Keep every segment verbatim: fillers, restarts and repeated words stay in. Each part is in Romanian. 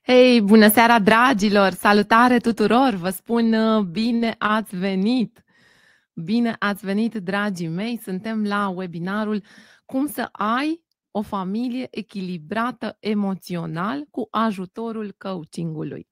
Hei, bună seara, dragilor! Salutare tuturor! Vă spun bine ați venit! Bine ați venit, dragii mei! Suntem la webinarul Cum să ai o familie echilibrată emoțional cu ajutorul coachingului.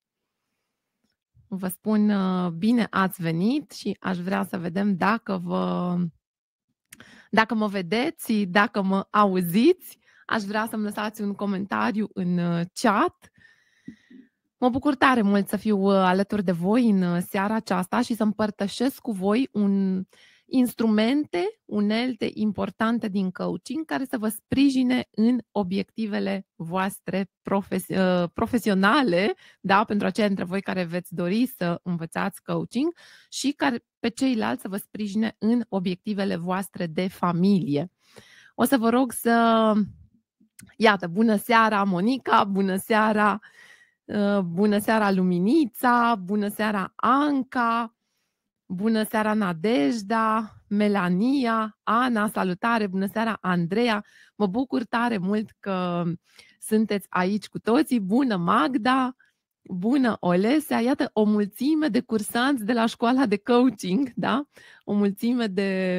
Vă spun bine ați venit și aș vrea să vedem dacă vă dacă mă vedeți, dacă mă auziți. Aș vrea să-mi lăsați un comentariu în chat. Mă bucur tare mult să fiu alături de voi în seara aceasta și să împărtășesc cu voi un instrumente, unelte importante din coaching care să vă sprijine în obiectivele voastre profes- profesionale, da, pentru aceia dintre voi care veți dori să învățați coaching și care pe ceilalți să vă sprijine în obiectivele voastre de familie. O să vă rog să... Iată, bună seara Monica, bună seara Bună seara Luminița, bună seara Anca, bună seara Nadejda, Melania, Ana, salutare, bună seara Andreea. Mă bucur tare mult că sunteți aici cu toții. Bună Magda, bună Olesea. Iată o mulțime de cursanți de la școala de coaching, da? O mulțime de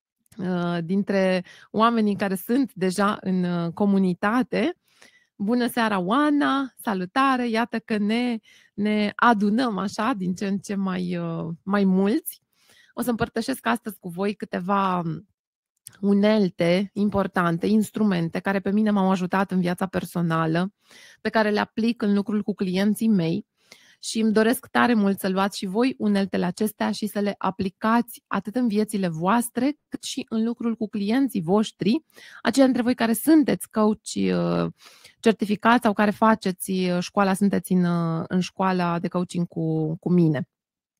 dintre oamenii care sunt deja în comunitate. Bună seara, Oana! Salutare! Iată că ne, ne adunăm așa din ce în ce mai, mai mulți. O să împărtășesc astăzi cu voi câteva unelte importante, instrumente care pe mine m-au ajutat în viața personală, pe care le aplic în lucrul cu clienții mei și îmi doresc tare mult să luați și voi uneltele acestea și să le aplicați atât în viețile voastre, cât și în lucrul cu clienții voștri, aceia dintre voi care sunteți coach certificați sau care faceți școala, sunteți în, în școala de coaching cu, cu mine.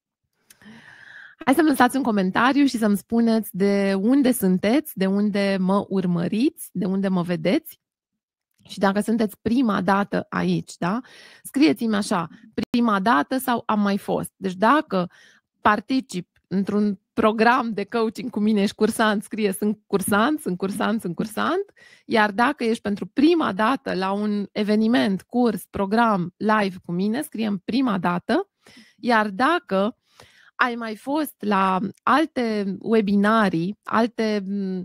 Hai să-mi lăsați un comentariu și să-mi spuneți de unde sunteți, de unde mă urmăriți, de unde mă vedeți. Și dacă sunteți prima dată aici, da? Scrieți-mi așa, prima dată sau am mai fost. Deci dacă particip într-un program de coaching cu mine, ești cursant, scrie sunt cursant, sunt cursant, sunt cursant. Iar dacă ești pentru prima dată la un eveniment, curs, program, live cu mine, scriem prima dată. Iar dacă ai mai fost la alte webinarii, alte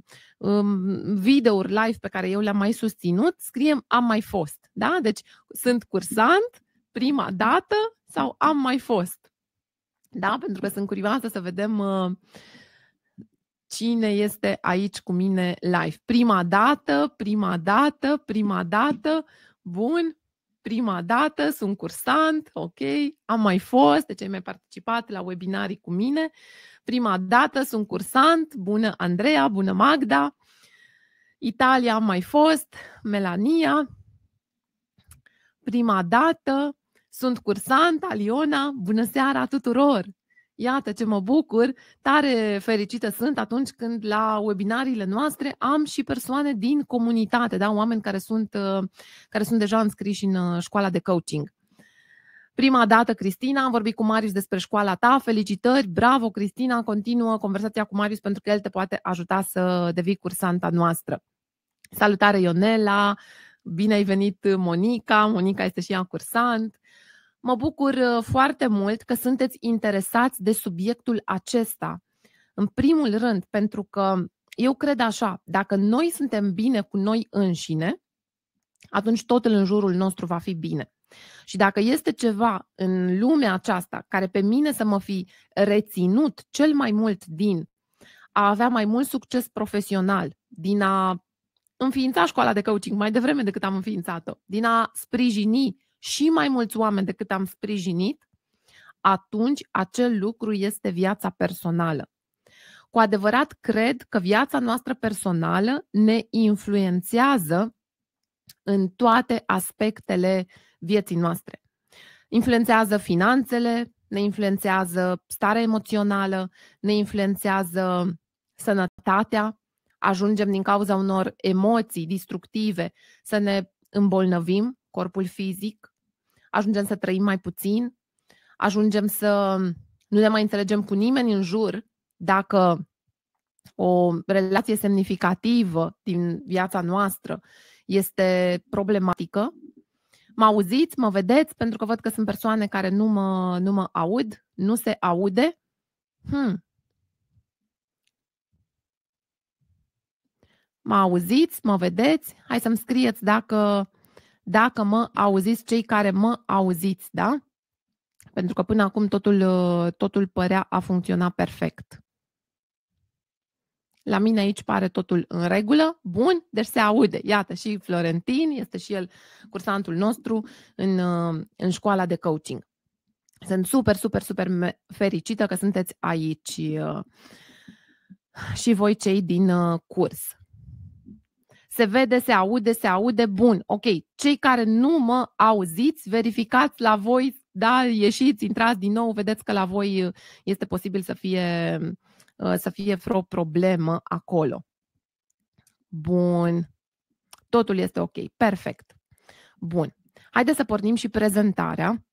um, videouri live pe care eu le-am mai susținut, scriem am mai fost. Da? Deci sunt cursant, prima dată sau am mai fost. Da? Pentru că sunt curioasă să vedem uh, cine este aici cu mine live. Prima dată, prima dată, prima dată, bun. Prima dată, sunt cursant, ok, am mai fost, deci ai mai participat la webinarii cu mine. Prima dată, sunt cursant, bună Andreea, bună Magda. Italia am mai fost, Melania. Prima dată, sunt cursant, Aliona, bună seara tuturor. Iată ce mă bucur, tare fericită sunt atunci când la webinariile noastre am și persoane din comunitate, da? Oameni care sunt, care sunt deja înscriși în școala de coaching. Prima dată, Cristina, am vorbit cu Marius despre școala ta, felicitări, bravo Cristina, continuă conversația cu Marius pentru că el te poate ajuta să devii cursanta noastră. Salutare Ionela, bine ai venit Monica, Monica este și ea cursant. Mă bucur foarte mult că sunteți interesați de subiectul acesta. În primul rând, pentru că eu cred așa, dacă noi suntem bine cu noi înșine, atunci totul în jurul nostru va fi bine. Și dacă este ceva în lumea aceasta care pe mine să mă fi reținut cel mai mult din a avea mai mult succes profesional, din a înființa școala de coaching mai devreme decât am înființat-o, din a sprijini și mai mulți oameni decât am sprijinit, atunci acel lucru este viața personală. Cu adevărat cred că viața noastră personală ne influențează în toate aspectele vieții noastre. Influențează finanțele, ne influențează starea emoțională, ne influențează sănătatea, ajungem din cauza unor emoții destructive să ne îmbolnăvim corpul fizic, ajungem să trăim mai puțin, ajungem să nu ne mai înțelegem cu nimeni în jur dacă o relație semnificativă din viața noastră este problematică, Mă auziți? Mă vedeți? Pentru că văd că sunt persoane care nu mă, nu mă aud, nu se aude. Hmm. Mă auziți? Mă vedeți? Hai să-mi scrieți dacă, dacă mă auziți, cei care mă auziți, da? Pentru că până acum totul, totul părea a funcționa perfect. La mine aici pare totul în regulă. Bun, deci se aude. Iată, și Florentin este și el cursantul nostru în, în școala de coaching. Sunt super, super, super fericită că sunteți aici și voi cei din curs. Se vede, se aude, se aude. Bun, ok. Cei care nu mă auziți, verificați la voi, da, ieșiți, intrați din nou, vedeți că la voi este posibil să fie, să fie vreo problemă acolo. Bun. Totul este ok. Perfect. Bun. Haideți să pornim și prezentarea.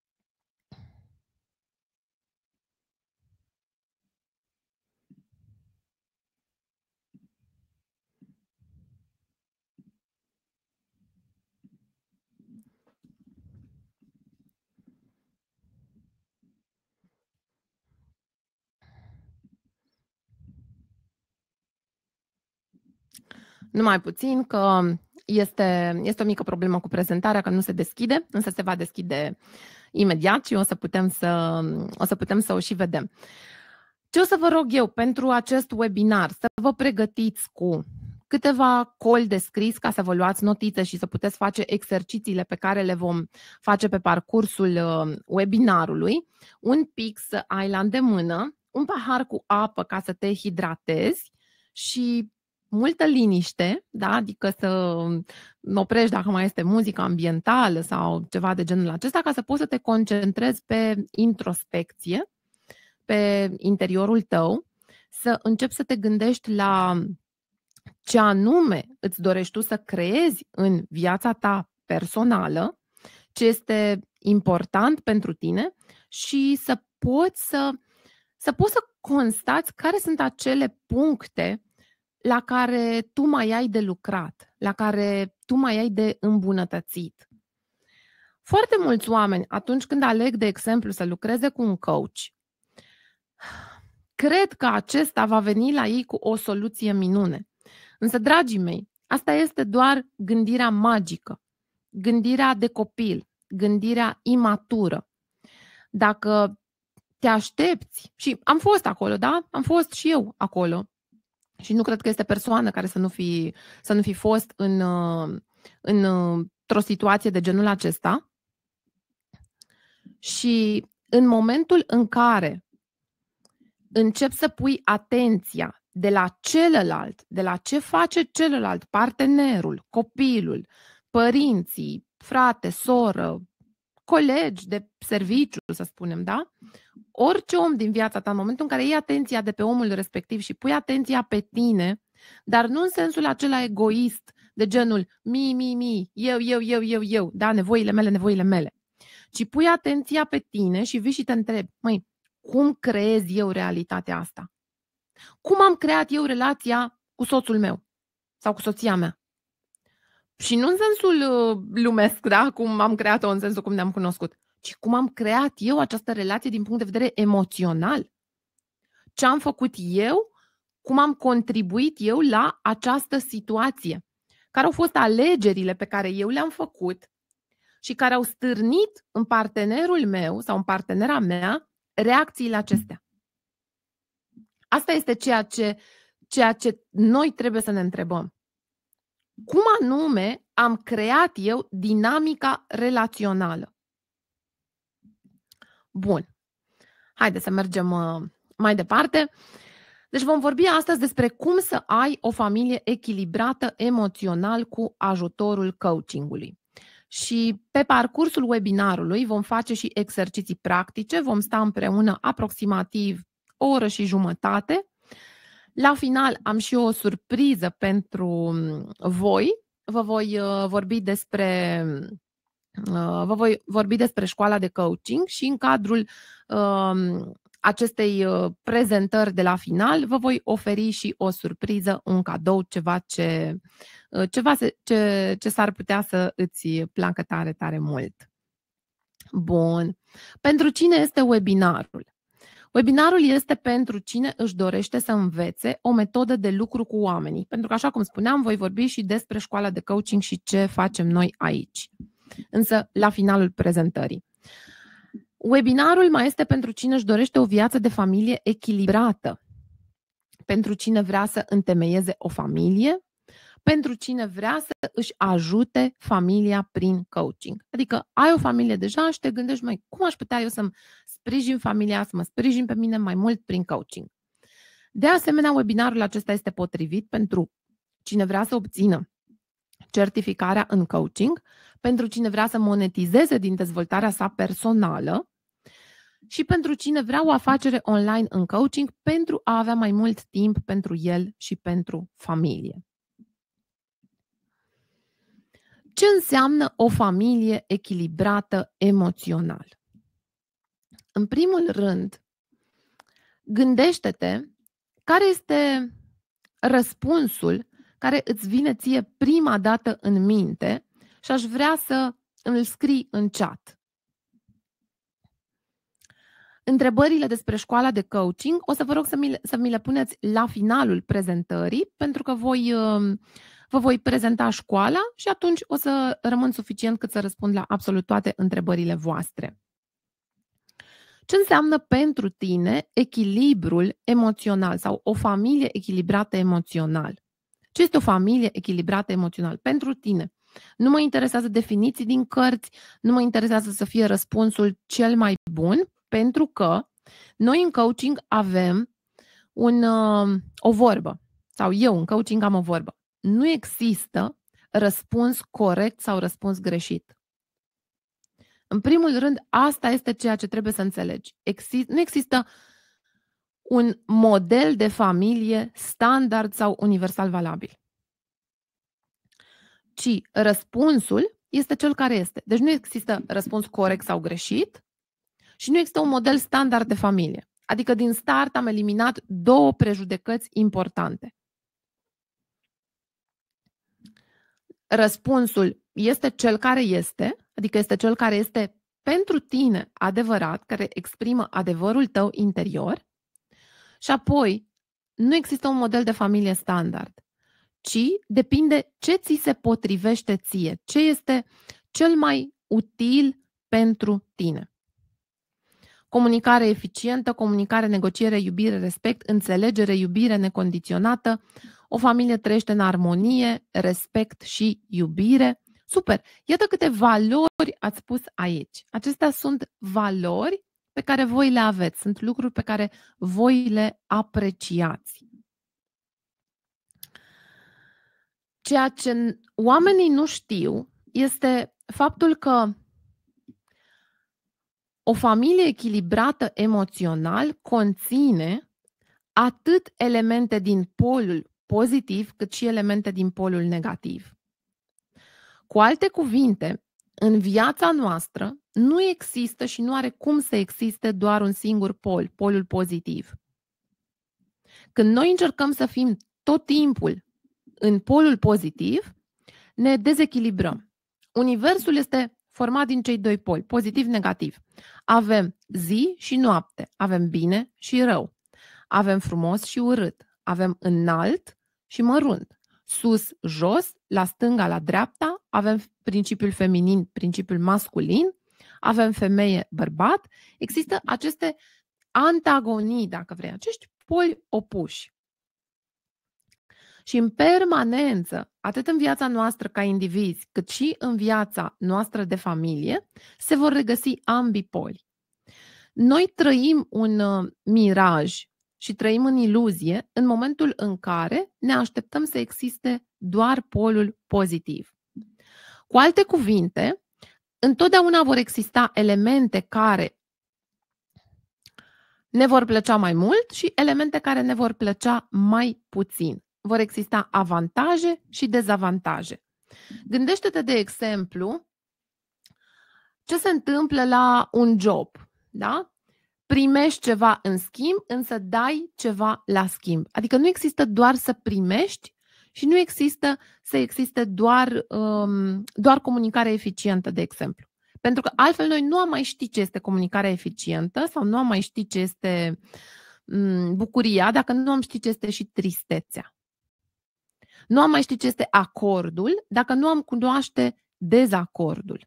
Numai puțin că este, este o mică problemă cu prezentarea, că nu se deschide, însă se va deschide imediat și o să putem să, o să, putem să o și vedem. Ce o să vă rog eu pentru acest webinar? Să vă pregătiți cu câteva coli de scris ca să vă luați notițe și să puteți face exercițiile pe care le vom face pe parcursul webinarului, un pic să ai la îndemână, un pahar cu apă ca să te hidratezi și multă liniște, da? Adică să oprești dacă mai este muzică ambientală sau ceva de genul acesta, ca să poți să te concentrezi pe introspecție, pe interiorul tău, să începi să te gândești la ce anume îți dorești tu să creezi în viața ta personală, ce este important pentru tine și să poți să, să poți să constați care sunt acele puncte la care tu mai ai de lucrat, la care tu mai ai de îmbunătățit. Foarte mulți oameni, atunci când aleg, de exemplu, să lucreze cu un coach, cred că acesta va veni la ei cu o soluție minune. Însă, dragii mei, asta este doar gândirea magică, gândirea de copil, gândirea imatură. Dacă te aștepți, și am fost acolo, da? Am fost și eu acolo, și nu cred că este persoană care să nu fi, să nu fi fost în, în, într-o situație de genul acesta. Și în momentul în care începi să pui atenția de la celălalt, de la ce face celălalt, partenerul, copilul, părinții, frate, soră, colegi de serviciu, să spunem, da? Orice om din viața ta, în momentul în care iei atenția de pe omul respectiv și pui atenția pe tine, dar nu în sensul acela egoist, de genul mi, mi, mi, eu, eu, eu, eu, eu, da, nevoile mele, nevoile mele, ci pui atenția pe tine și vii și te întrebi, măi, cum creez eu realitatea asta? Cum am creat eu relația cu soțul meu sau cu soția mea? Și nu în sensul lumesc, da, cum am creat-o în sensul cum ne-am cunoscut, ci cum am creat eu această relație din punct de vedere emoțional. Ce am făcut eu, cum am contribuit eu la această situație, care au fost alegerile pe care eu le-am făcut și care au stârnit în partenerul meu sau în partenera mea reacțiile acestea. Asta este ceea ce, ceea ce noi trebuie să ne întrebăm. Cum anume am creat eu dinamica relațională? Bun. Haideți să mergem mai departe. Deci vom vorbi astăzi despre cum să ai o familie echilibrată emoțional cu ajutorul coachingului. Și pe parcursul webinarului vom face și exerciții practice, vom sta împreună aproximativ o oră și jumătate. La final am și o surpriză pentru voi. Vă voi vorbi despre, vă voi vorbi despre școala de coaching și în cadrul acestei prezentări de la final, vă voi oferi și o surpriză, un cadou, ceva ce, ceva ce, ce s-ar putea să îți placă tare, tare mult. Bun. Pentru cine este webinarul? Webinarul este pentru cine își dorește să învețe o metodă de lucru cu oamenii. Pentru că, așa cum spuneam, voi vorbi și despre școala de coaching și ce facem noi aici. Însă, la finalul prezentării. Webinarul mai este pentru cine își dorește o viață de familie echilibrată, pentru cine vrea să întemeieze o familie, pentru cine vrea să își ajute familia prin coaching. Adică ai o familie deja și te gândești, mai cum aș putea eu să-mi sprijin familia, să mă sprijin pe mine mai mult prin coaching. De asemenea, webinarul acesta este potrivit pentru cine vrea să obțină certificarea în coaching, pentru cine vrea să monetizeze din dezvoltarea sa personală și pentru cine vrea o afacere online în coaching pentru a avea mai mult timp pentru el și pentru familie. Ce înseamnă o familie echilibrată emoțional? În primul rând, gândește-te care este răspunsul care îți vine ție prima dată în minte și aș vrea să îl scrii în chat. Întrebările despre școala de coaching o să vă rog să mi le, să mi le puneți la finalul prezentării, pentru că voi, vă voi prezenta școala și atunci o să rămân suficient cât să răspund la absolut toate întrebările voastre. Ce înseamnă pentru tine echilibrul emoțional sau o familie echilibrată emoțional? Ce este o familie echilibrată emoțional pentru tine? Nu mă interesează definiții din cărți, nu mă interesează să fie răspunsul cel mai bun, pentru că noi în coaching avem un, o vorbă, sau eu în coaching am o vorbă. Nu există răspuns corect sau răspuns greșit. În primul rând, asta este ceea ce trebuie să înțelegi. Exist, nu există un model de familie standard sau universal valabil, ci răspunsul este cel care este. Deci nu există răspuns corect sau greșit și nu există un model standard de familie. Adică din start am eliminat două prejudecăți importante. Răspunsul este cel care este, adică este cel care este pentru tine adevărat, care exprimă adevărul tău interior, și apoi nu există un model de familie standard, ci depinde ce ți se potrivește ție, ce este cel mai util pentru tine. Comunicare eficientă, comunicare, negociere, iubire, respect, înțelegere, iubire necondiționată, o familie trăiește în armonie, respect și iubire. Super! Iată câte valori ați pus aici. Acestea sunt valori pe care voi le aveți, sunt lucruri pe care voi le apreciați. Ceea ce oamenii nu știu este faptul că o familie echilibrată emoțional conține atât elemente din polul pozitiv, cât și elemente din polul negativ. Cu alte cuvinte, în viața noastră nu există și nu are cum să existe doar un singur pol, polul pozitiv. Când noi încercăm să fim tot timpul în polul pozitiv, ne dezechilibrăm. Universul este format din cei doi poli, pozitiv-negativ. Avem zi și noapte, avem bine și rău, avem frumos și urât, avem înalt și mărunt, sus, jos, la stânga, la dreapta, avem principiul feminin, principiul masculin, avem femeie, bărbat. Există aceste antagonii, dacă vrei, acești poli opuși. Și în permanență, atât în viața noastră ca indivizi, cât și în viața noastră de familie, se vor regăsi ambii poli. Noi trăim un uh, miraj și trăim în iluzie în momentul în care ne așteptăm să existe doar polul pozitiv. Cu alte cuvinte, întotdeauna vor exista elemente care ne vor plăcea mai mult și elemente care ne vor plăcea mai puțin. Vor exista avantaje și dezavantaje. Gândește-te, de exemplu, ce se întâmplă la un job, da? primești ceva în schimb, însă dai ceva la schimb. Adică nu există doar să primești și nu există să existe doar, um, doar comunicare eficientă, de exemplu. Pentru că altfel noi nu am mai ști ce este comunicarea eficientă sau nu am mai ști ce este um, bucuria, dacă nu am ști ce este și tristețea. Nu am mai ști ce este acordul, dacă nu am cunoaște dezacordul.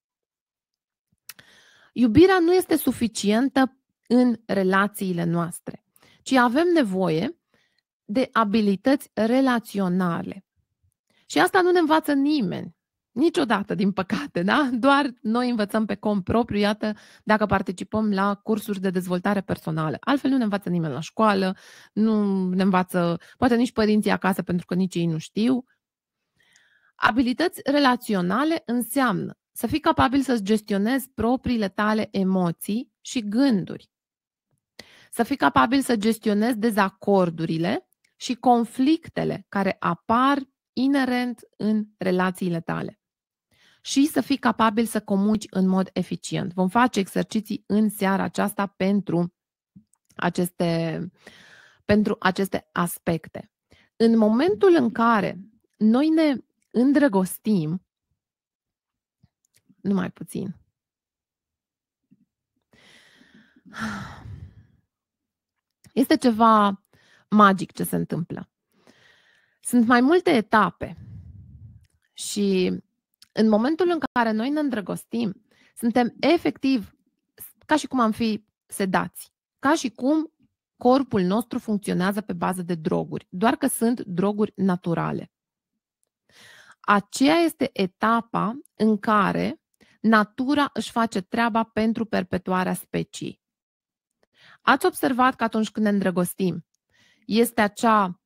Iubirea nu este suficientă în relațiile noastre, ci avem nevoie de abilități relaționale. Și asta nu ne învață nimeni, niciodată, din păcate, da? Doar noi învățăm pe cont propriu, iată, dacă participăm la cursuri de dezvoltare personală. Altfel nu ne învață nimeni la școală, nu ne învață, poate nici părinții acasă, pentru că nici ei nu știu. Abilități relaționale înseamnă să fii capabil să-ți gestionezi propriile tale emoții și gânduri. Să fii capabil să gestionezi dezacordurile și conflictele care apar inerent în relațiile tale. Și să fii capabil să comunici în mod eficient. Vom face exerciții în seara aceasta pentru aceste, pentru aceste aspecte. În momentul în care noi ne îndrăgostim, numai puțin. Este ceva magic ce se întâmplă. Sunt mai multe etape și în momentul în care noi ne îndrăgostim, suntem efectiv ca și cum am fi sedați, ca și cum corpul nostru funcționează pe bază de droguri, doar că sunt droguri naturale. Aceea este etapa în care natura își face treaba pentru perpetuarea speciei. Ați observat că atunci când ne îndrăgostim, este acea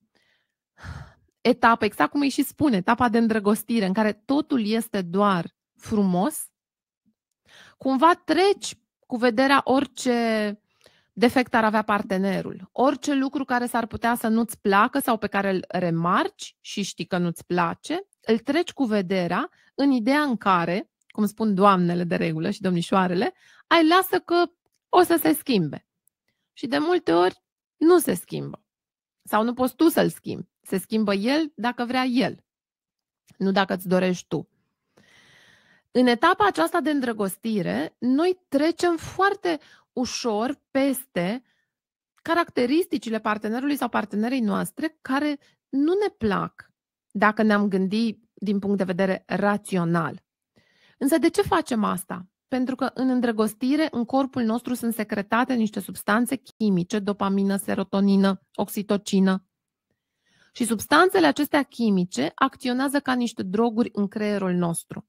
etapă, exact cum îi și spune, etapa de îndrăgostire, în care totul este doar frumos, cumva treci cu vederea orice defect ar avea partenerul, orice lucru care s-ar putea să nu-ți placă sau pe care îl remarci și știi că nu-ți place, îl treci cu vederea în ideea în care, cum spun doamnele de regulă și domnișoarele, ai lasă că o să se schimbe. Și de multe ori nu se schimbă. Sau nu poți tu să-l schimbi. Se schimbă el dacă vrea el, nu dacă îți dorești tu. În etapa aceasta de îndrăgostire, noi trecem foarte ușor peste caracteristicile partenerului sau partenerei noastre care nu ne plac dacă ne-am gândit din punct de vedere rațional. Însă de ce facem asta? Pentru că în îndrăgostire, în corpul nostru sunt secretate niște substanțe chimice, dopamină, serotonină, oxitocină. Și substanțele acestea chimice acționează ca niște droguri în creierul nostru.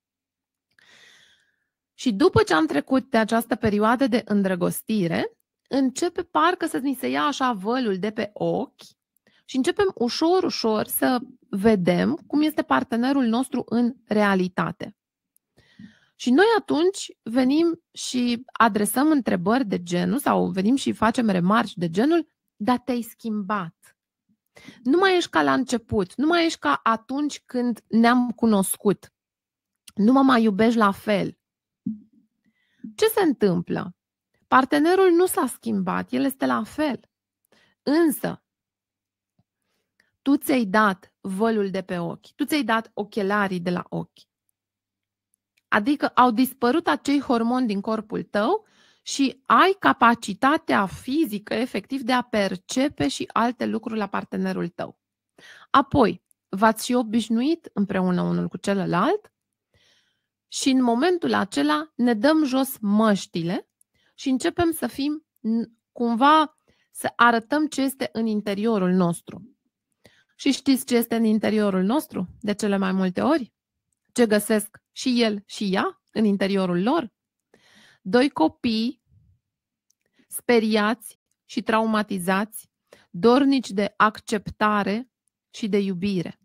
Și după ce am trecut de această perioadă de îndrăgostire, începe parcă să ni se ia așa vălul de pe ochi și începem ușor, ușor să vedem cum este partenerul nostru în realitate. Și noi atunci venim și adresăm întrebări de genul sau venim și facem remarci de genul: dar te-ai schimbat. Nu mai ești ca la început, nu mai ești ca atunci când ne-am cunoscut. Nu mă mai iubești la fel. Ce se întâmplă? Partenerul nu s-a schimbat, el este la fel. Însă, tu ți-ai dat vălul de pe ochi, tu ți-ai dat ochelarii de la ochi. Adică au dispărut acei hormoni din corpul tău și ai capacitatea fizică, efectiv, de a percepe și alte lucruri la partenerul tău. Apoi, v-ați și obișnuit împreună unul cu celălalt și în momentul acela ne dăm jos măștile și începem să fim cumva, să arătăm ce este în interiorul nostru. Și știți ce este în interiorul nostru? De cele mai multe ori? Ce găsesc și el și ea în interiorul lor? Doi copii speriați și traumatizați, dornici de acceptare și de iubire.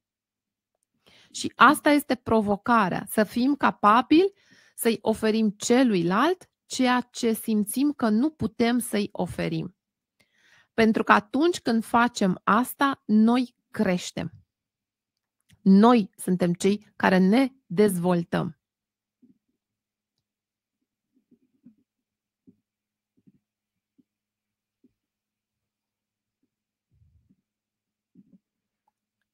Și asta este provocarea, să fim capabili să-i oferim celuilalt ceea ce simțim că nu putem să-i oferim. Pentru că atunci când facem asta, noi creștem. Noi suntem cei care ne dezvoltăm.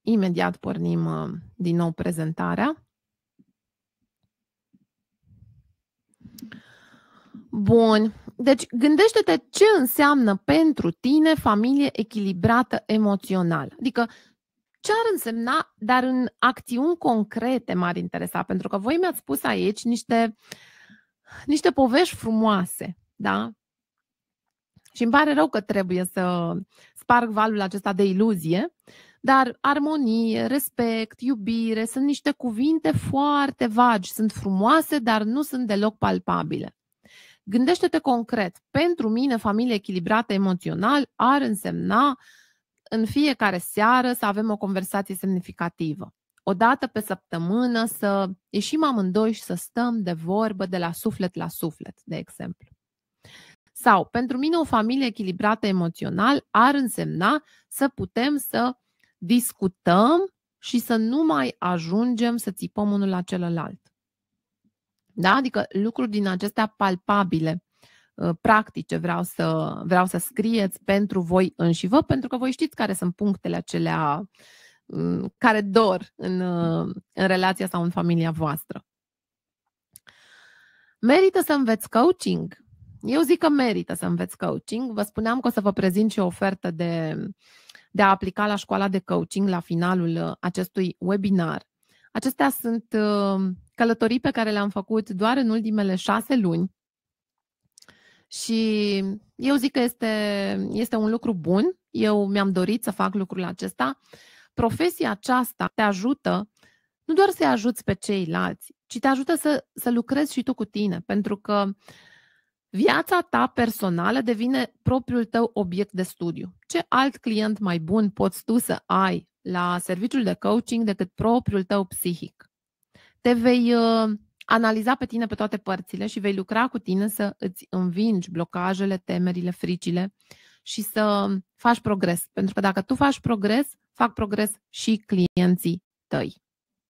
imediat pornim uh, din nou prezentarea. Bun. Deci gândește-te ce înseamnă pentru tine familie echilibrată emoțional. Adică ce ar însemna, dar în acțiuni concrete m-ar interesa, pentru că voi mi-ați spus aici niște, niște povești frumoase, da? Și îmi pare rău că trebuie să sparg valul acesta de iluzie, dar armonie, respect, iubire sunt niște cuvinte foarte vagi, sunt frumoase, dar nu sunt deloc palpabile. Gândește-te concret, pentru mine familie echilibrată emoțional ar însemna în fiecare seară să avem o conversație semnificativă. O dată pe săptămână să ieșim amândoi și să stăm de vorbă de la suflet la suflet, de exemplu. Sau, pentru mine o familie echilibrată emoțional ar însemna să putem să discutăm și să nu mai ajungem să țipăm unul la celălalt. Da? Adică lucruri din acestea palpabile, practice vreau să, vreau să scrieți pentru voi înșivă, pentru că voi știți care sunt punctele acelea care dor în, în relația sau în familia voastră. Merită să înveți coaching? Eu zic că merită să înveți coaching. Vă spuneam că o să vă prezint și o ofertă de, de a aplica la școala de coaching la finalul acestui webinar. Acestea sunt călătorii pe care le-am făcut doar în ultimele șase luni și eu zic că este, este un lucru bun. Eu mi-am dorit să fac lucrul acesta. Profesia aceasta te ajută nu doar să-i ajuți pe ceilalți, ci te ajută să, să lucrezi și tu cu tine, pentru că viața ta personală devine propriul tău obiect de studiu. Ce alt client mai bun poți tu să ai la serviciul de coaching decât propriul tău psihic? Te vei uh, analiza pe tine pe toate părțile și vei lucra cu tine să îți învingi blocajele, temerile, fricile și să faci progres. Pentru că dacă tu faci progres, fac progres și clienții tăi.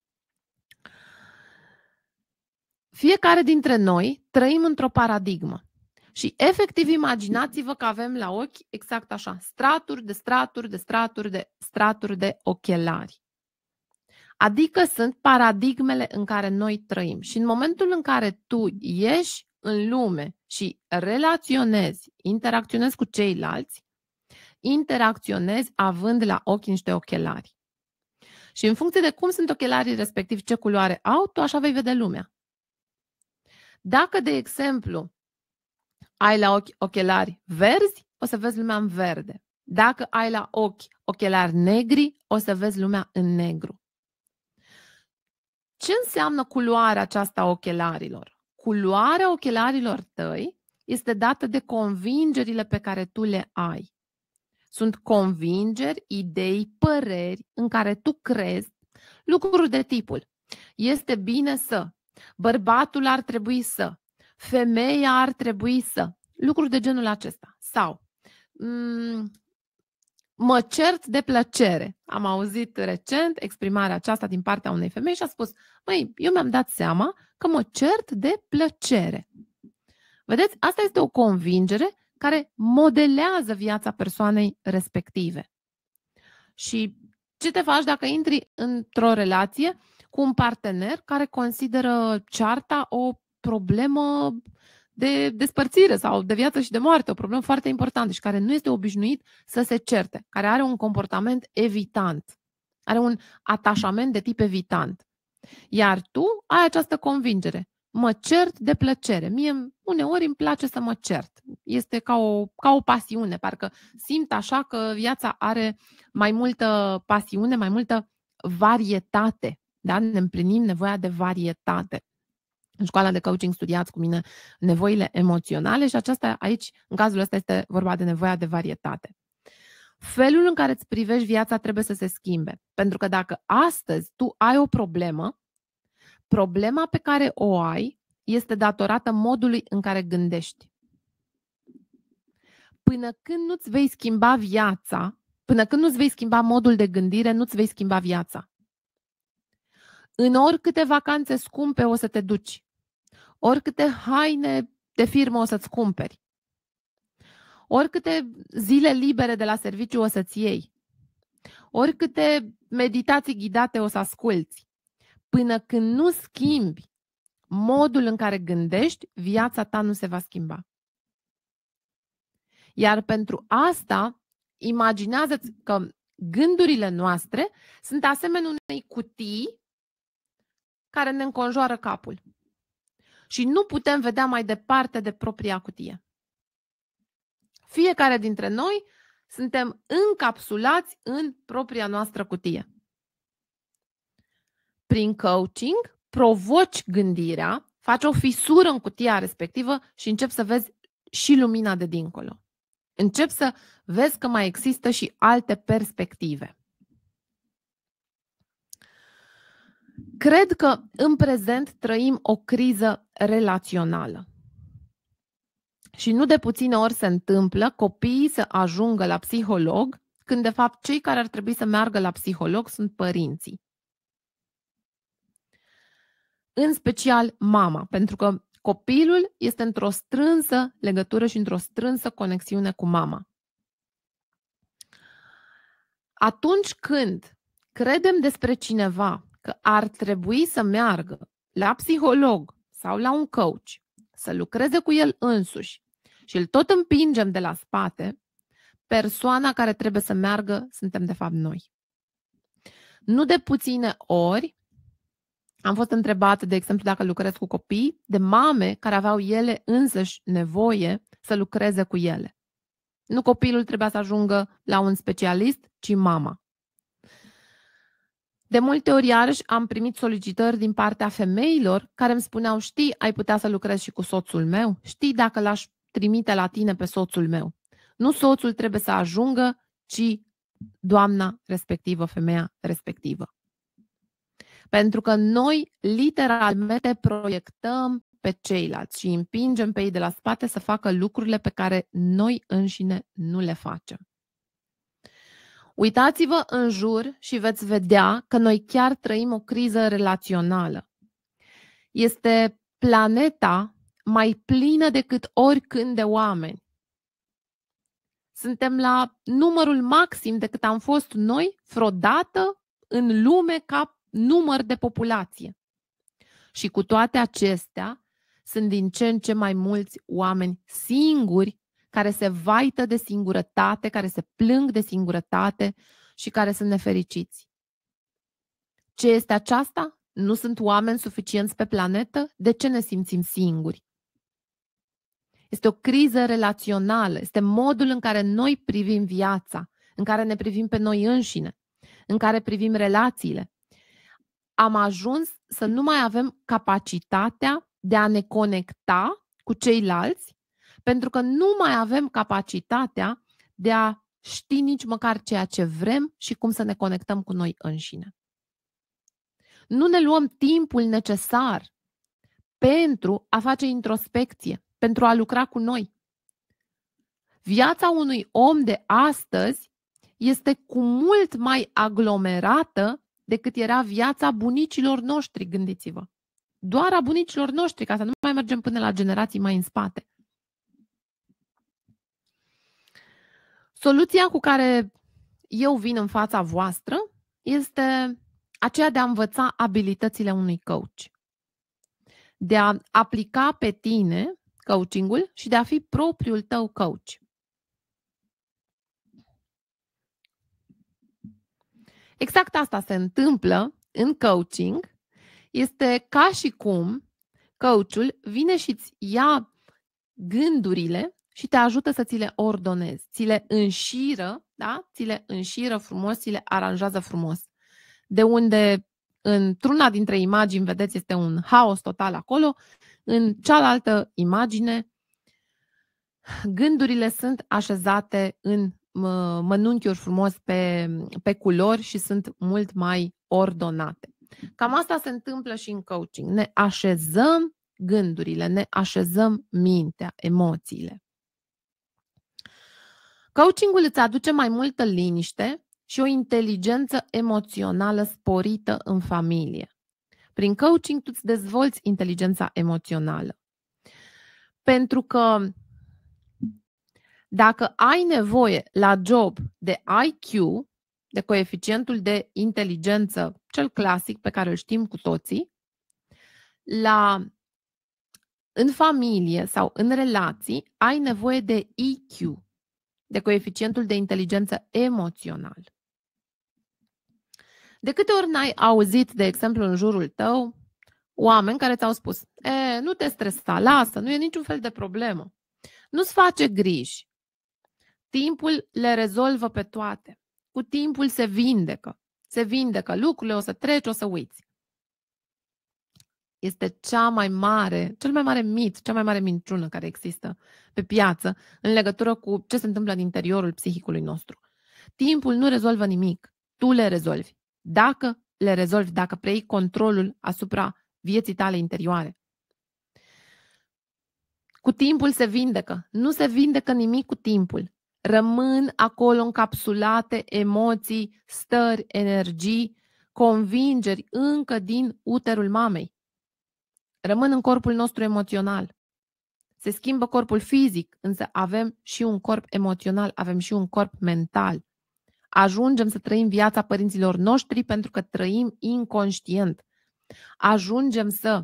Fiecare dintre noi trăim într-o paradigmă. Și efectiv imaginați-vă că avem la ochi exact așa, straturi de straturi de straturi de straturi de ochelari. Adică sunt paradigmele în care noi trăim. Și în momentul în care tu ieși în lume și relaționezi, interacționezi cu ceilalți, interacționezi având la ochi niște ochelari. Și în funcție de cum sunt ochelarii respectiv, ce culoare au, tu așa vei vedea lumea. Dacă, de exemplu, ai la ochi ochelari verzi, o să vezi lumea în verde. Dacă ai la ochi ochelari negri, o să vezi lumea în negru. Ce înseamnă culoarea aceasta a ochelarilor? Culoarea ochelarilor tăi este dată de convingerile pe care tu le ai. Sunt convingeri, idei, păreri în care tu crezi lucruri de tipul: este bine să, bărbatul ar trebui să, femeia ar trebui să, lucruri de genul acesta. Sau mă cert de plăcere. Am auzit recent exprimarea aceasta din partea unei femei și a spus: măi, eu mi-am dat seama că mă cert de plăcere. Vedeți? Asta este o convingere care modelează viața persoanei respective. Și ce te faci dacă intri într-o relație cu un partener care consideră cearta o problemă de despărțire sau de viață și de moarte, o problemă foarte importantă și care nu este obișnuit să se certe, care are un comportament evitant, are un atașament de tip evitant. Iar tu ai această convingere: mă cert de plăcere. Mie uneori îmi place să mă cert. Este ca o, ca o pasiune, parcă simt așa că viața are mai multă pasiune, mai multă varietate. Da? Ne împlinim nevoia de varietate. În școala de coaching studiați cu mine nevoile emoționale și aceasta aici, în cazul ăsta, este vorba de nevoia de varietate. Felul în care îți privești viața trebuie să se schimbe. Pentru că dacă astăzi tu ai o problemă, problema pe care o ai este datorată modului în care gândești. Până când nu-ți vei schimba viața, până când nu-ți vei schimba modul de gândire, nu-ți vei schimba viața. În oricâte vacanțe scumpe o să te duci, oricâte haine de firmă o să-ți cumperi, oricâte zile libere de la serviciu o să-ți iei, oricâte meditații ghidate o să asculți, până când nu schimbi modul în care gândești, viața ta nu se va schimba. Iar pentru asta, imaginează-ți că gândurile noastre sunt asemenea unei cutii care ne înconjoară capul. Și nu putem vedea mai departe de propria cutie. Fiecare dintre noi suntem încapsulați în propria noastră cutie. Prin coaching, provoci gândirea, faci o fisură în cutia respectivă și începi să vezi și lumina de dincolo. Începi să vezi că mai există și alte perspective. Cred că în prezent trăim o criză relațională. Și nu de puține ori se întâmplă copiii să ajungă la psiholog, când de fapt cei care ar trebui să meargă la psiholog sunt părinții. În special mama, pentru că copilul este într-o strânsă legătură și într-o strânsă conexiune cu mama. Atunci când credem despre cineva că ar trebui să meargă la psiholog sau la un coach, să lucreze cu el însuși și îl tot împingem de la spate, persoana care trebuie să meargă suntem de fapt noi. Nu de puține ori am fost întrebată, de exemplu, dacă lucrez cu copii, de mame care aveau ele însăși nevoie să lucreze cu ele. Nu copilul trebuia să ajungă la un specialist, ci mama. De multe ori, iarăși, am primit solicitări din partea femeilor care îmi spuneau, știi, ai putea să lucrezi și cu soțul meu? Știi, dacă l-aș trimite la tine pe soțul meu? Nu soțul trebuie să ajungă, ci doamna respectivă, femeia respectivă. Pentru că noi literalmente proiectăm pe ceilalți și împingem pe ei de la spate să facă lucrurile pe care noi înșine nu le facem. Uitați-vă în jur și veți vedea că noi chiar trăim o criză relațională. Este planeta mai plină decât oricând de oameni. Suntem la numărul maxim decât am fost noi vreodată în lume ca număr de populație. Și cu toate acestea, sunt din ce în ce mai mulți oameni singuri care se vaită de singurătate, care se plâng de singurătate și care sunt nefericiți. Ce este aceasta? Nu sunt oameni suficienți pe planetă? De ce ne simțim singuri? Este o criză relațională, este modul în care noi privim viața, în care ne privim pe noi înșine, în care privim relațiile. Am ajuns să nu mai avem capacitatea de a ne conecta cu ceilalți, pentru că nu mai avem capacitatea de a ști nici măcar ceea ce vrem și cum să ne conectăm cu noi înșine. Nu ne luăm timpul necesar pentru a face introspecție, pentru a lucra cu noi. Viața unui om de astăzi este cu mult mai aglomerată decât era viața bunicilor noștri, gândiți-vă. Doar a bunicilor noștri, ca să nu mai mergem până la generații mai în spate. Soluția cu care eu vin în fața voastră este aceea de a învăța abilitățile unui coach. De a aplica pe tine coachingul și de a fi propriul tău coach. Exact asta se întâmplă în coaching. Este ca și cum coachul vine și îți ia gândurile și te ajută să ți le ordonezi. Ți le înșiră, da? Ți le înșiră frumos, ți le aranjează frumos. De unde într-una dintre imagini, vedeți, este un haos total acolo, în cealaltă imagine gândurile sunt așezate în mănunchiuri frumos pe, pe culori și sunt mult mai ordonate. Cam asta se întâmplă și în coaching. Ne așezăm gândurile, ne așezăm mintea, emoțiile. Coachingul îți aduce mai multă liniște și o inteligență emoțională sporită în familie. Prin coaching tu îți dezvolți inteligența emoțională. Pentru că dacă ai nevoie la job de I Q, de coeficientul de inteligență, cel clasic pe care îl știm cu toții, la, în familie sau în relații ai nevoie de E Q, de coeficientul de inteligență emoțional. De câte ori n-ai auzit, de exemplu, în jurul tău, oameni care ți-au spus: e, nu te stresa, lasă, nu e niciun fel de problemă, nu-ți face griji, timpul le rezolvă pe toate, cu timpul se vindecă, se vindecă, lucrurile o să treci, o să uiți. Este cea mai mare, cel mai mare mit, cea mai mare minciună care există pe piață în legătură cu ce se întâmplă în interiorul psihicului nostru. Timpul nu rezolvă nimic, tu le rezolvi. Dacă le rezolvi, dacă preiei controlul asupra vieții tale interioare. Cu timpul se vindecă. Nu se vindecă nimic cu timpul. Rămân acolo încapsulate emoții, stări, energii, convingeri încă din uterul mamei. Rămân în corpul nostru emoțional. Se schimbă corpul fizic, însă avem și un corp emoțional, avem și un corp mental. Ajungem să trăim viața părinților noștri pentru că trăim inconștient. Ajungem să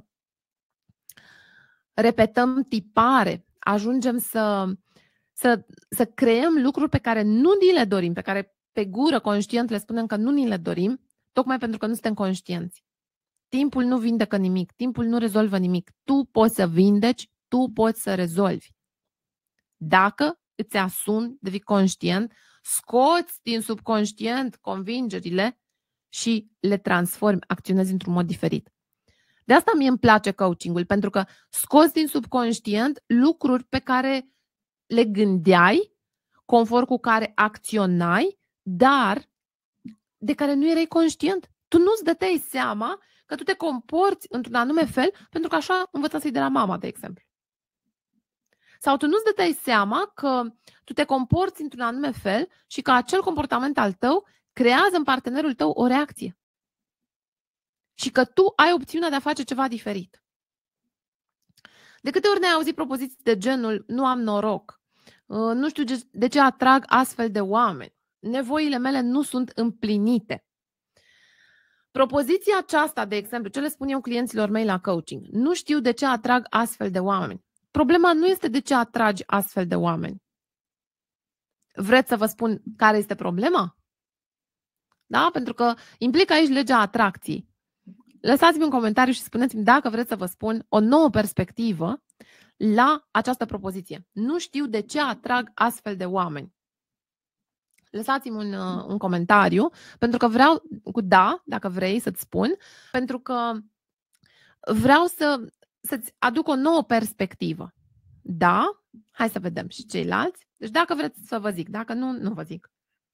repetăm tipare, ajungem să, să, să creăm lucruri pe care nu ni le dorim, pe care pe gură conștient le spunem că nu ni le dorim, tocmai pentru că nu suntem conștienți. Timpul nu vindecă nimic, timpul nu rezolvă nimic. Tu poți să vindeci, tu poți să rezolvi. Dacă îți asumi, devii conștient, scoți din subconștient convingerile și le transformi, acționezi într-un mod diferit. De asta mie îmi place coaching-ul, pentru că scoți din subconștient lucruri pe care le gândeai, conform cu care acționai, dar de care nu erai conștient. Tu nu-ți dăteai seama că tu te comporți într-un anume fel pentru că așa învățasei de la mama, de exemplu. Sau tu nu-ți dăteai seama că tu te comporți într-un anume fel și că acel comportament al tău creează în partenerul tău o reacție. Și că tu ai opțiunea de a face ceva diferit. De câte ori ne-ai auzit propoziții de genul: nu am noroc, nu știu de ce atrag astfel de oameni, nevoile mele nu sunt împlinite. Propoziția aceasta, de exemplu, ce le spun eu clienților mei la coaching: nu știu de ce atrag astfel de oameni. Problema nu este de ce atragi astfel de oameni. Vreți să vă spun care este problema? Da? Pentru că implică aici legea atracției. Lăsați-mi un comentariu și spuneți-mi dacă vreți să vă spun o nouă perspectivă la această propoziție. Nu știu de ce atrag astfel de oameni. Lăsați-mi un, un comentariu, pentru că vreau, cu da, dacă vrei să-ți spun, pentru că vreau să, să-ți aduc o nouă perspectivă. Da? Hai să vedem și ceilalți. Deci dacă vreți să vă zic, dacă nu, nu vă zic.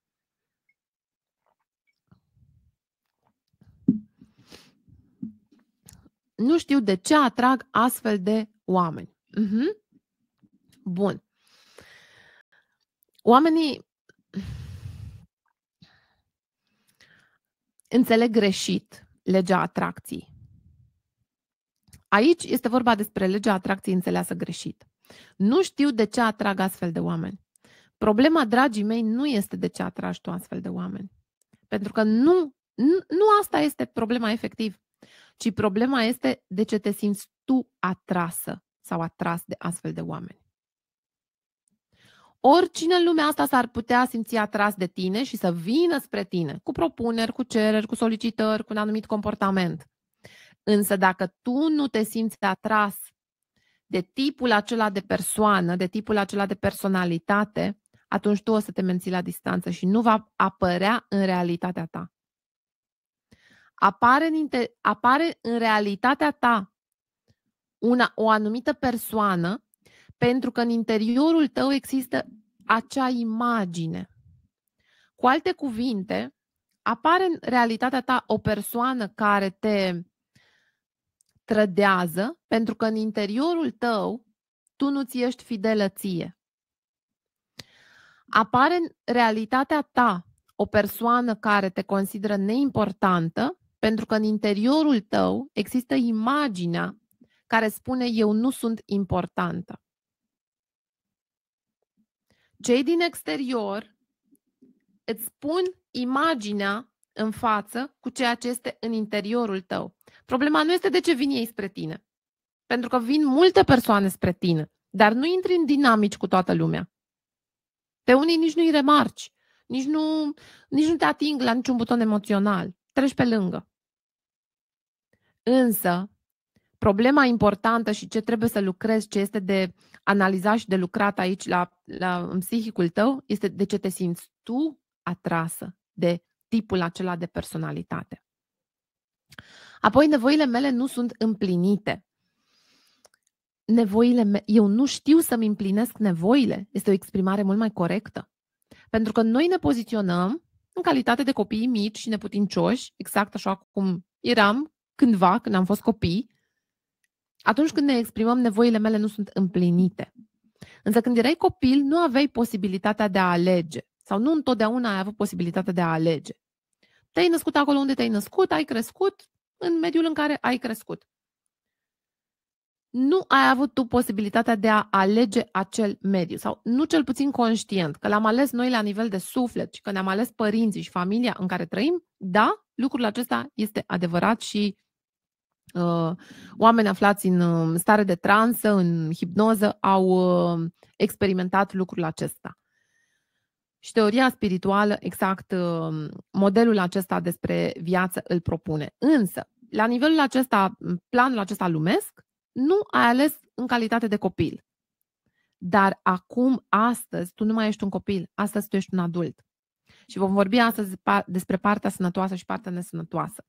Nu știu de ce atrag astfel de oameni. Uh-huh. Bun. Oamenii înțeleg greșit legea atracției. Aici este vorba despre legea atracției înțeleasă greșit. Nu știu de ce atrag astfel de oameni. Problema, dragii mei, nu este de ce atragi tu astfel de oameni. Pentru că nu, nu, nu asta este problema efectiv, ci problema este de ce te simți tu atrasă sau atras de astfel de oameni. Oricine în lumea asta s-ar putea simți atras de tine și să vină spre tine cu propuneri, cu cereri, cu solicitări, cu un anumit comportament. Însă dacă tu nu te simți atras de tipul acela de persoană, de tipul acela de personalitate, atunci tu o să te menții la distanță și nu va apărea în realitatea ta. Apare în, inter- apare în realitatea ta una, o anumită persoană pentru că în interiorul tău există acea imagine. Cu alte cuvinte, apare în realitatea ta o persoană care te trădează pentru că în interiorul tău tu nu-ți ești fidelă ție. Apare în realitatea ta o persoană care te consideră neimportantă pentru că în interiorul tău există imaginea care spune: eu nu sunt importantă. Cei din exterior îți spun imaginea în față cu ceea ce este în interiorul tău. Problema nu este de ce vin ei spre tine. Pentru că vin multe persoane spre tine, dar nu intri în dinamici cu toată lumea. Pe unii nici nu îi remarci, nici nu, nici nu te ating la niciun buton emoțional. Treci pe lângă. Însă, problema importantă și ce trebuie să lucrezi, ce este de analizat și de lucrat aici la, la, în psihicul tău, este de ce te simți tu atrasă de tipul acela de personalitate. Apoi, nevoile mele nu sunt împlinite. Nevoile me- eu nu știu să-mi împlinesc nevoile. Este o exprimare mult mai corectă. Pentru că noi ne poziționăm în calitate de copii mici și neputincioși, exact așa cum eram cândva, când am fost copii, atunci când ne exprimăm nevoile mele nu sunt împlinite. Însă când erai copil, nu aveai posibilitatea de a alege. Sau nu întotdeauna ai avut posibilitatea de a alege. Te-ai născut acolo unde te-ai născut, ai crescut în mediul în care ai crescut. Nu ai avut tu posibilitatea de a alege acel mediu sau nu cel puțin conștient, că l-am ales noi la nivel de suflet și că ne-am ales părinții și familia în care trăim, da, lucrul acesta este adevărat și uh, oameni aflați în stare de transă, în hipnoză, au uh, experimentat lucrul acesta. Și teoria spirituală, exact uh, modelul acesta despre viață îl propune. Însă, la nivelul acesta, planul acesta lumesc, nu ai ales în calitate de copil. Dar acum, astăzi, tu nu mai ești un copil. Astăzi tu ești un adult. Și vom vorbi astăzi despre partea sănătoasă și partea nesănătoasă.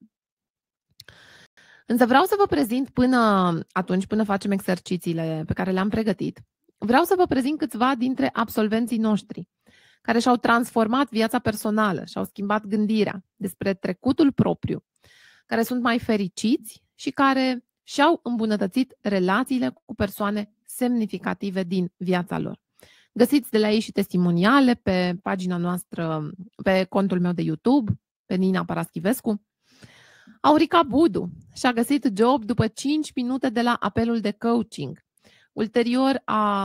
Însă vreau să vă prezint până atunci, până facem exercițiile pe care le-am pregătit, vreau să vă prezint câțiva dintre absolvenții noștri care și-au transformat viața personală, și-au schimbat gândirea despre trecutul propriu, care sunt mai fericiți și care și-au îmbunătățit relațiile cu persoane semnificative din viața lor. Găsiți de la ei și testimoniale pe pagina noastră, pe contul meu de YouTube, pe Nina Paraschivescu. Aurica Budu și-a găsit job după cinci minute de la apelul de coaching. Ulterior a,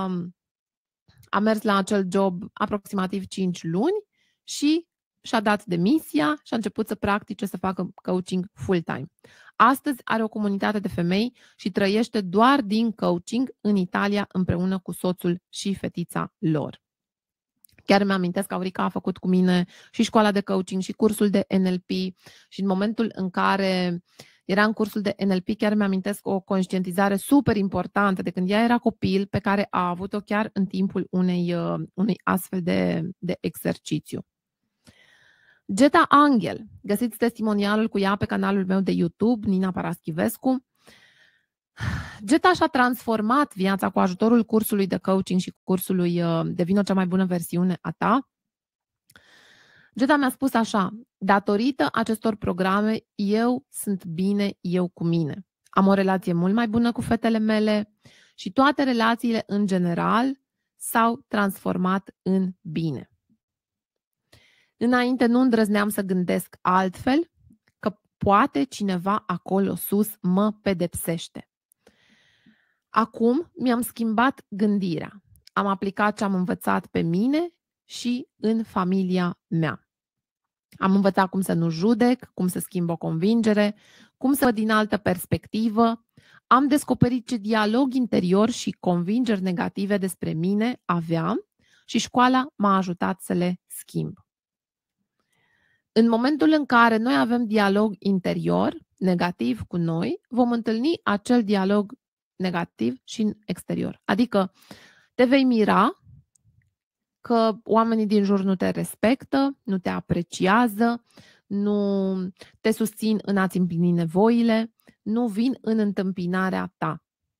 a mers la acel job aproximativ cinci luni și și-a dat demisia și a început să practice, să facă coaching full-time. Astăzi are o comunitate de femei și trăiește doar din coaching în Italia împreună cu soțul și fetița lor. Chiar mi-amintesc că Aurica a făcut cu mine și școala de coaching și cursul de N L P și în momentul în care era în cursul de N L P, chiar mi-amintesc o conștientizare super importantă de când ea era copil, pe care a avut-o chiar în timpul unei, unei astfel de, de exercițiu. Geta Angel, găsiți testimonialul cu ea pe canalul meu de YouTube, Nina Paraschivescu. Geta și-a transformat viața cu ajutorul cursului de coaching și cursului Devină cea mai bună versiune a ta. Geta mi-a spus așa: datorită acestor programe, eu sunt bine eu cu mine. Am o relație mult mai bună cu fetele mele și toate relațiile în general s-au transformat în bine. Înainte nu îndrăzneam să gândesc altfel, că poate cineva acolo sus mă pedepsește. Acum mi-am schimbat gândirea. Am aplicat ce am învățat pe mine și în familia mea. Am învățat cum să nu judec, cum să schimb o convingere, cum să văd din altă perspectivă. Am descoperit ce dialog interior și convingeri negative despre mine aveam și școala m-a ajutat să le schimb. În momentul în care noi avem dialog interior, negativ cu noi, vom întâlni acel dialog negativ și în exterior. Adică te vei mira că oamenii din jur nu te respectă, nu te apreciază, nu te susțin în a-ți împlini nevoile, nu vin în întâmpinarea ta.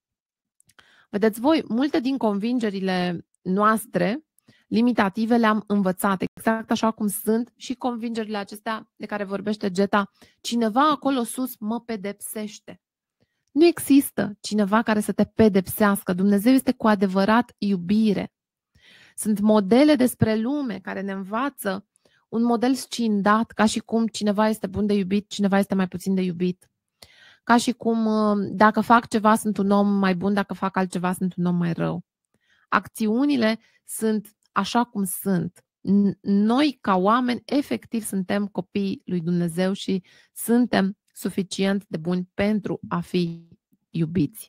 Vedeți voi, multe din convingerile noastre limitative le-am învățat exact așa cum sunt și convingerile acestea de care vorbește Geta. Cineva acolo sus mă pedepsește. Nu există cineva care să te pedepsească. Dumnezeu este cu adevărat iubire. Sunt modele despre lume care ne învață un model scindat, ca și cum cineva este bun de iubit, cineva este mai puțin de iubit. Ca și cum dacă fac ceva sunt un om mai bun, dacă fac altceva sunt un om mai rău. Acțiunile sunt așa cum sunt. noi, ca oameni, efectiv suntem copiii lui Dumnezeu și suntem suficient de buni pentru a fi iubiți.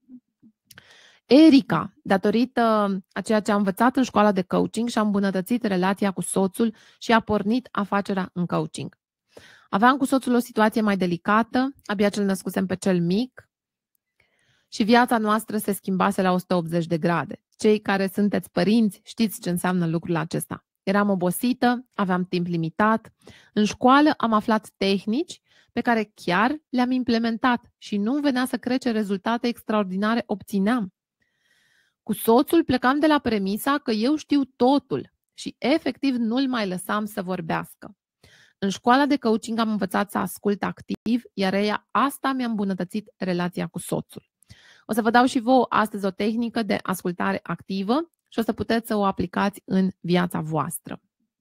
Erica, datorită a ceea ce a învățat în școala de coaching, și-a îmbunătățit relația cu soțul și a pornit afacerea în coaching. Aveam cu soțul o situație mai delicată, abia ce-l născusem pe cel mic și viața noastră se schimbase la o sută optzeci de grade. Cei care sunteți părinți știți ce înseamnă lucrul acesta. Eram obosită, aveam timp limitat. În școală am aflat tehnici pe care chiar le-am implementat și nu venea să cred ce rezultate extraordinare obțineam. Cu soțul plecam de la premisa că eu știu totul și efectiv nu-l mai lăsam să vorbească. În școala de coaching am învățat să ascult activ, iar ea asta mi-a îmbunătățit relația cu soțul. O să vă dau și vouă astăzi o tehnică de ascultare activă și o să puteți să o aplicați în viața voastră.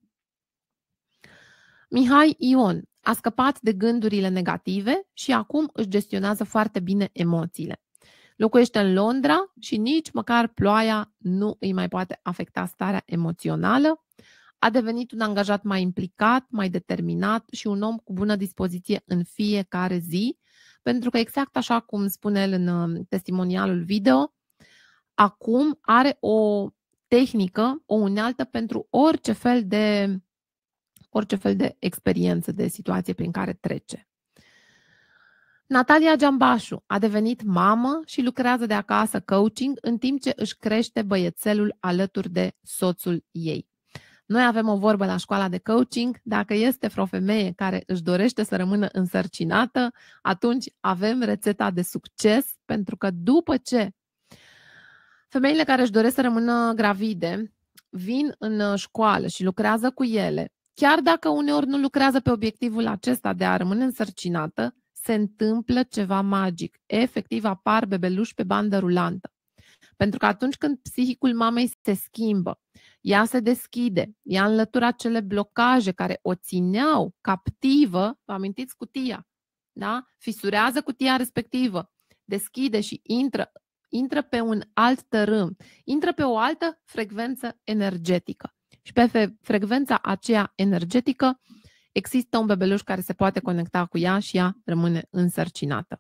Mihai Ion a scăpat de gândurile negative și acum își gestionează foarte bine emoțiile. Locuiește în Londra și nici măcar ploaia nu îi mai poate afecta starea emoțională. A devenit un angajat mai implicat, mai determinat și un om cu bună dispoziție în fiecare zi, pentru că exact așa cum spune el în testimonialul video, acum are o tehnică, o unealtă pentru orice fel de, orice fel de experiență, de situație prin care trece. Natalia Giambașu a devenit mamă și lucrează de acasă coaching în timp ce își crește băiețelul alături de soțul ei. Noi avem o vorbă la școala de coaching, dacă este vreo femeie care își dorește să rămână însărcinată, atunci avem rețeta de succes, pentru că după ce femeile care își doresc să rămână gravide vin în școală și lucrează cu ele, chiar dacă uneori nu lucrează pe obiectivul acesta de a rămâne însărcinată, se întâmplă ceva magic. Efectiv apar bebeluși pe bandă rulantă. Pentru că atunci când psihicul mamei se schimbă, ea se deschide, ea înlătură acele blocaje care o țineau captivă, vă amintiți cutia, da? Fisurează cutia respectivă, deschide și intră, intră pe un alt tărâm, intră pe o altă frecvență energetică. Și pe frecvența aceea energetică există un bebeluș care se poate conecta cu ea și ea rămâne însărcinată.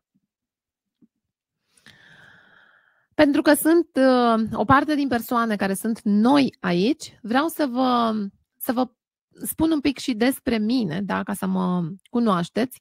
Pentru că sunt uh, o parte din persoane care sunt noi aici, vreau să vă, să vă spun un pic și despre mine, da, ca să mă cunoașteți.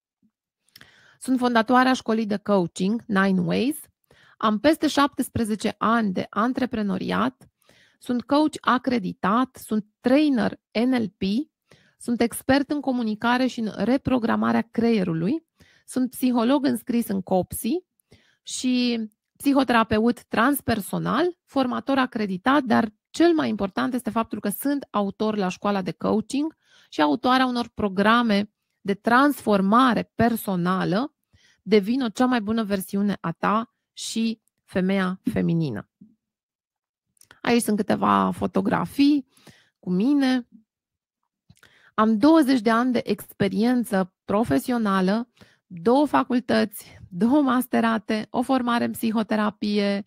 Sunt fondatoarea școlii de coaching Nine Ways. Am peste șaptesprezece ani de antreprenoriat. Sunt coach acreditat, sunt trainer N L P, sunt expert în comunicare și în reprogramarea creierului, sunt psiholog înscris în COPSI și psihoterapeut transpersonal, formator acreditat, dar cel mai important este faptul că sunt autor la școala de coaching și autoarea unor programe de transformare personală, Devină cea mai bună versiune a ta și femeia feminină. Aici sunt câteva fotografii cu mine. Am douăzeci de ani de experiență profesională, două facultăți, două masterate, o formare în psihoterapie,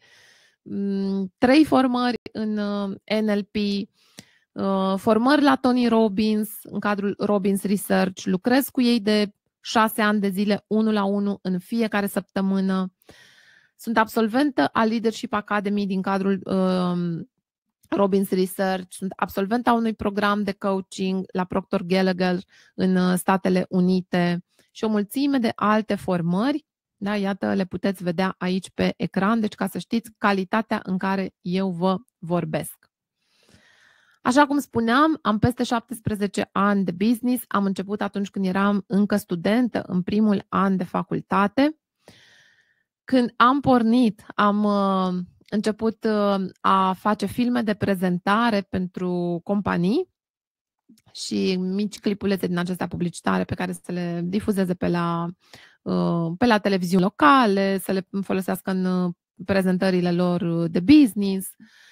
trei formări în N L P, formări la Tony Robbins în cadrul Robbins Research. Lucrez cu ei de șase ani de zile, unul la unul, în fiecare săptămână. Sunt absolventă a Leadership Academy din cadrul um, Robbins Research. Sunt absolventă a unui program de coaching la Proctor Gallagher în Statele Unite și o mulțime de alte formări. Da, iată, le puteți vedea aici pe ecran, deci ca să știți calitatea în care eu vă vorbesc. Așa cum spuneam, am peste șaptesprezece ani de business. Am început atunci când eram încă studentă, în primul an de facultate. Când am pornit, am uh, început uh, a face filme de prezentare pentru companii și mici clipulețe din acestea publicitare pe care să le difuzeze pe la, uh, pe la televiziuni locale, să le folosească în uh, prezentările lor de business.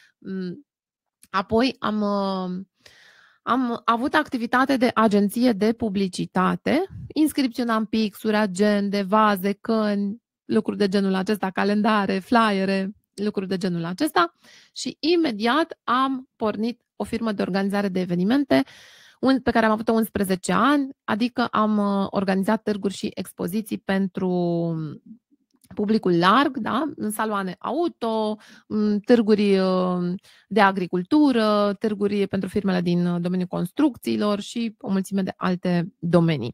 Apoi am, uh, am avut activitate de agenție de publicitate, inscripționam pixuri, agende, vaze, căni, lucruri de genul acesta, calendare, flyere, lucruri de genul acesta și imediat am pornit o firmă de organizare de evenimente pe care am avut-o unsprezece ani, adică am organizat târguri și expoziții pentru publicul larg, da? În saloane auto, târguri de agricultură, târguri pentru firmele din domeniul construcțiilor și o mulțime de alte domenii.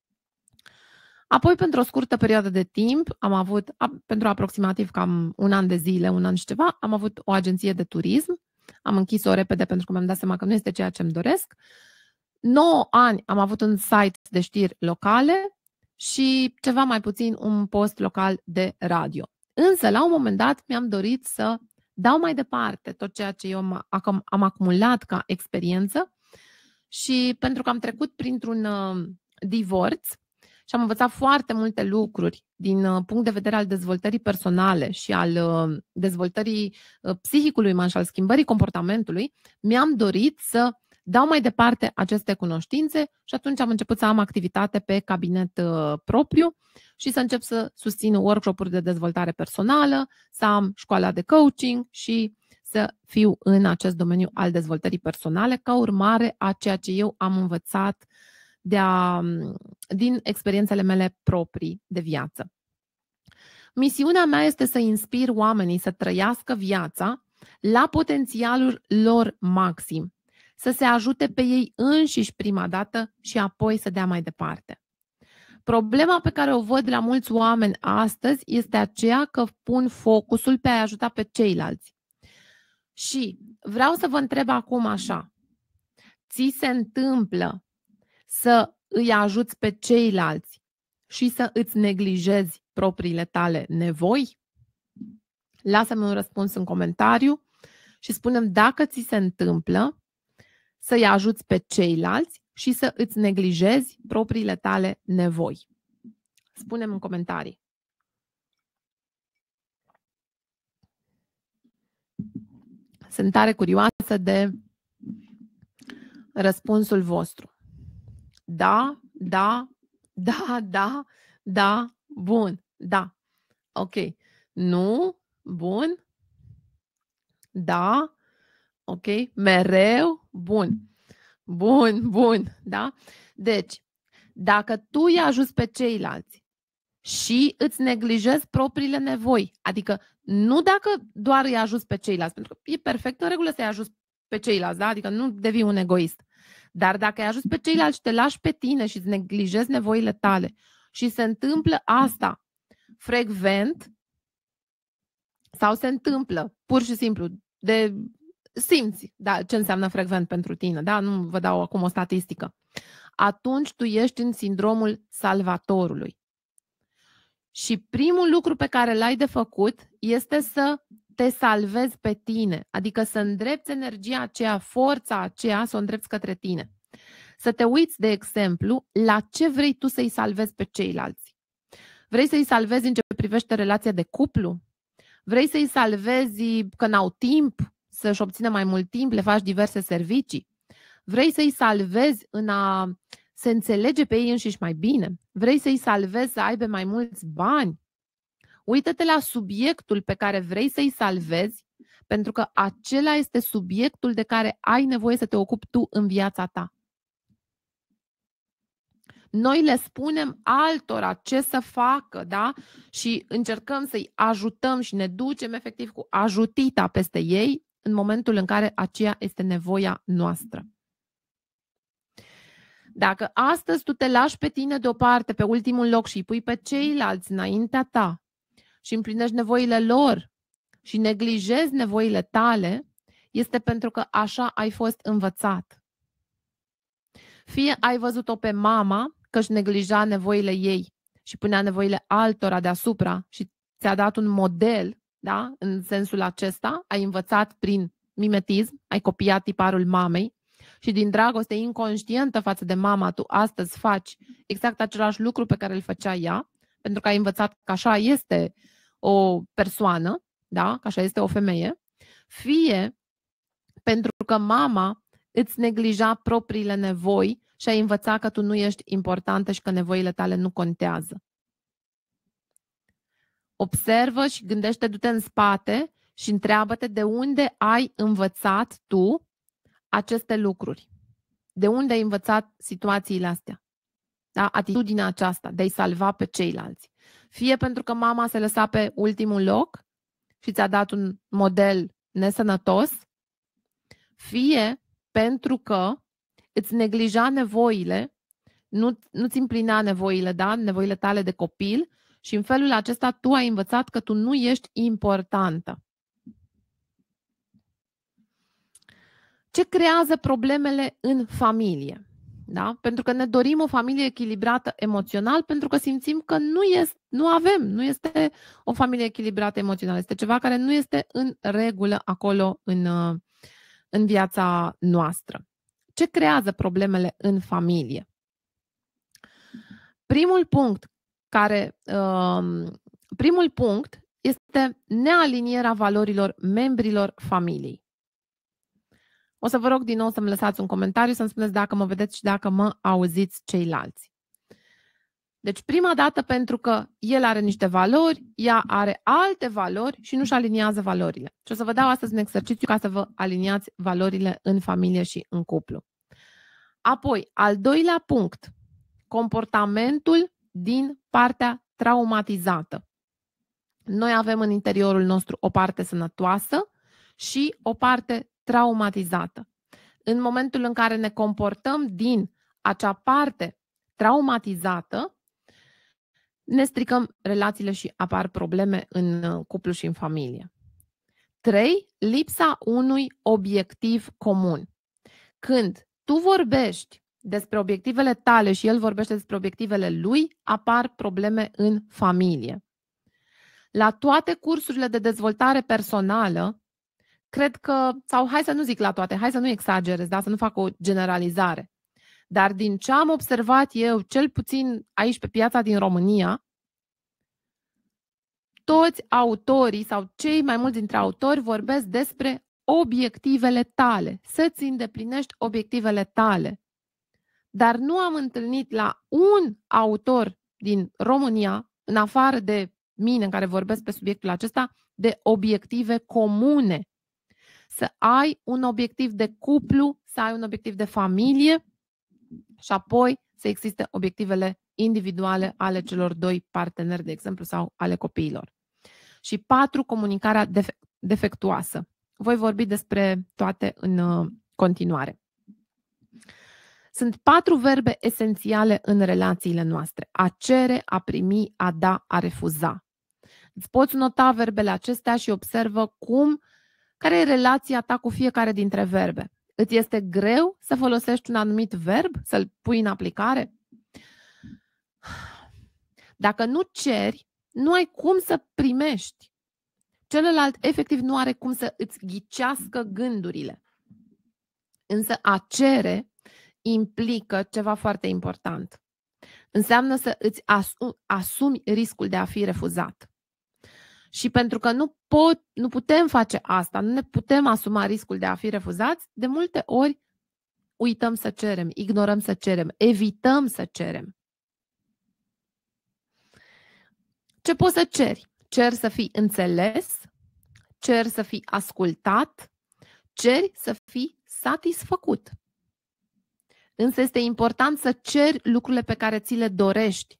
Apoi, pentru o scurtă perioadă de timp, am avut, pentru aproximativ cam un an de zile, un an și ceva, am avut o agenție de turism. Am închis-o repede pentru că mi-am dat seama că nu este ceea ce îmi doresc. nouă ani am avut un site de știri locale și ceva mai puțin un post local de radio. Însă, la un moment dat, mi-am dorit să dau mai departe tot ceea ce eu am, am acumulat ca experiență și pentru că am trecut printr-un uh, divorț și am învățat foarte multe lucruri din uh, punct de vedere al dezvoltării personale și al uh, dezvoltării uh, psihicului uman și al schimbării comportamentului, mi-am dorit să dau mai departe aceste cunoștințe și atunci am început să am activitate pe cabinet uh, propriu și să încep să susțin workshop-uri de dezvoltare personală, să am școala de coaching și să fiu în acest domeniu al dezvoltării personale ca urmare a ceea ce eu am învățat de a, din experiențele mele proprii de viață. Misiunea mea este să inspir oamenii să trăiască viața la potențialul lor maxim, să se ajute pe ei înșiși prima dată și apoi să dea mai departe. Problema pe care o văd la mulți oameni astăzi este aceea că pun focusul pe a ajuta pe ceilalți. Și vreau să vă întreb acum așa, ți se întâmplă să îi ajuți pe ceilalți și să îți neglijezi propriile tale nevoi? Lasă-mi un răspuns în comentariu și spune-mi dacă ți se întâmplă să-i ajuți pe ceilalți și să îți neglijezi propriile tale nevoi. Spune-mi în comentarii. Sunt tare curioasă de răspunsul vostru. Da, da, da, da, da, bun, da. Ok. Nu, bun, da, ok, mereu, bun, bun, bun, da? Deci, dacă tu îi ajuți pe ceilalți și îți neglijezi propriile nevoi, adică nu dacă doar îi ajuți pe ceilalți, pentru că e perfect în regulă să-i ajuți pe ceilalți, da? Adică nu devii un egoist. Dar dacă îi ajuți pe ceilalți și te lași pe tine și îți neglijezi nevoile tale și se întâmplă asta frecvent sau se întâmplă pur și simplu de simți da, ce înseamnă frecvent pentru tine, da? Nu vă dau acum o statistică. Atunci tu ești în sindromul salvatorului. Și primul lucru pe care l-ai de făcut este să te salvezi pe tine, adică să îndrepți energia aceea, forța aceea, să o îndrepți către tine. Să te uiți, de exemplu, la ce vrei tu să-i salvezi pe ceilalți. Vrei să-i salvezi în ce privește relația de cuplu? Vrei să-i salvezi că n-au timp să-și obțină mai mult timp, le faci diverse servicii? Vrei să-i salvezi în a se înțelege pe ei înșiși mai bine? Vrei să-i salvezi să aibă mai mulți bani? Uită-te la subiectul pe care vrei să-i salvezi, pentru că acela este subiectul de care ai nevoie să te ocupi tu în viața ta. Noi le spunem altora ce să facă, da? Și încercăm să-i ajutăm și ne ducem efectiv cu ajutita peste ei în momentul în care aceea este nevoia noastră. Dacă astăzi tu te lași pe tine deoparte, pe ultimul loc și îi pui pe ceilalți înaintea ta și împlinești nevoile lor și neglijezi nevoile tale, este pentru că așa ai fost învățat. Fie ai văzut-o pe mama că își neglija nevoile ei și punea nevoile altora deasupra și ți-a dat un model, da? În sensul acesta, ai învățat prin mimetism, ai copiat tiparul mamei și din dragoste inconștientă față de mama, tu astăzi faci exact același lucru pe care îl făcea ea, pentru că ai învățat că așa este o persoană, da? Că așa este o femeie, fie pentru că mama îți neglija propriile nevoi și ai învățat că tu nu ești importantă și că nevoile tale nu contează. Observă și gândește, du-te în spate și întreabă-te de unde ai învățat tu aceste lucruri? De unde ai învățat situațiile astea? Da? Atitudinea aceasta de a-i salva pe ceilalți. Fie pentru că mama se lăsa pe ultimul loc și ți-a dat un model nesănătos, fie pentru că îți neglija nevoile, nu, nu-ți împlinea nevoile, da? Nevoile tale de copil și în felul acesta tu ai învățat că tu nu ești importantă. Ce creează problemele în familie? Da? Pentru că ne dorim o familie echilibrată emoțional, pentru că simțim că nu, este, nu avem, nu este o familie echilibrată emoțional. Este ceva care nu este în regulă acolo în, în viața noastră. Ce creează problemele în familie? Primul punct, care, um, primul punct este nealinierea valorilor membrilor familiei. O să vă rog din nou să-mi lăsați un comentariu, să-mi spuneți dacă mă vedeți și dacă mă auziți ceilalți. Deci prima dată pentru că el are niște valori, ea are alte valori și nu-și aliniază valorile. Și o să vă dau astăzi un exercițiu ca să vă aliniați valorile în familie și în cuplu. Apoi, al doilea punct, comportamentul din partea traumatizată. Noi avem în interiorul nostru o parte sănătoasă și o parte traumatizată. În momentul în care ne comportăm din acea parte traumatizată, ne stricăm relațiile și apar probleme în cuplu și în familie. trei. Lipsa unui obiectiv comun. Când tu vorbești despre obiectivele tale și el vorbește despre obiectivele lui, apar probleme în familie. La toate cursurile de dezvoltare personală, cred că, sau hai să nu zic la toate, hai să nu exagerez, da? Să nu fac o generalizare. Dar din ce am observat eu, cel puțin aici pe piața din România, toți autorii sau cei mai mulți dintre autori vorbesc despre obiectivele tale, să-ți îndeplinești obiectivele tale. Dar nu am întâlnit la un autor din România, în afară de mine care vorbesc pe subiectul acesta, de obiective comune. Să ai un obiectiv de cuplu, să ai un obiectiv de familie și apoi să existe obiectivele individuale ale celor doi parteneri, de exemplu, sau ale copiilor. Și patru, comunicarea defectuoasă. Voi vorbi despre toate în continuare. Sunt patru verbe esențiale în relațiile noastre. A cere, a primi, a da, a refuza. Îți poți nota verbele acestea și observă cum, care e relația ta cu fiecare dintre verbe. Îți este greu să folosești un anumit verb, să-l pui în aplicare? Dacă nu ceri, nu ai cum să primești. Celălalt efectiv nu are cum să îți ghicească gândurile. Însă a cere implică ceva foarte important. Înseamnă să îți asumi riscul de a fi refuzat. Și pentru că nu, pot, nu putem face asta, nu ne putem asuma riscul de a fi refuzați, de multe ori uităm să cerem, ignorăm să cerem, evităm să cerem. Ce poți să ceri? Cer să fii înțeles, cer să fii ascultat, ceri să fii satisfăcut. Însă este important să ceri lucrurile pe care ți le dorești.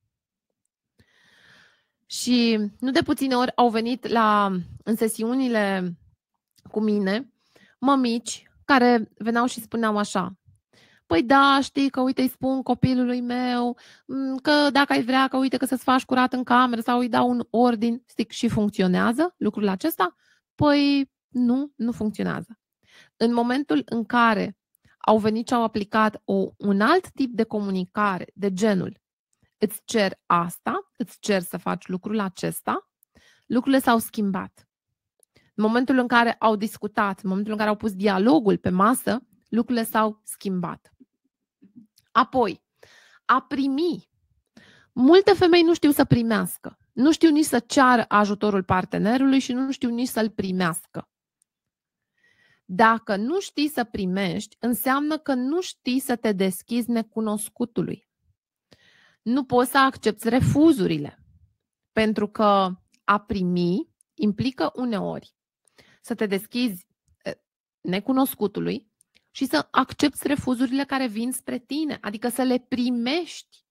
Și nu de puține ori au venit la, în sesiunile cu mine mămici care veneau și spuneau așa: păi da, știi că uite îi spun copilului meu că dacă ai vrea, că uite că să-ți faci curat în cameră sau îi dau un ordin, stic, și funcționează lucrul acesta? Păi nu, nu funcționează. În momentul în care au venit și au aplicat o, un alt tip de comunicare de genul: îți cer asta, îți cer să faci lucrul acesta, lucrurile s-au schimbat. În momentul în care au discutat, în momentul în care au pus dialogul pe masă, lucrurile s-au schimbat. Apoi, a primi. Multe femei nu știu să primească, nu știu nici să ceară ajutorul partenerului și nu știu nici să-l primească. Dacă nu știi să primești, înseamnă că nu știi să te deschizi necunoscutului. Nu poți să accepți refuzurile, pentru că a primi implică uneori să te deschizi necunoscutului, și să accepți refuzurile care vin spre tine, adică să le primești.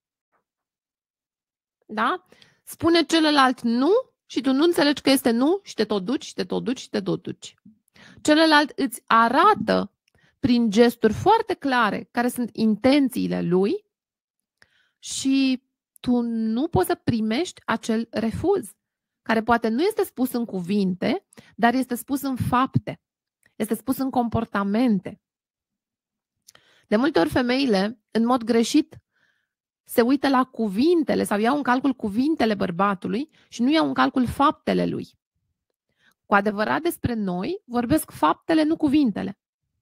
Da? Spune celălalt nu și tu nu înțelegi că este nu și te tot duci, și te tot duci, și te tot duci. Celălalt îți arată prin gesturi foarte clare care sunt intențiile lui și tu nu poți să primești acel refuz, care poate nu este spus în cuvinte, dar este spus în fapte, este spus în comportamente. De multe ori femeile, în mod greșit, se uită la cuvintele sau iau în calcul cuvintele bărbatului și nu iau în calcul faptele lui. Cu adevărat despre noi vorbesc faptele, nu cuvintele.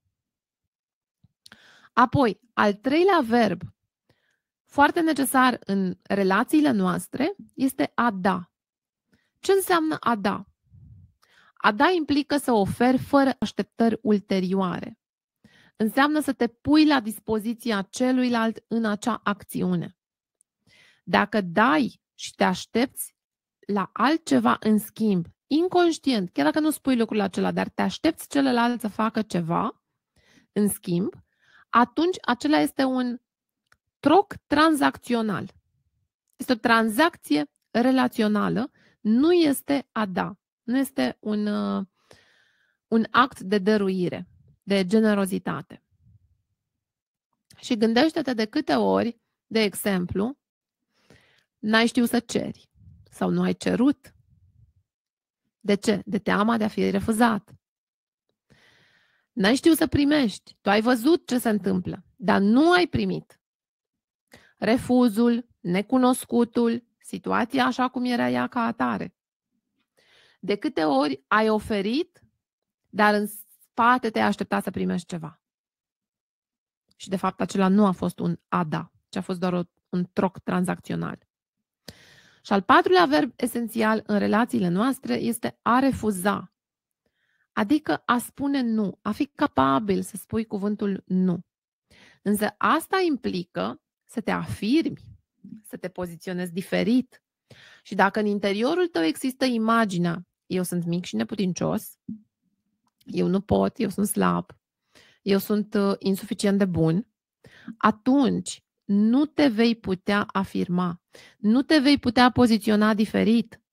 Apoi, al treilea verb foarte necesar în relațiile noastre este a da. Ce înseamnă a da? A da implică să oferi fără așteptări ulterioare. Înseamnă să te pui la dispoziția celuilalt în acea acțiune. Dacă dai și te aștepți la altceva în schimb, inconștient, chiar dacă nu spui lucrul acela, dar te aștepți celălalt să facă ceva în schimb, atunci acela este un troc tranzacțional. Este o tranzacție relațională, nu este a da, nu este un, uh, un act de dăruire, de generozitate. Și gândește-te de câte ori, de exemplu, n-ai știut să ceri sau nu ai cerut. De ce? De teama de a fi refuzat. N-ai știut să primești. Tu ai văzut ce se întâmplă, dar nu ai primit. Refuzul, necunoscutul, situația așa cum era ea ca atare. De câte ori ai oferit, dar în spate te-ai așteptat să primești ceva. Și de fapt acela nu a fost un a da, ci a fost doar o, un troc tranzacțional. Și al patrulea verb esențial în relațiile noastre este a refuza. Adică a spune nu, a fi capabil să spui cuvântul nu. Însă asta implică să te afirmi, să te poziționezi diferit. Și dacă în interiorul tău există imaginea, eu sunt mic și neputincios, eu nu pot, eu sunt slab, eu sunt uh, insuficient de bun, atunci nu te vei putea afirma, nu te vei putea poziționa diferit.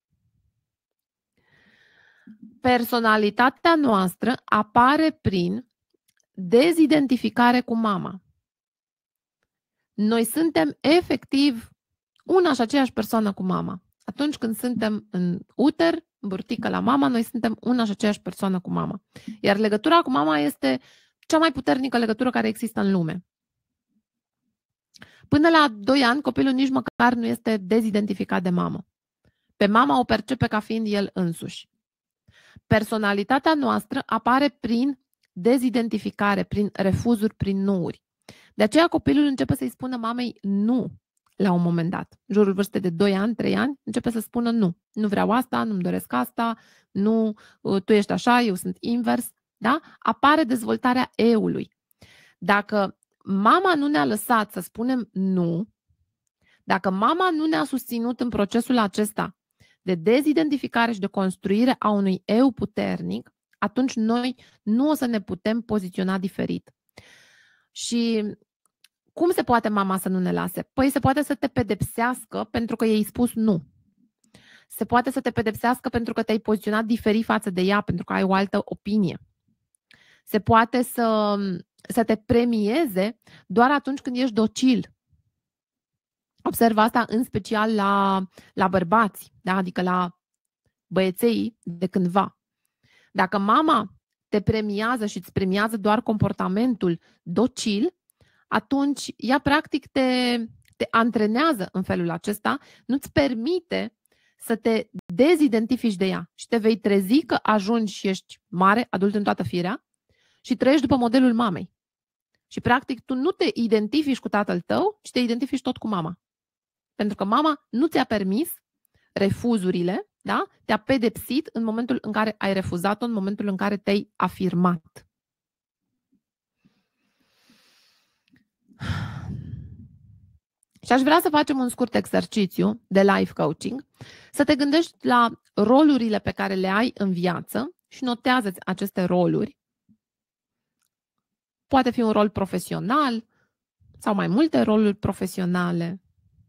Personalitatea noastră apare prin dezidentificare cu mama. Noi suntem efectiv una și aceeași persoană cu mama. Atunci când suntem în uter, în burtică la mama, noi suntem una și aceeași persoană cu mama. Iar legătura cu mama este cea mai puternică legătură care există în lume. Până la doi ani, copilul nici măcar nu este dezidentificat de mamă. Pe mama o percepe ca fiind el însuși. Personalitatea noastră apare prin dezidentificare, prin refuzuri, prin nuuri. De aceea copilul începe să-i spună mamei nu la un moment dat. În jurul vârstei de doi ani, trei ani, începe să spună nu. Nu vreau asta, nu-mi doresc asta, nu, tu ești așa, eu sunt invers. Da? Apare dezvoltarea eului. Dacă mama nu ne-a lăsat să spunem nu, dacă mama nu ne-a susținut în procesul acesta de dezidentificare și de construire a unui eu puternic, atunci noi nu o să ne putem poziționa diferit. Și cum se poate mama să nu ne lase? Păi se poate să te pedepsească pentru că i-ai spus nu. Se poate să te pedepsească pentru că te-ai poziționat diferit față de ea, pentru că ai o altă opinie. Se poate să, să te premieze doar atunci când ești docil. Observ asta în special la, la bărbați, da? Adică la băieței de cândva. Dacă mama te premiază și îți premiază doar comportamentul docil, atunci ea practic te, te antrenează în felul acesta, nu-ți permite să te dezidentifici de ea și te vei trezi că ajungi și ești mare, adult în toată firea și trăiești după modelul mamei. Și practic tu nu te identifici cu tatăl tău, ci te identifici tot cu mama. Pentru că mama nu ți-a permis refuzurile, da? Te-a pedepsit în momentul în care ai refuzat-o, în momentul în care te-ai afirmat. Și aș vrea să facem un scurt exercițiu de life coaching, să te gândești la rolurile pe care le ai în viață și notează-ți aceste roluri. poate fi un rol profesional sau mai multe roluri profesionale.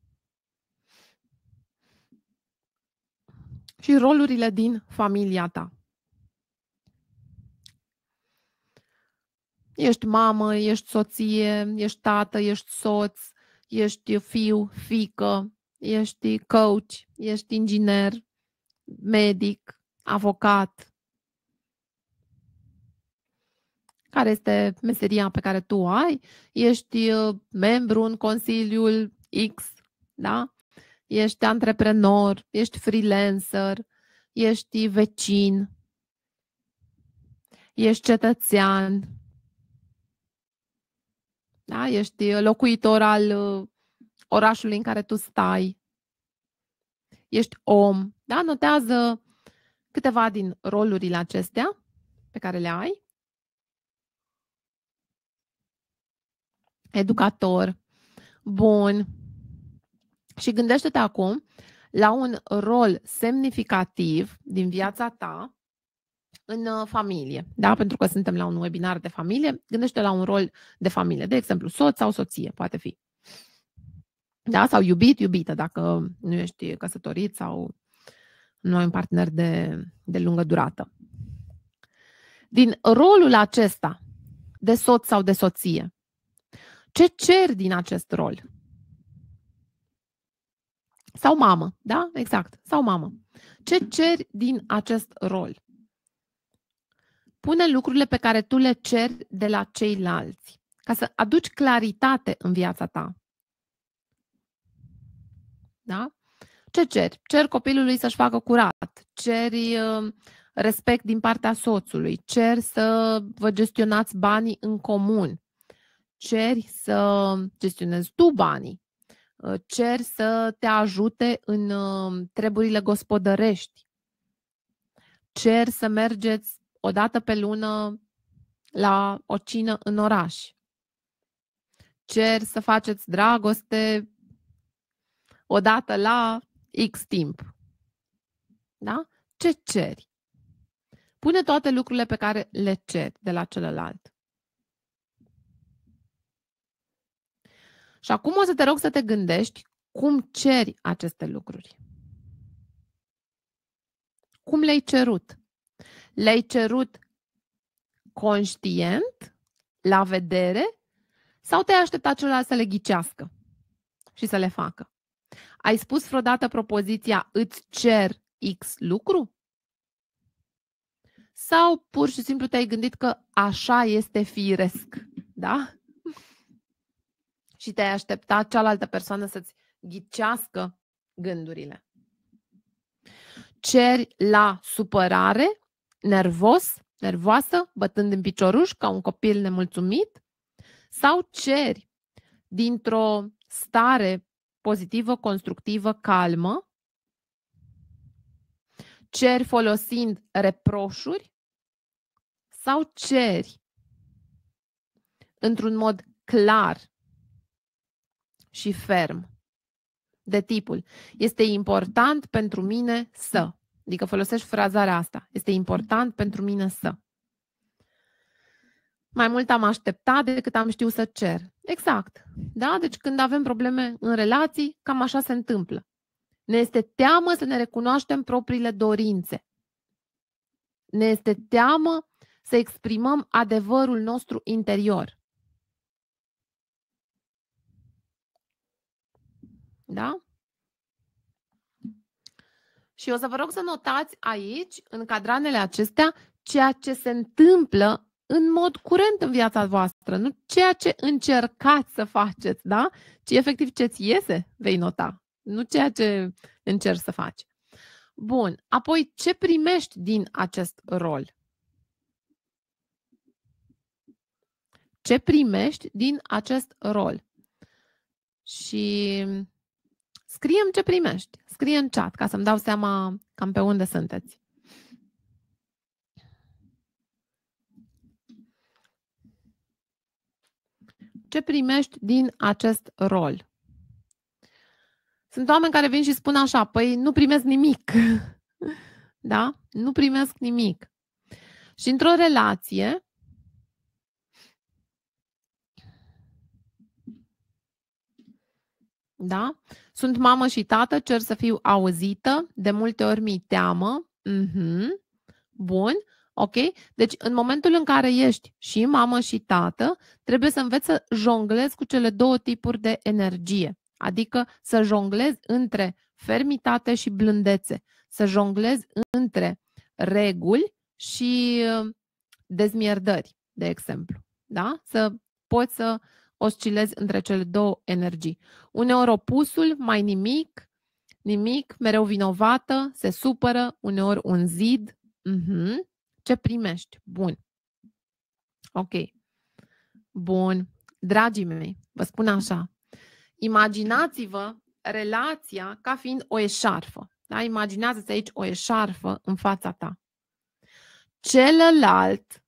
Și rolurile din familia ta. Ești mamă, ești soție, ești tată, ești soț, ești fiu, fiică, ești coach, ești inginer, medic, avocat. Care este meseria pe care tu ai? Ești membru în Consiliul X, da? Ești antreprenor, ești freelancer, ești vecin, ești cetățean, da? Ești locuitor al orașului în care tu stai, ești om, da? Notează câteva din rolurile acestea pe care le ai. Educator, bun. Și gândește-te acum la un rol semnificativ din viața ta în familie, da? Pentru că suntem la un webinar de familie, gândește la un rol de familie, de exemplu, soț sau soție, poate fi. Da? Sau iubit, iubită, dacă nu ești căsătorit sau nu ai un partener de, de lungă durată. Din rolul acesta de soț sau de soție, ce ceri din acest rol? Sau mamă, da? Exact, sau mamă. Ce ceri din acest rol? Pune lucrurile pe care tu le ceri de la ceilalți, ca să aduci claritate în viața ta. Da? Ce ceri? Ceri copilului să-și facă curat, ceri respect din partea soțului, ceri să vă gestionați banii în comun, ceri să gestionezi tu banii, ceri să te ajute în treburile gospodărești, ceri să mergeți o dată pe lună la o cină în oraș, ceri să faceți dragoste o dată la X timp. Da? Ce ceri? Pune toate lucrurile pe care le ceri de la celălalt. Și acum o să te rog să te gândești cum ceri aceste lucruri. Cum le-ai cerut? Le-ai cerut conștient, la vedere, sau te-ai așteptat celălalt să le ghicească și să le facă? Ai spus vreodată propoziția îți cer X lucru? Sau pur și simplu te-ai gândit că așa este firesc, da? Și te-ai așteptat cealaltă persoană să-ți ghicească gândurile. Ceri la supărare, nervos, nervoasă, bătând în picioruș ca un copil nemulțumit? Sau ceri dintr-o stare pozitivă, constructivă, calmă? Ceri folosind reproșuri? Sau ceri într-un mod clar și ferm, de tipul este important pentru mine să, adică folosești frazarea asta, este important pentru mine să. Mai mult am așteptat decât am știut să cer. Exact. Da? Deci când avem probleme în relații, cam așa se întâmplă. Ne este teamă să ne recunoaștem propriile dorințe. Ne este teamă să exprimăm adevărul nostru interior. Da? Și o să vă rog să notați aici, în cadranele acestea, ceea ce se întâmplă în mod curent în viața voastră, nu ceea ce încercați să faceți, da? Ci efectiv ce-ți iese, vei nota, nu ceea ce încerci să faci. Bun, apoi ce primești din acest rol? Ce primești din acest rol? Și scrie-mi ce primești, scrie în chat ca să-mi dau seama cam pe unde sunteți. Ce primești din acest rol? Sunt oameni care vin și spun așa, păi nu primesc nimic. Da? Nu primesc nimic. Și într-o relație, Da? Sunt mamă și tată, cer să fiu auzită, de multe ori mi-e teamă. Uh-huh. Bun. Ok? Deci în momentul în care ești și mamă și tată, trebuie să înveți să jonglezi cu cele două tipuri de energie. Adică să jonglezi între fermitate și blândețe. Să jonglezi între reguli și dezmierdări, de exemplu. Da? Să poți să oscilezi între cele două energii. Uneori opusul, mai nimic, nimic, mereu vinovată, se supără, uneori un zid. Uh-huh. Ce primești? Bun. Ok. Bun. Dragii mei, vă spun așa. Imaginați-vă relația ca fiind o eșarfă. Da? Imaginează-ți aici o eșarfă în fața ta. Celălalt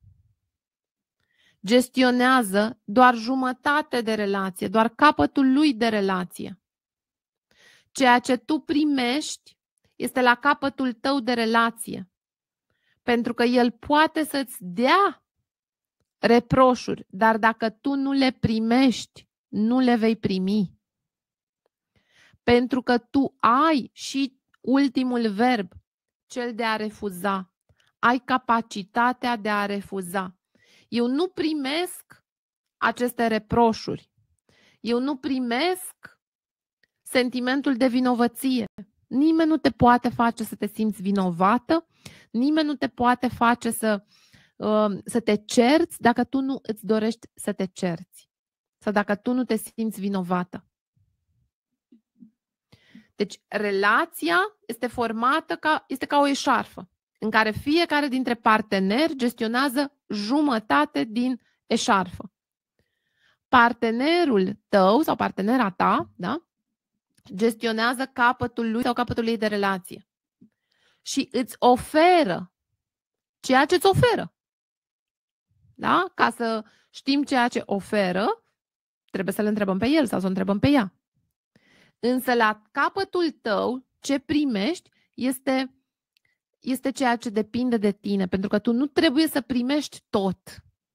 gestionează doar jumătate de relație, doar capătul lui de relație. Ceea ce tu primești este la capătul tău de relație. Pentru că el poate să-ți dea reproșuri, dar dacă tu nu le primești, nu le vei primi. Pentru că tu ai și ultimul verb, cel de a refuza. Ai capacitatea de a refuza. Eu nu primesc aceste reproșuri. Eu nu primesc sentimentul de vinovăție. Nimeni nu te poate face să te simți vinovată, nimeni nu te poate face să, uh, să te cerți dacă tu nu îți dorești să te cerți sau dacă tu nu te simți vinovată. Deci relația este formată ca, este ca o eșarfă în care fiecare dintre parteneri gestionează jumătate din eșarfă. Partenerul tău sau partenera ta, da? Gestionează capătul lui sau capătul ei de relație. Și îți oferă ceea ce îți oferă. Da? Ca să știm ceea ce oferă, trebuie să le întrebăm pe el sau să o întrebăm pe ea. Însă la capătul tău, ce primești este, este ceea ce depinde de tine, pentru că tu nu trebuie să primești tot.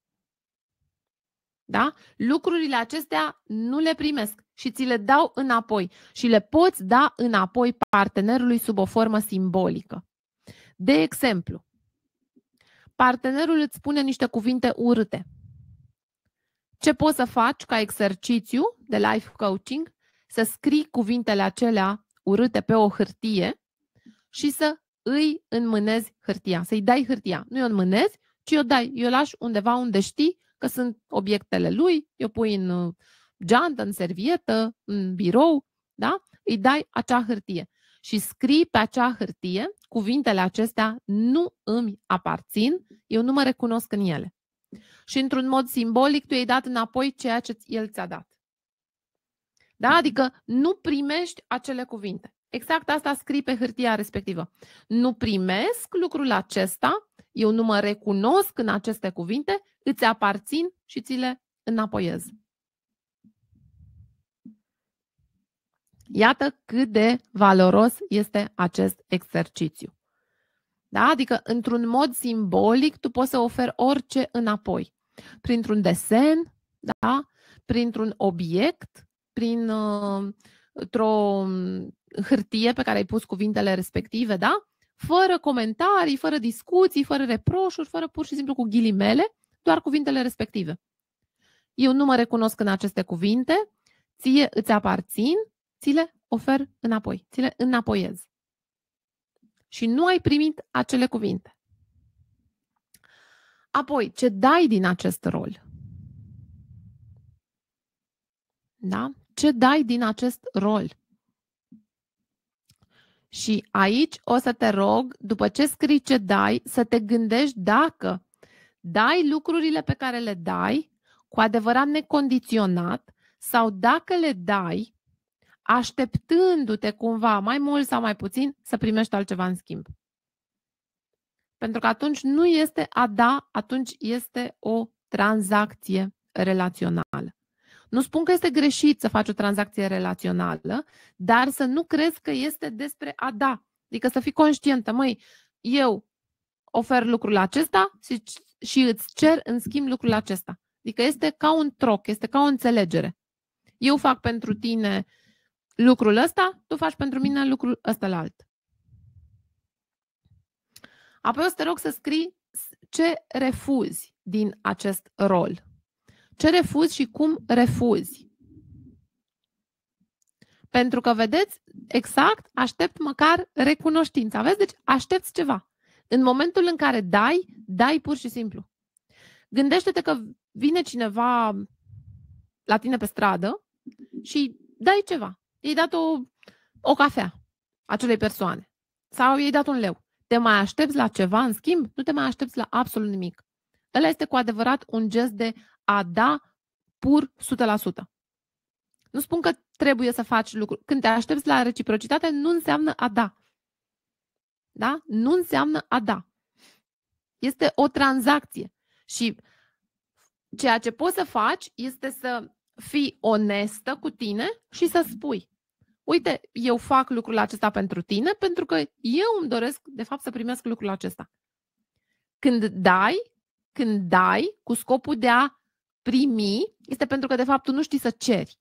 Da? Lucrurile acestea nu le primesc și ți le dau înapoi și le poți da înapoi partenerului sub o formă simbolică. De exemplu, partenerul îți spune niște cuvinte urâte. Ce poți să faci ca exercițiu de life coaching? Să scrii cuvintele acelea urâte pe o hârtie și să îi înmânezi hârtia, să-i dai hârtia. Nu o înmânezi, ci o dai, o lași undeva unde știi că sunt obiectele lui, o pui în geantă, în servietă, în birou, da? Îi dai acea hârtie și scrii pe acea hârtie cuvintele acestea: nu îmi aparțin, eu nu mă recunosc în ele. Și într-un mod simbolic tu i-ai dat înapoi ceea ce el ți-a dat. Da? Adică nu primești acele cuvinte. Exact asta scrii pe hârtia respectivă. Nu primesc lucrul acesta, eu nu mă recunosc în aceste cuvinte, îți aparțin și ți le înapoiez. Iată cât de valoros este acest exercițiu. Da? Adică, într-un mod simbolic, tu poți să oferi orice înapoi. Printr-un desen, da? Printr-un obiect, prin uh, o hârtie pe care ai pus cuvintele respective, da? Fără comentarii, fără discuții, fără reproșuri, fără pur și simplu cu ghilimele, doar cuvintele respective. Eu nu mă recunosc în aceste cuvinte, ție îți aparțin, ți le ofer înapoi, ți le înapoiez. Și nu ai primit acele cuvinte. Apoi, ce dai din acest rol? Da? Ce dai din acest rol? Și aici o să te rog, după ce scrii ce dai, să te gândești dacă dai lucrurile pe care le dai cu adevărat necondiționat sau dacă le dai așteptându-te cumva, mai mult sau mai puțin, să primești altceva în schimb. Pentru că atunci nu este a da, atunci este o tranzacție relațională. Nu spun că este greșit să faci o tranzacție relațională, dar să nu crezi că este despre a da. Adică să fii conștientă, măi, eu ofer lucrul acesta și, și îți cer în schimb lucrul acesta. Adică este ca un troc, este ca o înțelegere. Eu fac pentru tine lucrul ăsta, tu faci pentru mine lucrul ăsta la alt. Apoi o să te rog să scrii ce refuzi din acest rol. Ce refuzi și cum refuzi. Pentru că, vedeți, exact, aștept măcar recunoștința. Vezi? Deci aștepți ceva. În momentul în care dai, dai pur și simplu. Gândește-te că vine cineva la tine pe stradă și dai ceva. I-ai dat o, o cafea acelei persoane. Sau i-ai dat un leu. Te mai aștepți la ceva în schimb? Nu te mai aștepți la absolut nimic. Ăla este cu adevărat un gest de a da pur o sută la sută. Nu spun că trebuie să faci lucruri. Când te aștepți la reciprocitate, nu înseamnă a da. Da? Nu înseamnă a da. Este o tranzacție. Și ceea ce poți să faci este să fii onestă cu tine și să spui: uite, eu fac lucrul acesta pentru tine pentru că eu îmi doresc, de fapt, să primesc lucrul acesta. Când dai, când dai cu scopul de a primi, este pentru că, de fapt, tu nu știi să ceri.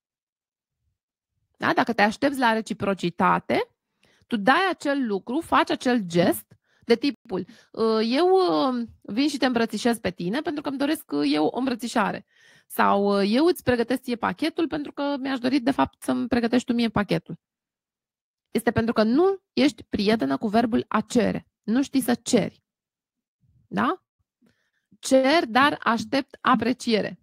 Da? Dacă te aștepți la reciprocitate, tu dai acel lucru, faci acel gest de tipul: eu vin și te îmbrățișez pe tine pentru că îmi doresc eu o îmbrățișare. Sau eu îți pregătesc ție pachetul pentru că mi-aș dori, de fapt, să-mi pregătești tu mie pachetul. Este pentru că nu ești prietenă cu verbul a cere. Nu știi să ceri. Da? Cer, dar aștept apreciere.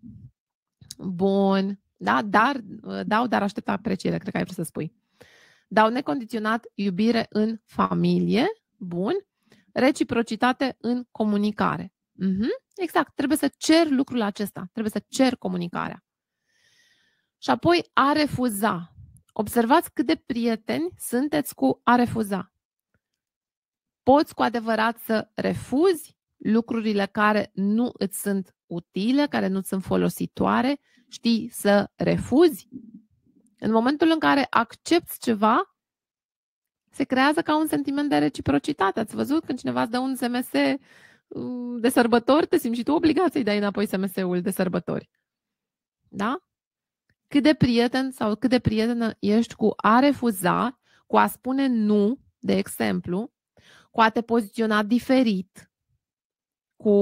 Bun. Da? Dar, dau, dar aștept apreciere, cred că ai vrut să spui. Dau necondiționat iubire în familie. Bun. Reciprocitate în comunicare. Uh-huh. Exact. Trebuie să cer lucrul acesta. Trebuie să cer comunicarea. Și apoi a refuza. Observați cât de prieteni sunteți cu a refuza. Poți cu adevărat să refuzi lucrurile care nu îți sunt utile, care nu îți sunt folositoare. Știi să refuzi? În momentul în care accepti ceva, se creează ca un sentiment de reciprocitate. Ați văzut când cineva îți dă un S M S de sărbători, te simți și tu obligat să-i dai înapoi S M S-ul de sărbători. Da? Cât de prieten sau cât de prietenă ești cu a refuza, cu a spune nu, de exemplu, cu a te poziționa diferit, cu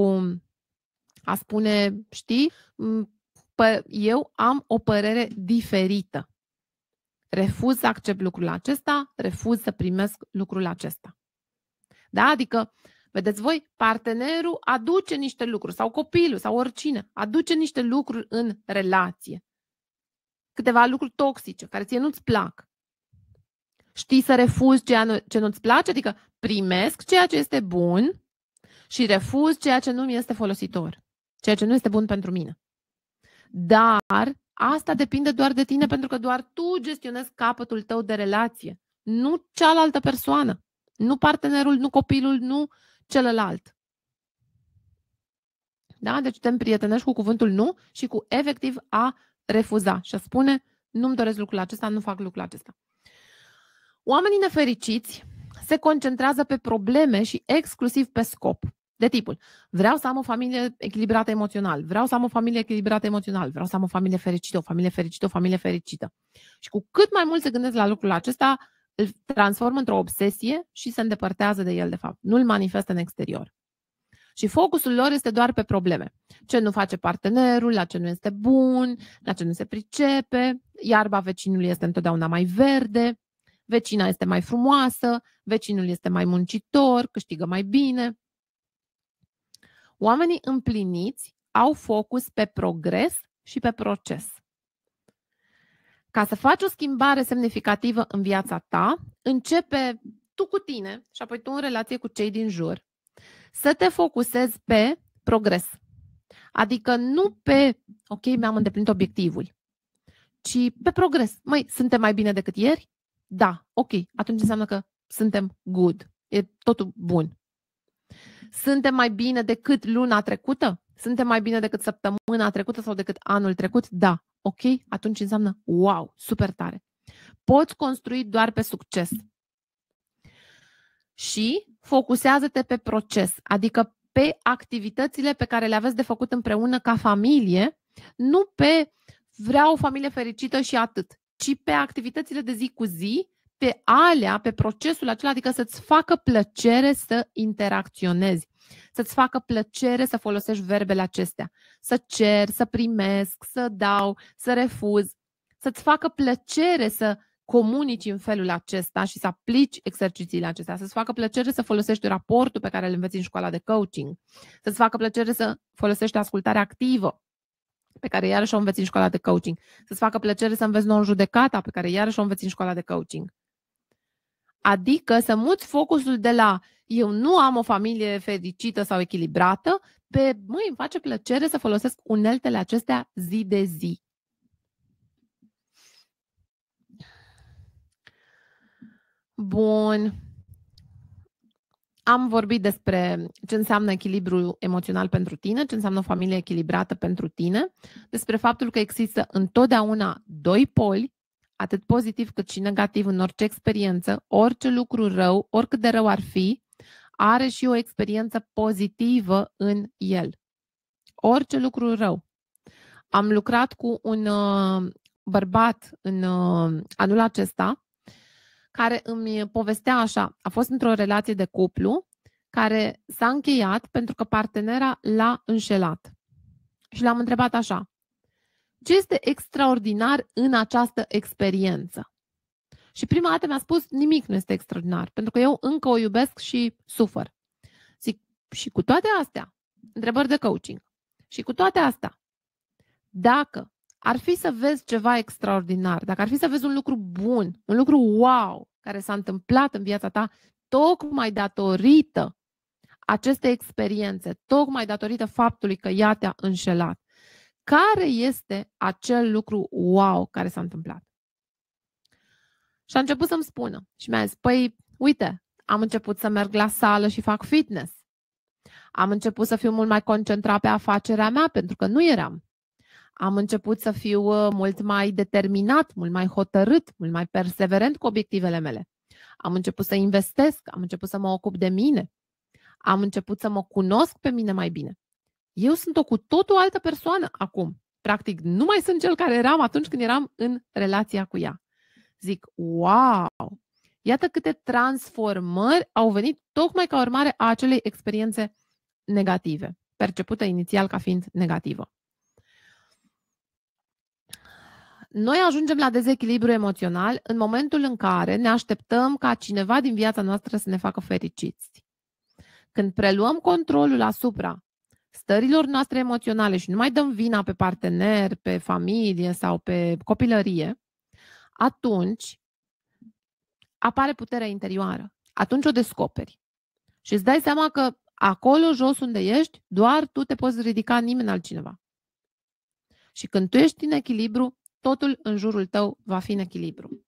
a spune, știi, eu am o părere diferită. Refuz să accept lucrul acesta, refuz să primesc lucrul acesta. Da? Adică, vedeți voi, partenerul aduce niște lucruri, sau copilul, sau oricine, aduce niște lucruri în relație. Câteva lucruri toxice, care ție nu-ți plac. Știi să refuzi ceea ce nu-ți place, adică primesc ceea ce este bun și refuz ceea ce nu mi este folositor, ceea ce nu este bun pentru mine. Dar asta depinde doar de tine, pentru că doar tu gestionezi capătul tău de relație, nu cealaltă persoană, nu partenerul, nu copilul, nu celălalt. Da? Deci te împrietenești cu cuvântul nu și cu efectiv a refuza și a spune: nu-mi doresc lucrul acesta, nu fac lucrul acesta. Oamenii nefericiți se concentrează pe probleme și exclusiv pe scop. De tipul: vreau să am o familie echilibrată emoțional, vreau să am o familie echilibrată emoțional, vreau să am o familie fericită, o familie fericită, o familie fericită. Și cu cât mai mult se gândesc la lucrul acesta, îl transformă într-o obsesie și se îndepărtează de el, de fapt. Nu îl manifestă în exterior. Și focusul lor este doar pe probleme. Ce nu face partenerul, la ce nu este bun, la ce nu se pricepe, iarba vecinului este întotdeauna mai verde, vecina este mai frumoasă, vecinul este mai muncitor, câștigă mai bine. Oamenii împliniți au focus pe progres și pe proces. Ca să faci o schimbare semnificativă în viața ta, începe tu cu tine și apoi tu în relație cu cei din jur să te focusezi pe progres. Adică nu pe, ok, mi-am îndeplinit obiectivul, ci pe progres. Măi, suntem mai bine decât ieri? Da, ok, atunci înseamnă că suntem good, e totul bun. Suntem mai bine decât luna trecută? Suntem mai bine decât săptămâna trecută sau decât anul trecut? Da, ok, atunci înseamnă wow, super tare. Poți construi doar pe succes. Și focusează-te pe proces, adică pe activitățile pe care le aveți de făcut împreună ca familie, nu pe vreau o familie fericită și atât, ci pe activitățile de zi cu zi, pe alea, pe procesul acela, adică să-ți facă plăcere să interacționezi, să-ți facă plăcere să folosești verbele acestea, să cer, să primesc, să dau, să refuz, să-ți facă plăcere să comunici în felul acesta și să aplici exercițiile acestea, să-ți facă plăcere să folosești raportul pe care îl înveți în școala de coaching, să-ți facă plăcere să folosești ascultarea activă, pe care iarăși o înveți în școala de coaching, să-ți facă plăcere să înveți non-judecata, pe care iarăși o înveți în școala de coaching. Adică să muți focusul de la eu nu am o familie fericită sau echilibrată, pe măi, îmi face plăcere să folosesc uneltele acestea zi de zi. Bun. Am vorbit despre ce înseamnă echilibru emoțional pentru tine, ce înseamnă o familie echilibrată pentru tine, despre faptul că există întotdeauna doi poli, atât pozitiv cât și negativ în orice experiență, orice lucru rău, oricât de rău ar fi, are și o experiență pozitivă în el. Orice lucru rău. Am lucrat cu un uh, bărbat în uh, anul acesta, care îmi povestea așa, a fost într-o relație de cuplu care s-a încheiat pentru că partenera l-a înșelat. Și l-am întrebat așa, ce este extraordinar în această experiență? Și prima dată mi-a spus, nimic nu este extraordinar, pentru că eu încă o iubesc și sufăr. Zic, și cu toate astea, întrebări de coaching, și cu toate astea, dacă ar fi să vezi ceva extraordinar, dacă ar fi să vezi un lucru bun, un lucru wow, care s-a întâmplat în viața ta, tocmai datorită acestei experiențe, tocmai datorită faptului că ea te-a înșelat, care este acel lucru wow care s-a întâmplat? Și a început să-mi spună și mi-a zis, păi, uite, am început să merg la sală și fac fitness. Am început să fiu mult mai concentrat pe afacerea mea, pentru că nu eram. Am început să fiu mult mai determinat, mult mai hotărât, mult mai perseverent cu obiectivele mele. Am început să investesc, am început să mă ocup de mine. Am început să mă cunosc pe mine mai bine. Eu sunt o cu totul altă persoană acum. Practic, nu mai sunt cel care eram atunci când eram în relația cu ea. Zic, wow! Iată câte transformări au venit tocmai ca urmare a acelei experiențe negative, percepută inițial ca fiind negativă. Noi ajungem la dezechilibru emoțional în momentul în care ne așteptăm ca cineva din viața noastră să ne facă fericiți. Când preluăm controlul asupra stărilor noastre emoționale și nu mai dăm vina pe partener, pe familie sau pe copilărie, atunci apare puterea interioară. Atunci o descoperi. Și îți dai seama că acolo, jos unde ești, doar tu te poți ridica, nimeni altcineva. Și când tu ești în echilibru, totul în jurul tău va fi în echilibru.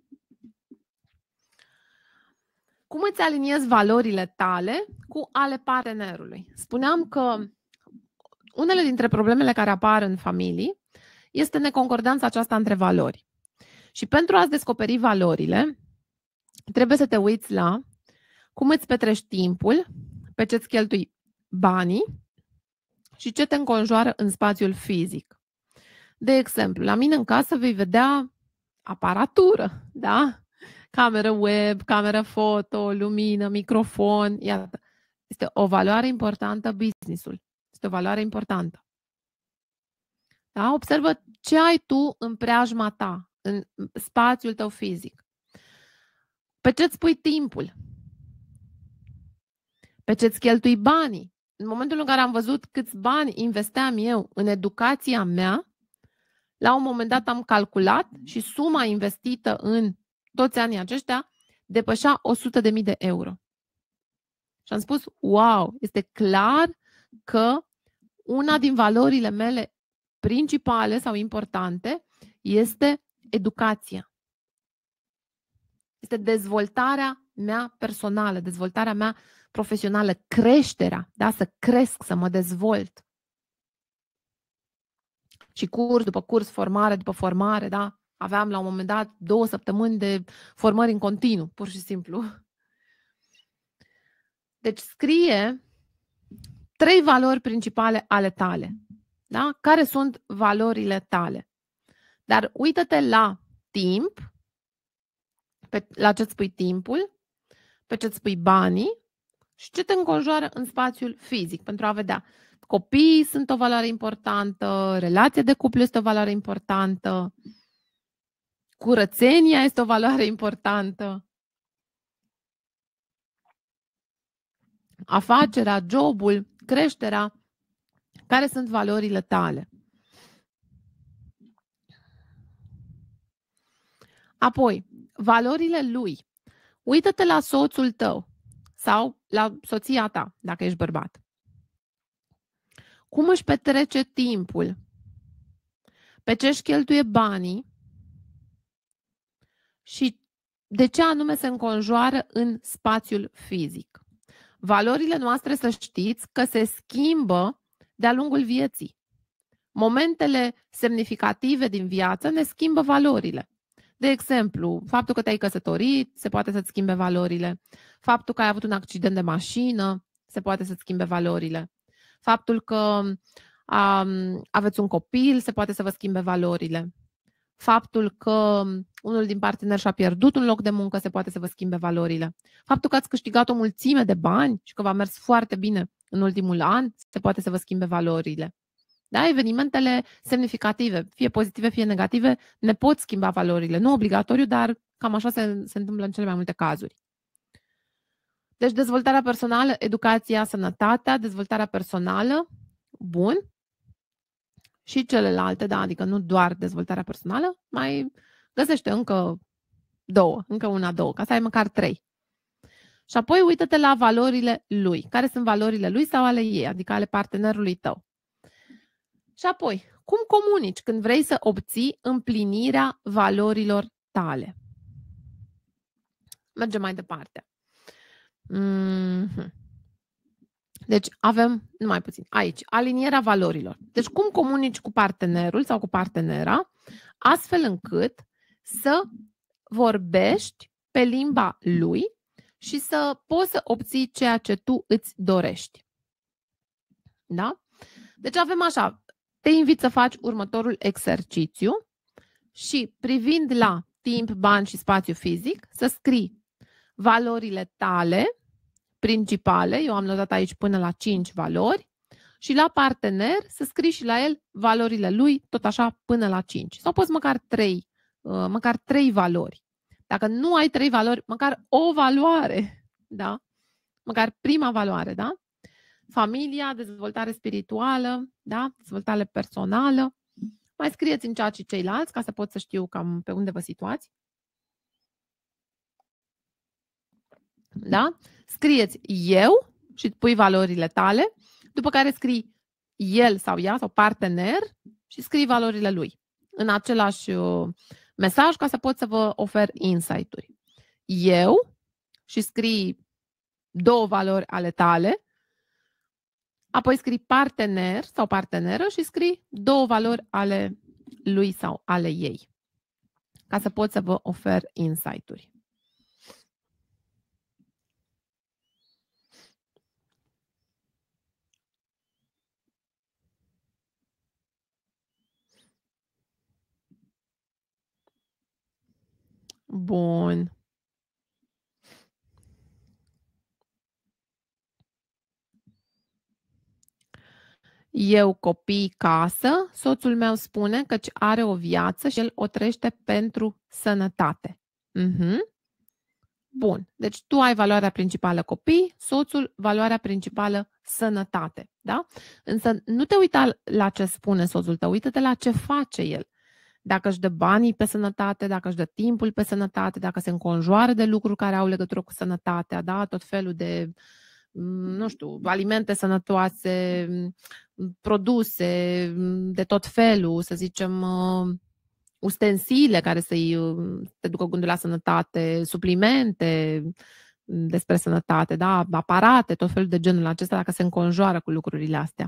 Cum îți aliniezi valorile tale cu ale partenerului? Spuneam că unele dintre problemele care apar în familii este neconcordanța aceasta între valori. Și pentru a-ți descoperi valorile, trebuie să te uiți la cum îți petrești timpul, pe ce îți cheltui banii și ce te înconjoară în spațiul fizic. De exemplu, la mine în casă vei vedea aparatură, da? Cameră web, cameră foto, lumină, microfon, iată. Este o valoare importantă business-ul. Este o valoare importantă. Da? Observă ce ai tu în preajma ta, în spațiul tău fizic. Pe ce îți pui timpul? Pe ce îți cheltui banii? În momentul în care am văzut câți bani investeam eu în educația mea, la un moment dat am calculat și suma investită în toți anii aceștia depășea o sută de mii de euro. Și am spus, wow, este clar că una din valorile mele principale sau importante este educația. Este dezvoltarea mea personală, dezvoltarea mea profesională, creșterea, da? Să cresc, să mă dezvolt. Și curs după curs, formare după formare, da? Aveam la un moment dat două săptămâni de formări în continuu, pur și simplu. Deci scrie trei valori principale ale tale. Da? Care sunt valorile tale? Dar uită-te la timp, pe, la ce îți pui timpul, pe ce îți pui banii și ce te înconjoară în spațiul fizic, pentru a vedea. Copiii sunt o valoare importantă, relația de cuplu este o valoare importantă, curățenia este o valoare importantă, afacerea, jobul, creșterea, care sunt valorile tale. Apoi, valorile lui. Uită-te la soțul tău sau la soția ta, dacă ești bărbat. Cum își petrece timpul? Pe ce își cheltuie banii? Și de ce anume se înconjoară în spațiul fizic? Valorile noastre, să știți, că se schimbă de-a lungul vieții. Momentele semnificative din viață ne schimbă valorile. De exemplu, faptul că te-ai căsătorit se poate să-ți schimbe valorile. Faptul că ai avut un accident de mașină se poate să-ți schimbe valorile. Faptul că um, aveți un copil se poate să vă schimbe valorile. Faptul că unul din parteneri și-a pierdut un loc de muncă se poate să vă schimbe valorile. Faptul că ați câștigat o mulțime de bani și că v-a mers foarte bine în ultimul an se poate să vă schimbe valorile. Da? Evenimentele semnificative, fie pozitive, fie negative, ne pot schimba valorile. Nu obligatoriu, dar cam așa se, se întâmplă în cele mai multe cazuri. Deci dezvoltarea personală, educația, sănătatea, dezvoltarea personală, bun. Și celelalte, da, adică nu doar dezvoltarea personală, mai găsește încă două, încă una, două, ca să ai măcar trei. Și apoi uită-te la valorile lui. Care sunt valorile lui sau ale ei, adică ale partenerului tău. Și apoi, cum comunici când vrei să obții împlinirea valorilor tale? Mergem mai departe. Mm-hmm. Deci avem, numai puțin, aici, alinierea valorilor. Deci cum comunici cu partenerul sau cu partenera, astfel încât să vorbești pe limba lui și să poți să obții ceea ce tu îți dorești. Da? Deci avem așa, te invit să faci următorul exercițiu și privind la timp, bani și spațiu fizic, să scrii valorile tale principale, eu am notat aici până la cinci valori, și la partener să scrii și la el valorile lui, tot așa până la cinci. Sau poți măcar trei, măcar trei valori. Dacă nu ai trei valori, măcar o valoare, da? Măcar prima valoare, da? Familia, dezvoltare spirituală, da? Dezvoltare personală. Mai scrieți în chat și ceilalți, ca să pot să știu cam pe unde vă situați. Da? Scrieți eu și pui valorile tale, după care scrii el sau ea sau partener și scrii valorile lui în același mesaj ca să pot să vă ofer insight-uri. Eu și scrii două valori ale tale, apoi scrii partener sau parteneră și scrii două valori ale lui sau ale ei ca să pot să vă ofer insight-uri. Bun. Eu, copii, casă, soțul meu spune că are o viață și el o trăiește pentru sănătate. Uh-huh. Bun. Deci tu ai valoarea principală copii, soțul valoarea principală sănătate. Da? Însă nu te uita la ce spune soțul tău, uită-te la ce face el. Dacă își dă banii pe sănătate, dacă își dă timpul pe sănătate, dacă se înconjoară de lucruri care au legătură cu sănătatea, da? Tot felul de, nu știu, alimente sănătoase, produse de tot felul, să zicem, ustensile care să-i te ducă gândul la sănătate, suplimente despre sănătate, da? Aparate, tot felul de genul acesta, dacă se înconjoară cu lucrurile astea.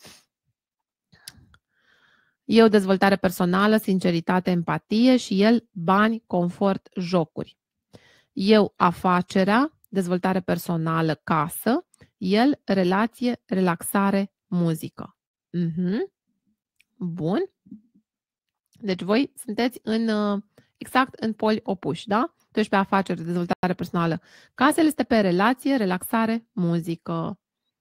Eu, dezvoltare personală, sinceritate, empatie și el, bani, confort, jocuri. Eu, afacerea, dezvoltare personală, casă, el, relație, relaxare, muzică. Uh-huh. Bun. Deci voi sunteți în uh, exact în poli opuși, da? Tu ești pe afaceri, dezvoltare personală. Casele este pe relație, relaxare, muzică.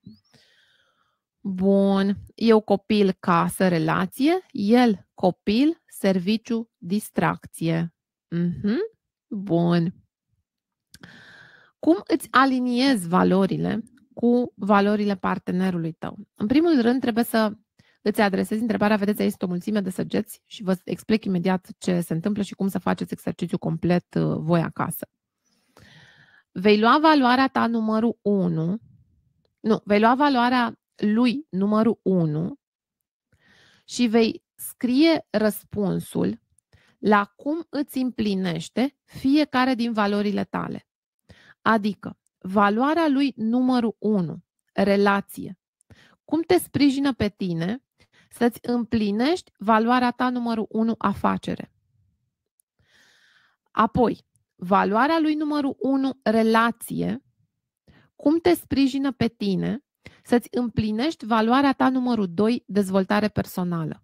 Bun. Eu copil, casă, relație. El copil, serviciu, distracție. Mhm. Bun. Cum îți aliniezi valorile cu valorile partenerului tău? În primul rând, trebuie să îți adresezi întrebarea, vedeți, aici este o mulțime de săgeți și vă explic imediat ce se întâmplă și cum să faceți exercițiul complet voi acasă. Vei lua valoarea ta numărul unu, nu, vei lua valoarea lui numărul unu și vei scrie răspunsul la cum îți împlinește fiecare din valorile tale. Adică, valoarea lui numărul unu, relație. Cum te sprijină pe tine să-ți împlinești valoarea ta numărul unu, afacere. Apoi, valoarea lui numărul unu, relație. Cum te sprijină pe tine să-ți împlinești valoarea ta numărul doi, dezvoltare personală.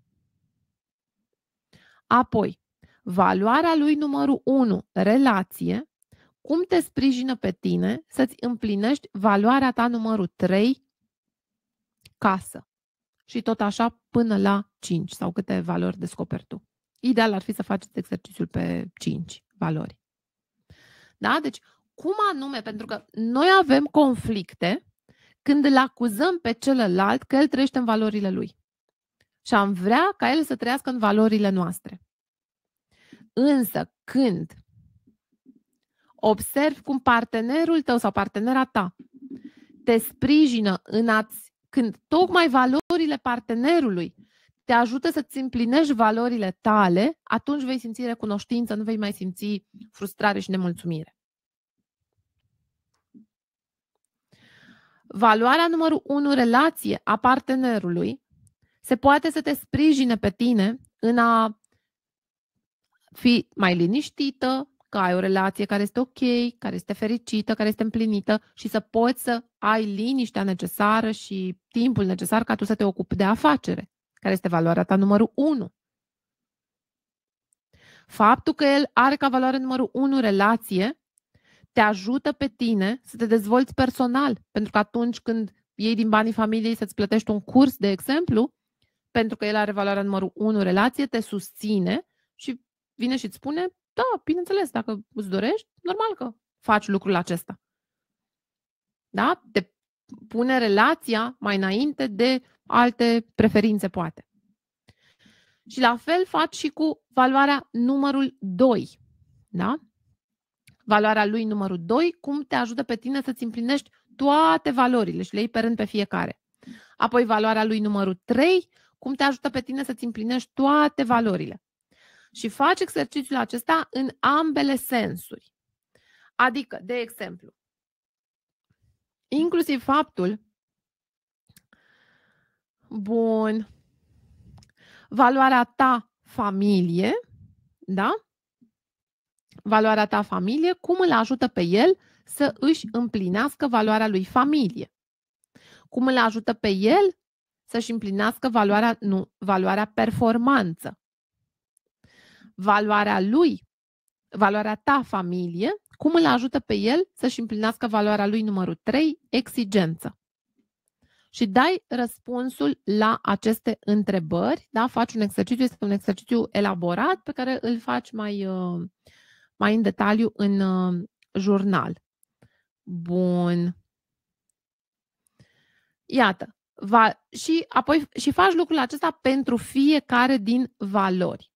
Apoi, valoarea lui numărul unu, relație. Cum te sprijină pe tine să-ți împlinești valoarea ta numărul trei, casă. Și tot așa până la cinci sau câte valori descoperi tu. Ideal ar fi să faceți exercițiul pe cinci valori. Da? Deci, cum anume? Pentru că noi avem conflicte când îl acuzăm pe celălalt că el trăiește în valorile lui. Și am vrea ca el să trăiască în valorile noastre. Însă, când observi cum partenerul tău sau partenera ta te sprijină în a-ți, când tocmai valorile partenerului te ajută să-ți împlinești valorile tale, atunci vei simți recunoștință, nu vei mai simți frustrare și nemulțumire. Valoarea numărul unu, relație, a partenerului, se poate să te sprijine pe tine în a fi mai liniștită, că ai o relație care este ok, care este fericită, care este împlinită și să poți să ai liniștea necesară și timpul necesar ca tu să te ocupi de afacere, care este valoarea ta numărul unu. Faptul că el are ca valoare numărul unu relație te ajută pe tine să te dezvolți personal, pentru că atunci când iei din banii familiei să-ți plătești un curs, de exemplu, pentru că el are valoarea numărul unu relație, te susține și vine și îți spune, da, bineînțeles, dacă îți dorești, normal că faci lucrul acesta. Da? Te pune relația mai înainte de alte preferințe, poate. Și la fel faci și cu valoarea numărul doi. Da? Valoarea lui numărul doi, cum te ajută pe tine să-ți împlinești toate valorile și le iei pe rând pe fiecare. Apoi valoarea lui numărul trei, cum te ajută pe tine să-ți împlinești toate valorile. Și faci exercițiul acesta în ambele sensuri. Adică, de exemplu, inclusiv faptul, bun, valoarea ta familie, da? Valoarea ta familie, cum îl ajută pe el să își împlinească valoarea lui familie. Cum îl ajută pe el să-și împlinească valoarea, nu, valoarea performanță. Valoarea lui, valoarea ta familie, cum îl ajută pe el să-și împlinească valoarea lui numărul trei, exigență. Și dai răspunsul la aceste întrebări, da? Faci un exercițiu, este un exercițiu elaborat pe care îl faci mai, mai în detaliu în jurnal. Bun. Iată. Va, și apoi și faci lucrul acesta pentru fiecare din valori.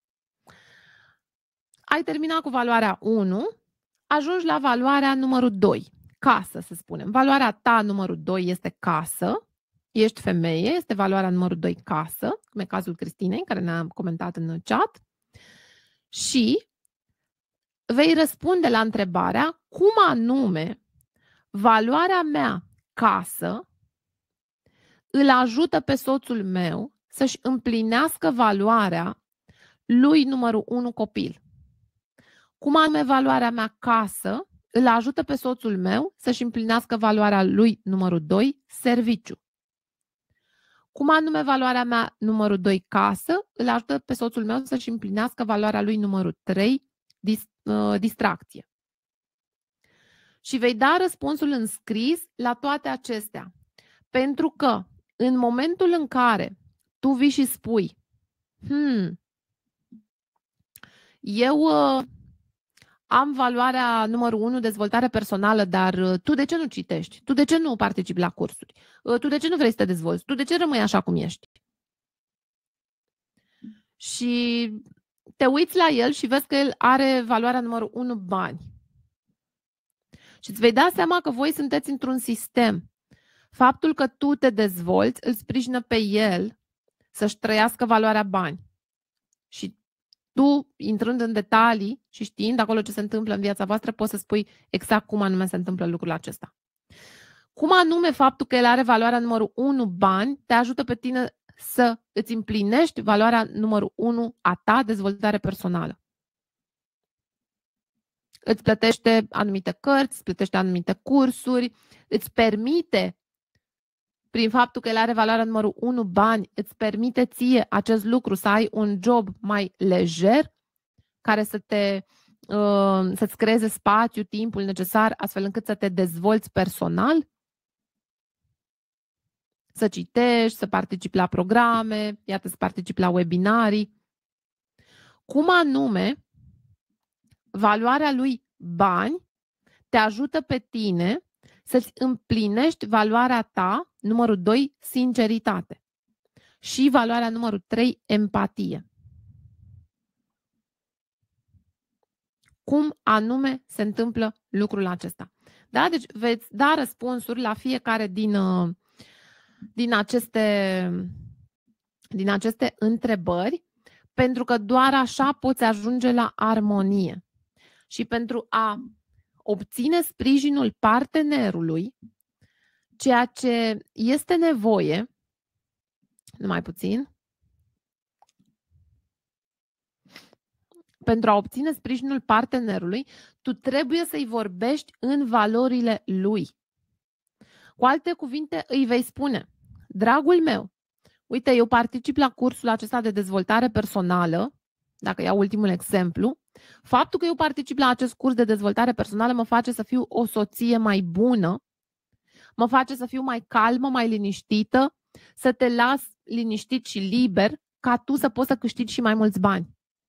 Ai terminat cu valoarea unu, ajungi la valoarea numărul doi, casă, să spunem. Valoarea ta numărul doi este casă, ești femeie, este valoarea numărul doi, casă, cum e cazul Cristinei, care ne-a comentat în chat. Și vei răspunde la întrebarea cum anume valoarea mea, casă, îl ajută pe soțul meu să-și împlinească valoarea lui numărul unu, copil. Cum anume valoarea mea, casă, îl ajută pe soțul meu să-și împlinească valoarea lui numărul doi, serviciu. Cum anume valoarea mea numărul doi, casă, îl ajută pe soțul meu să-și împlinească valoarea lui numărul trei, dis, uh, distracție. Și vei da răspunsul în scris la toate acestea. Pentru că în momentul în care tu vii și spui hmm, eu uh, am valoarea numărul unu, dezvoltare personală, dar uh, tu de ce nu citești? Tu de ce nu participi la cursuri? Uh, tu de ce nu vrei să te dezvolți? Tu de ce rămâi așa cum ești? Și te uiți la el și vezi că el are valoarea numărul unu, bani. Și îți vei da seama că voi sunteți într-un sistem. Faptul că tu te dezvolți îl sprijină pe el să-și trăiască valoarea bani. Și tu, intrând în detalii și știind acolo ce se întâmplă în viața voastră, poți să spui exact cum anume se întâmplă lucrul acesta. Cum anume faptul că el are valoarea numărul unu, bani, te ajută pe tine să îți împlinești valoarea numărul unu a ta, dezvoltare personală. Îți plătește anumite cărți, îți plătește anumite cursuri, îți permite, prin faptul că el are valoarea numărul unu, bani, îți permite ție acest lucru, să ai un job mai lejer, care să te, uh, să-ți creeze spațiu, timpul necesar, astfel încât să te dezvolți personal, să citești, să participi la programe, iată, să participi la webinarii. Cum anume, valoarea lui bani te ajută pe tine să-ți împlinești valoarea ta, numărul doi, sinceritate. Și valoarea numărul trei, empatie. Cum anume se întâmplă lucrul acesta? Da? Deci veți da răspunsuri la fiecare din, din, aceste, din aceste întrebări, pentru că doar așa poți ajunge la armonie. Și pentru a obține sprijinul partenerului, ceea ce este nevoie, numai puțin, pentru a obține sprijinul partenerului, tu trebuie să-i vorbești în valorile lui. Cu alte cuvinte, îi vei spune: dragul meu, uite, eu particip la cursul acesta de dezvoltare personală, dacă iau ultimul exemplu, faptul că eu particip la acest curs de dezvoltare personală mă face să fiu o soție mai bună, mă face să fiu mai calmă, mai liniștită, să te las liniștit și liber, ca tu să poți să câștigi și mai mulți bani.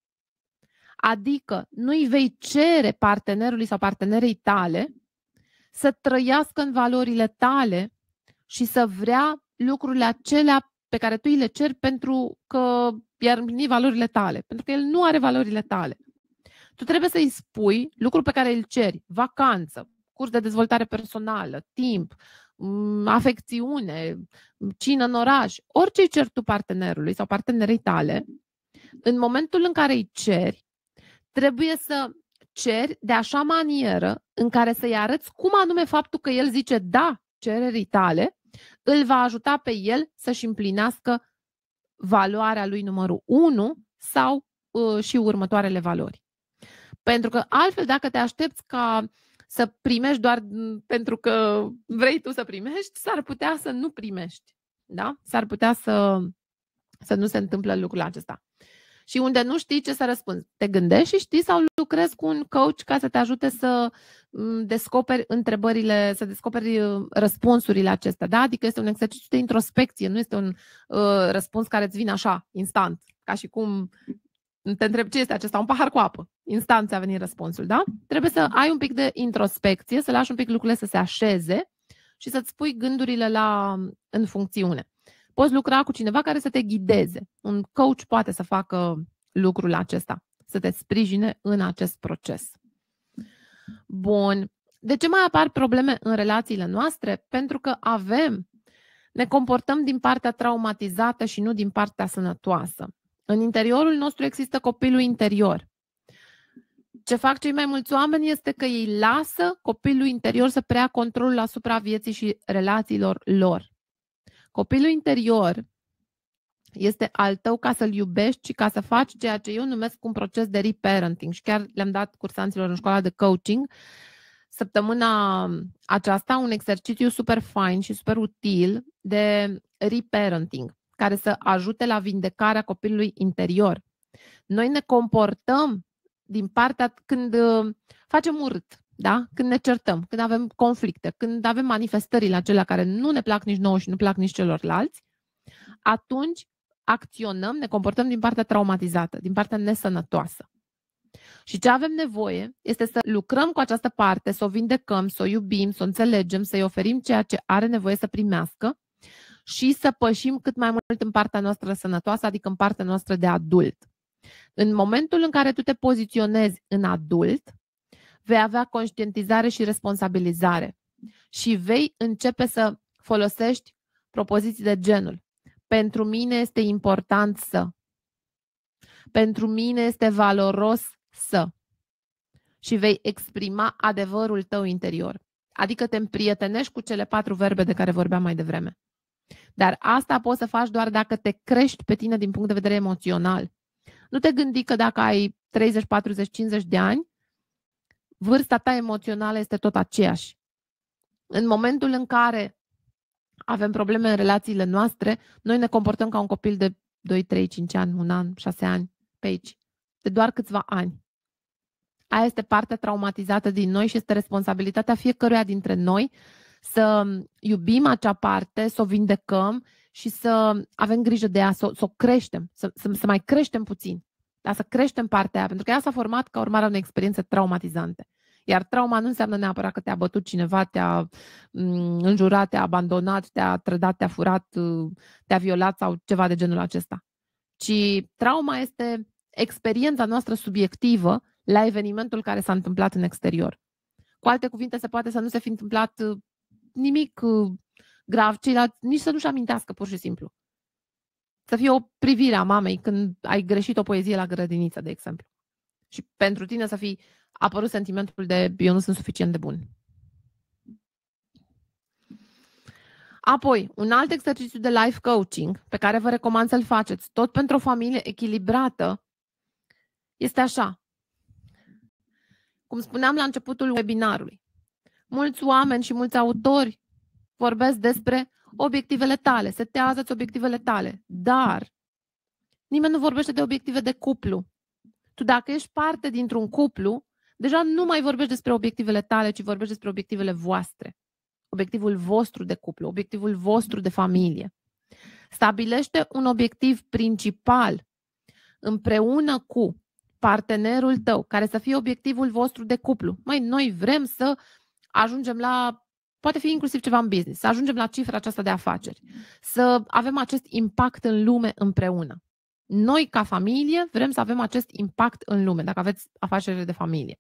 Adică nu-i vei cere partenerului sau partenerei tale să trăiască în valorile tale și să vrea lucrurile acelea pe care tu îi le ceri pentru că i-ar împlini valorile tale, pentru că el nu are valorile tale. Tu trebuie să-i spui lucruri pe care îl ceri: vacanță, curs de dezvoltare personală, timp, afecțiune, cină în oraș, orice îi ceri tu partenerului sau partenerei tale. În momentul în care îi ceri, trebuie să ceri de așa manieră în care să-i arăți cum anume faptul că el zice da cererii tale îl va ajuta pe el să-și împlinească valoarea lui numărul unu sau uh, și următoarele valori. Pentru că altfel, dacă te aștepți ca să primești doar pentru că vrei tu să primești, s-ar putea să nu primești. Da? S-ar putea să, să nu se întâmple lucrul acesta. Și unde nu știi ce să răspunzi, te gândești și știi sau lucrezi cu un coach ca să te ajute să descoperi întrebările, să descoperi răspunsurile acestea. Da? Adică este un exercițiu de introspecție, nu este un uh, răspuns care îți vine așa, instant, ca și cum te întreb ce este acesta, un pahar cu apă. Instant ți-a venit răspunsul, da? Trebuie să ai un pic de introspecție, să lași un pic lucrurile să se așeze și să-ți pui gândurile la, în funcțiune. Poți lucra cu cineva care să te ghideze. Un coach poate să facă lucrul acesta, să te sprijine în acest proces. Bun. De ce mai apar probleme în relațiile noastre? Pentru că avem, ne comportăm din partea traumatizată și nu din partea sănătoasă. În interiorul nostru există copilul interior. Ce fac cei mai mulți oameni este că ei lasă copilul interior să preia controlul asupra vieții și relațiilor lor. Copilul interior este al tău ca să-l iubești și ca să faci ceea ce eu numesc un proces de reparenting. Și chiar le-am dat cursanților în școala de coaching săptămâna aceasta un exercițiu super fain și super util de reparenting, care să ajute la vindecarea copilului interior. Noi ne comportăm din partea când facem urât, da? Când ne certăm, când avem conflicte, când avem manifestările acelea care nu ne plac nici nouă și nu plac nici celorlalți, atunci acționăm, ne comportăm din partea traumatizată, din partea nesănătoasă. Și ce avem nevoie este să lucrăm cu această parte, să o vindecăm, să o iubim, să o înțelegem, să-i oferim ceea ce are nevoie să primească și să pășim cât mai mult în partea noastră sănătoasă, adică în partea noastră de adult. În momentul în care tu te poziționezi în adult, vei avea conștientizare și responsabilizare și vei începe să folosești propoziții de genul: pentru mine este important să, pentru mine este valoros să, și vei exprima adevărul tău interior. Adică te împrietenești cu cele patru verbe de care vorbeam mai devreme. Dar asta poți să faci doar dacă te crești pe tine din punct de vedere emoțional. Nu te gândi că dacă ai treizeci, patruzeci, cincizeci de ani, vârsta ta emoțională este tot aceeași. În momentul în care avem probleme în relațiile noastre, noi ne comportăm ca un copil de doi, trei, cinci ani, un an, șase ani, pe aici, de doar câțiva ani. Aia este partea traumatizată din noi și este responsabilitatea fiecăruia dintre noi să iubim acea parte, să o vindecăm și să avem grijă de ea, să, să o creștem, să, să, să mai creștem puțin, dar să creștem partea aia, pentru că ea s-a format ca urmare a unei experiențe traumatizante. Iar trauma nu înseamnă neapărat că te-a bătut cineva, te-a înjurat, te-a abandonat, te-a trădat, te-a furat, te-a violat sau ceva de genul acesta. Ci trauma este experiența noastră subiectivă la evenimentul care s-a întâmplat în exterior. Cu alte cuvinte, se poate să nu se fi întâmplat nimic grav, ceilalți nici să nu-și amintească, pur și simplu. Să fie o privire a mamei când ai greșit o poezie la grădiniță, de exemplu. Și pentru tine să fie apărut sentimentul de eu nu sunt suficient de bun. Apoi, un alt exercițiu de life coaching pe care vă recomand să-l faceți, tot pentru o familie echilibrată, este așa. Cum spuneam la începutul webinarului, mulți oameni și mulți autori vorbesc despre obiectivele tale, setează-ți obiectivele tale, dar nimeni nu vorbește de obiective de cuplu. Tu dacă ești parte dintr-un cuplu, deja nu mai vorbești despre obiectivele tale, ci vorbești despre obiectivele voastre. Obiectivul vostru de cuplu, obiectivul vostru de familie. Stabilește un obiectiv principal împreună cu partenerul tău, care să fie obiectivul vostru de cuplu. Măi, noi vrem să ajungem la, poate fi inclusiv ceva în business, să ajungem la cifra aceasta de afaceri, să avem acest impact în lume împreună. Noi, ca familie, vrem să avem acest impact în lume, dacă aveți afaceri de familie.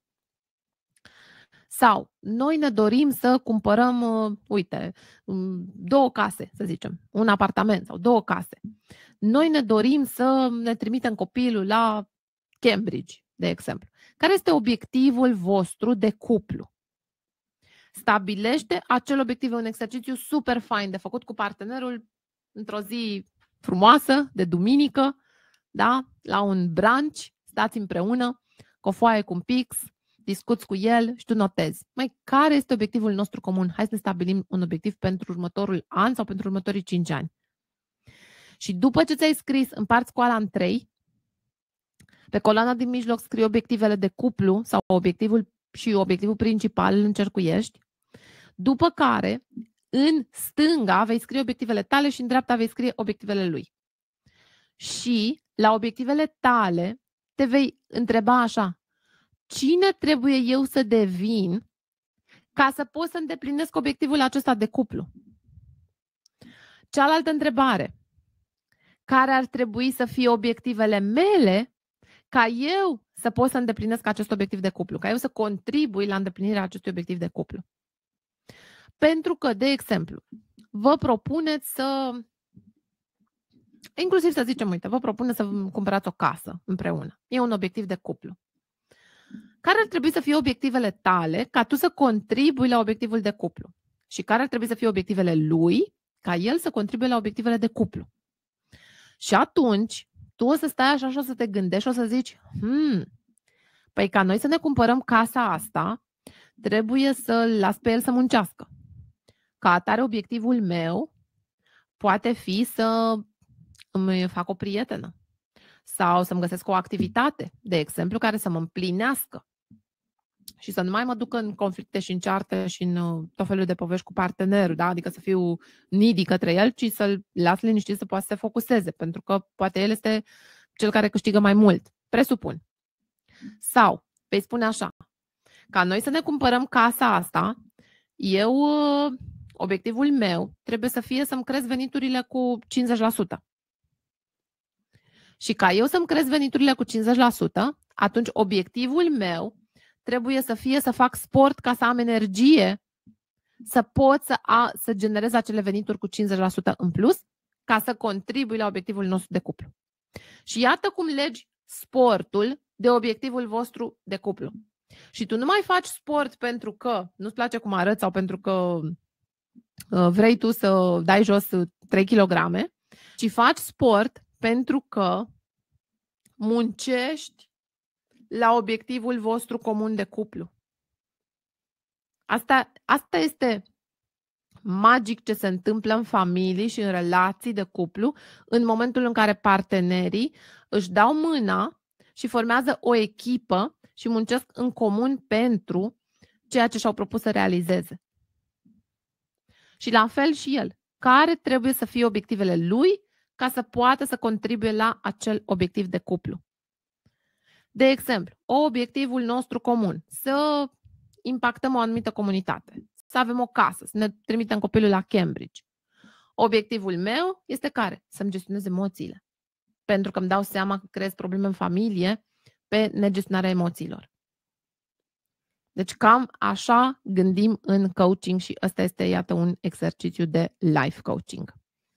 Sau, noi ne dorim să cumpărăm, uh, uite, um, două case, să zicem, un apartament sau două case. Noi ne dorim să ne trimitem copilul la Cambridge, de exemplu. Care este obiectivul vostru de cuplu? Stabilește acel obiectiv, un exercițiu super fain de făcut cu partenerul într-o zi frumoasă, de duminică, da? La un brunch, stați împreună, cu o foaie, cu un pix, discuți cu el și tu notezi. Mai care este obiectivul nostru comun? Hai să ne stabilim un obiectiv pentru următorul an sau pentru următorii cinci ani. Și după ce ți-ai scris, împarți coala în trei, pe coloana din mijloc scrii obiectivele de cuplu sau obiectivul și obiectivul principal, îl încercuiești, după care în stânga vei scrie obiectivele tale și în dreapta vei scrie obiectivele lui. Și la obiectivele tale te vei întreba așa: cine trebuie eu să devin ca să pot să îndeplinesc obiectivul acesta de cuplu? Cealaltă întrebare: care ar trebui să fie obiectivele mele ca eu să pot să îndeplinesc acest obiectiv de cuplu, ca eu să contribui la îndeplinirea acestui obiectiv de cuplu? Pentru că, de exemplu, vă propuneți să, inclusiv să zicem, uite, vă propuneți să cumpărați o casă împreună. E un obiectiv de cuplu. Care ar trebui să fie obiectivele tale ca tu să contribui la obiectivul de cuplu? Și care ar trebui să fie obiectivele lui ca el să contribuie la obiectivele de cuplu? Și atunci, tu o să stai așa și o să te gândești și o să zici, hmm, păi ca noi să ne cumpărăm casa asta, trebuie să-l las pe el să muncească. Ca atare, obiectivul meu poate fi să îmi fac o prietenă Sau să-mi găsesc o activitate, de exemplu, care să mă împlinească și să nu mai mă duc în conflicte și în ceartă și în tot felul de povești cu partenerul, da? Adică să fiu needy către el, ci să-l las liniștit să poată să se focuseze, pentru că poate el este cel care câștigă mai mult, presupun. Sau, vei spune așa, ca noi să ne cumpărăm casa asta, eu, obiectivul meu trebuie să fie să-mi cresc veniturile cu cincizeci la sută. Și ca eu să-mi cresc veniturile cu cincizeci la sută, atunci obiectivul meu trebuie să fie să fac sport ca să am energie, să pot să, a, să generez acele venituri cu cincizeci la sută în plus, ca să contribui la obiectivul nostru de cuplu. Și iată cum legi sportul de obiectivul vostru de cuplu. Și tu nu mai faci sport pentru că nu-ți place cum arăți sau pentru că vrei tu să dai jos trei kilograme, ci faci sport pentru că muncești la obiectivul vostru comun de cuplu. Asta, asta este magic ce se întâmplă în familii și în relații de cuplu în momentul în care partenerii își dau mâna și formează o echipă și muncesc în comun pentru ceea ce și-au propus să realizeze. Și la fel și el. Care trebuie să fie obiectivele lui ca să poată să contribuie la acel obiectiv de cuplu? De exemplu, obiectivul nostru comun, să impactăm o anumită comunitate, să avem o casă, să ne trimitem copilul la Cambridge. Obiectivul meu este care? Să-mi gestionez emoțiile. Pentru că îmi dau seama că creez probleme în familie pe negestionarea emoțiilor. Deci cam așa gândim în coaching și ăsta este, iată, un exercițiu de life coaching.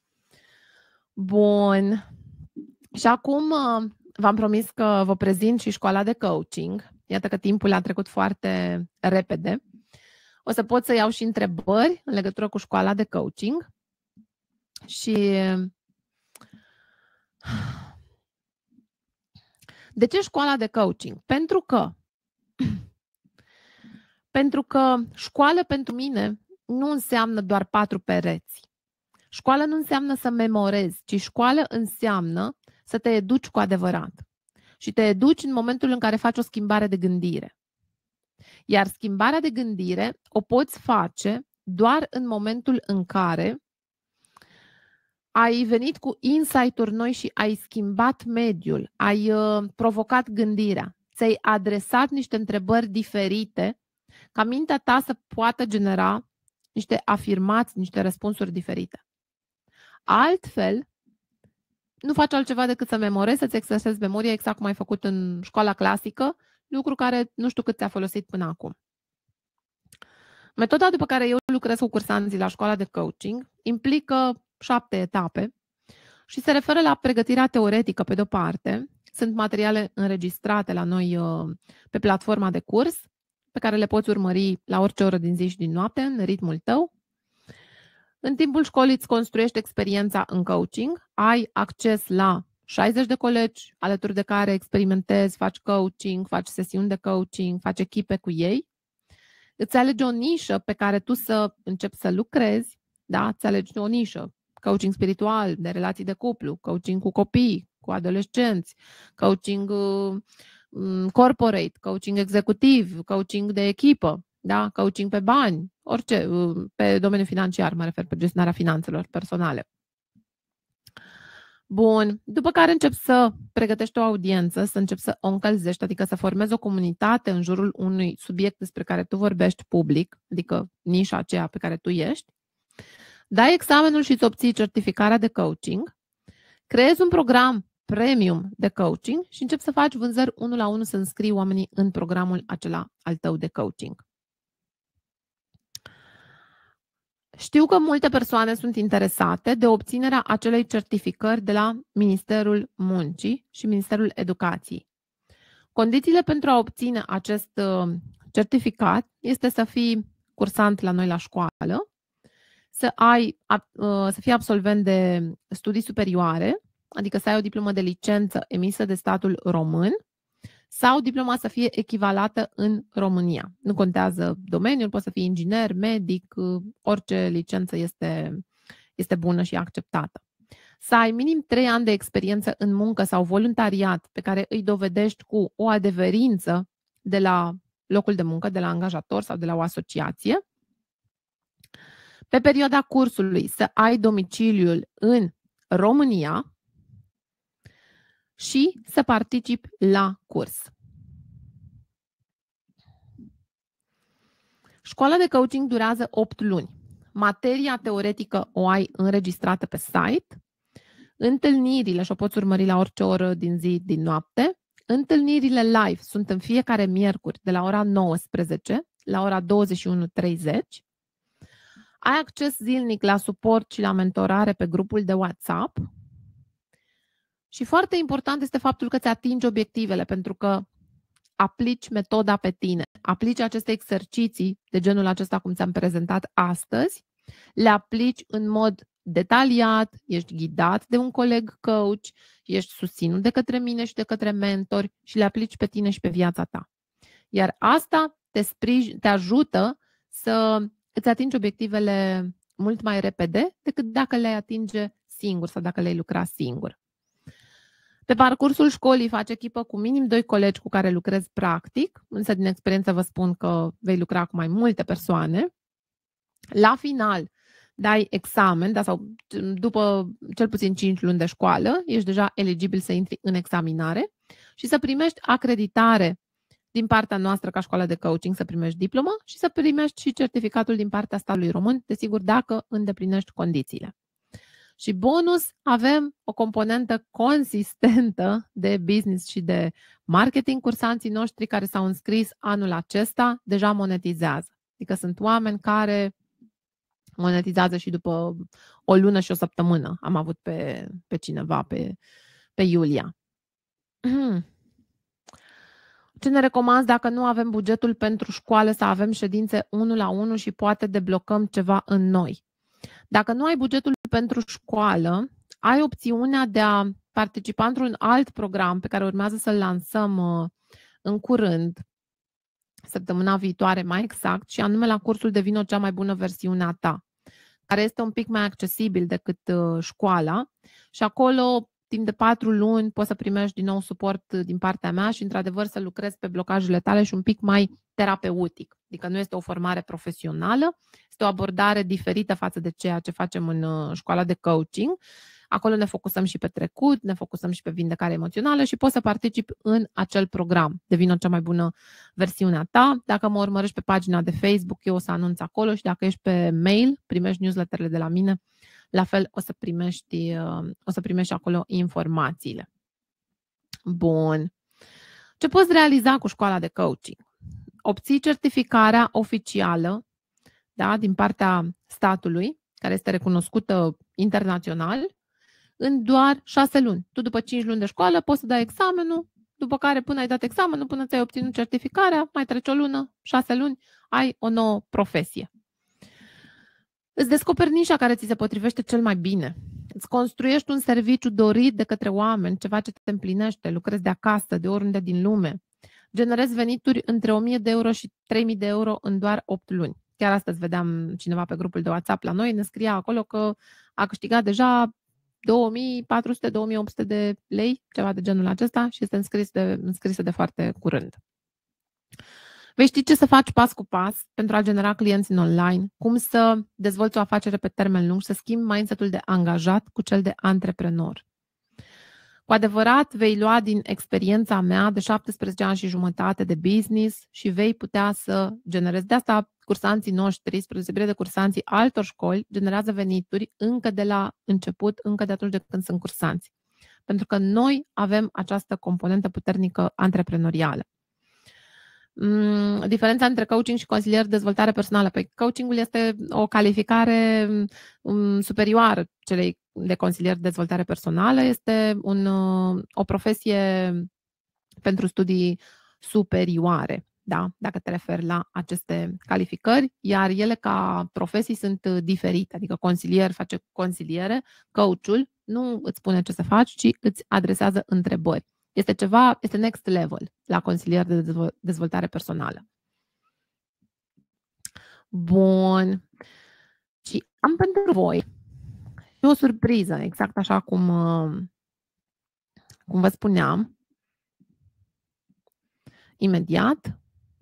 Bun. Și acum v-am promis că vă prezint și școala de coaching. Iată că timpul a trecut foarte repede. O să pot să iau și întrebări în legătură cu școala de coaching. Și de ce școala de coaching? Pentru că Pentru că școală pentru mine nu înseamnă doar patru pereți. Școală nu înseamnă să memorezi, ci școală înseamnă să te educi cu adevărat. Și te educi în momentul în care faci o schimbare de gândire. Iar schimbarea de gândire o poți face doar în momentul în care ai venit cu insight-uri noi și ai schimbat mediul, ai uh, provocat gândirea, ți-ai adresat niște întrebări diferite ca mintea ta să poată genera niște afirmații, niște răspunsuri diferite. Altfel, nu faci altceva decât să memorezi, să-ți exersezi memoria exact cum ai făcut în școala clasică, lucru care nu știu cât ți-a folosit până acum. Metoda după care eu lucrez cu cursanții la școala de coaching implică șapte etape și se referă la pregătirea teoretică pe de-o parte. Sunt materiale înregistrate la noi pe platforma de curs, pe care le poți urmări la orice oră din zi și din noapte, în ritmul tău. În timpul școlii îți construiești experiența în coaching, ai acces la șaizeci de colegi alături de care experimentezi, faci coaching, faci sesiuni de coaching, faci echipe cu ei. Îți alegi o nișă pe care tu să începi să lucrezi, da? Îți alegi o nișă, coaching spiritual, de relații de cuplu, coaching cu copii, cu adolescenți, coaching corporate, coaching executiv, coaching de echipă, da? Coaching pe bani, orice, pe domeniul financiar, mă refer, pe gestionarea finanțelor personale. Bun, după care începi să pregătești o audiență, să începi să o încălzești, adică să formezi o comunitate în jurul unui subiect despre care tu vorbești public, adică nișa aceea pe care tu ești, dai examenul și îți obții certificarea de coaching, creezi un program premium de coaching și începi să faci vânzări unul la unul, să înscrii oamenii în programul acela al tău de coaching. Știu că multe persoane sunt interesate de obținerea acelei certificări de la Ministerul Muncii și Ministerul Educației. Condițiile pentru a obține acest certificat este să fii cursant la noi la școală, să, ai, să fii absolvent de studii superioare, adică să ai o diplomă de licență emisă de statul român sau diploma să fie echivalată în România. Nu contează domeniul, poți să fii inginer, medic, orice licență este, este bună și acceptată. să ai minim trei ani de experiență în muncă sau voluntariat pe care îi dovedești cu o adeverință de la locul de muncă, de la angajator sau de la o asociație. Pe perioada cursului să ai domiciliul în România și să participi la curs. Școala de coaching durează opt luni. Materia teoretică o ai înregistrată pe site. Întâlnirile, și o poți urmări la orice oră din zi, din noapte. Întâlnirile live sunt în fiecare miercuri de la ora nouăsprezece la ora douăzeci și unu treizeci. Ai acces zilnic la suport și la mentorare pe grupul de WhatsApp. Și foarte important este faptul că îți atingi obiectivele, pentru că aplici metoda pe tine, aplici aceste exerciții de genul acesta cum ți-am prezentat astăzi, le aplici în mod detaliat, ești ghidat de un coleg coach, ești susținut de către mine și de către mentori și le aplici pe tine și pe viața ta. Iar asta te, sprij- te ajută să îți atingi obiectivele mult mai repede decât dacă le atinge singur sau dacă le-ai lucra singur. Pe parcursul școlii faci echipă cu minim doi colegi cu care lucrezi practic, însă din experiență vă spun că vei lucra cu mai multe persoane. La final dai examen, da, sau după cel puțin cinci luni de școală, ești deja eligibil să intri în examinare și să primești acreditare din partea noastră ca școală de coaching, să primești diplomă și să primești și certificatul din partea statului român, desigur dacă îndeplinești condițiile. Și bonus, avem o componentă consistentă de business și de marketing. Cursanții noștri care s-au înscris anul acesta deja monetizează. Adică sunt oameni care monetizează și după o lună și o săptămână. Am avut pe, pe cineva, pe, pe Iulia. Ce ne recomanzi dacă nu avem bugetul pentru școală, să avem ședințe unu la unu și poate deblocăm ceva în noi? Dacă nu ai bugetul pentru școală, ai opțiunea de a participa într-un alt program pe care urmează să-l lansăm în curând, săptămâna viitoare mai exact, și anume la cursul Devino cea mai bună versiune a ta, care este un pic mai accesibil decât școala și acolo timp de patru luni poți să primești din nou suport din partea mea și într-adevăr să lucrezi pe blocajele tale și un pic mai terapeutic. Adică nu este o formare profesională, este o abordare diferită față de ceea ce facem în școala de coaching. Acolo ne focusăm și pe trecut, ne focusăm și pe vindecare emoțională și poți să participi în acel program. Devină cea mai bună versiunea ta. Dacă mă urmărești pe pagina de Facebook, eu o să anunț acolo și dacă ești pe mail, primești newsletterele de la mine, la fel o să primești, o să primești acolo informațiile. Bun. Ce poți realiza cu școala de coaching? Obții certificarea oficială, da, din partea statului, care este recunoscută internațional, în doar șase luni. Tu după cinci luni de școală poți să dai examenul, după care până ai dat examenul, până ți-ai obținut certificarea, mai trece o lună, șase luni, ai o nouă profesie. Îți descoperi nișa care ți se potrivește cel mai bine. Îți construiești un serviciu dorit de către oameni, ceva ce te împlinește, lucrezi de acasă, de oriunde din lume. Generezi venituri între o mie de euro și trei mii de euro în doar opt luni. Chiar astăzi vedeam cineva pe grupul de WhatsApp la noi, ne scria acolo că a câștigat deja două mii patru sute - două mii opt sute de lei, ceva de genul acesta, și este înscris de, înscrisă de foarte curând. Vei ști ce să faci pas cu pas pentru a genera clienți în online, cum să dezvolți o afacere pe termen lung, să schimbi mindset-ul de angajat cu cel de antreprenor. Cu adevărat vei lua din experiența mea de șaptesprezece ani și jumătate de business și vei putea să generezi. De asta cursanții noștri, spre deosebire de cursanții altor școli, generează venituri încă de la început, încă de atunci de când sunt cursanți. Pentru că noi avem această componentă puternică antreprenorială. Diferența între coaching și consilier de dezvoltare personală. Păi coachingul este o calificare superioară celei de consilier de dezvoltare personală. Este un, o profesie pentru studii superioare, da? Dacă te referi la aceste calificări, iar ele ca profesii sunt diferite. Adică consilier face consiliere, coachul nu îți spune ce să faci, ci îți adresează întrebări. Este ceva, este next level la consilier de dezvoltare personală. Bun. Și am pentru voi E o surpriză, exact așa cum, cum vă spuneam. Imediat.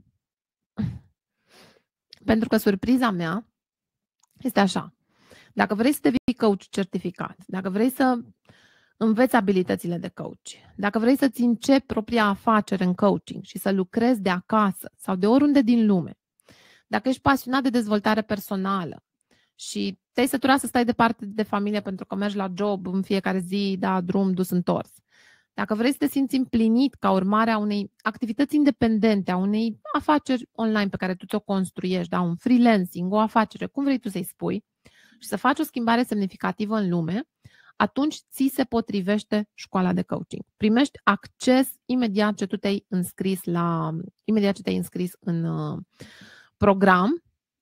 Pentru că surpriza mea este așa. Dacă vrei să devii coach certificat, dacă vrei să înveți abilitățile de coach, dacă vrei să-ți începi propria afacere în coaching și să lucrezi de acasă sau de oriunde din lume, dacă ești pasionat de dezvoltare personală și te-ai săturat să stai departe de familie pentru că mergi la job în fiecare zi, da, drum, dus, întors, dacă vrei să te simți împlinit ca urmare a unei activități independente, a unei afaceri online pe care tu ți-o construiești, da, un freelancing, o afacere, cum vrei tu să-i spui, și să faci o schimbare semnificativă în lume, atunci ți se potrivește școala de coaching. Primești acces imediat ce tu te-ai înscris la, imediat ce te-ai înscris în uh, program.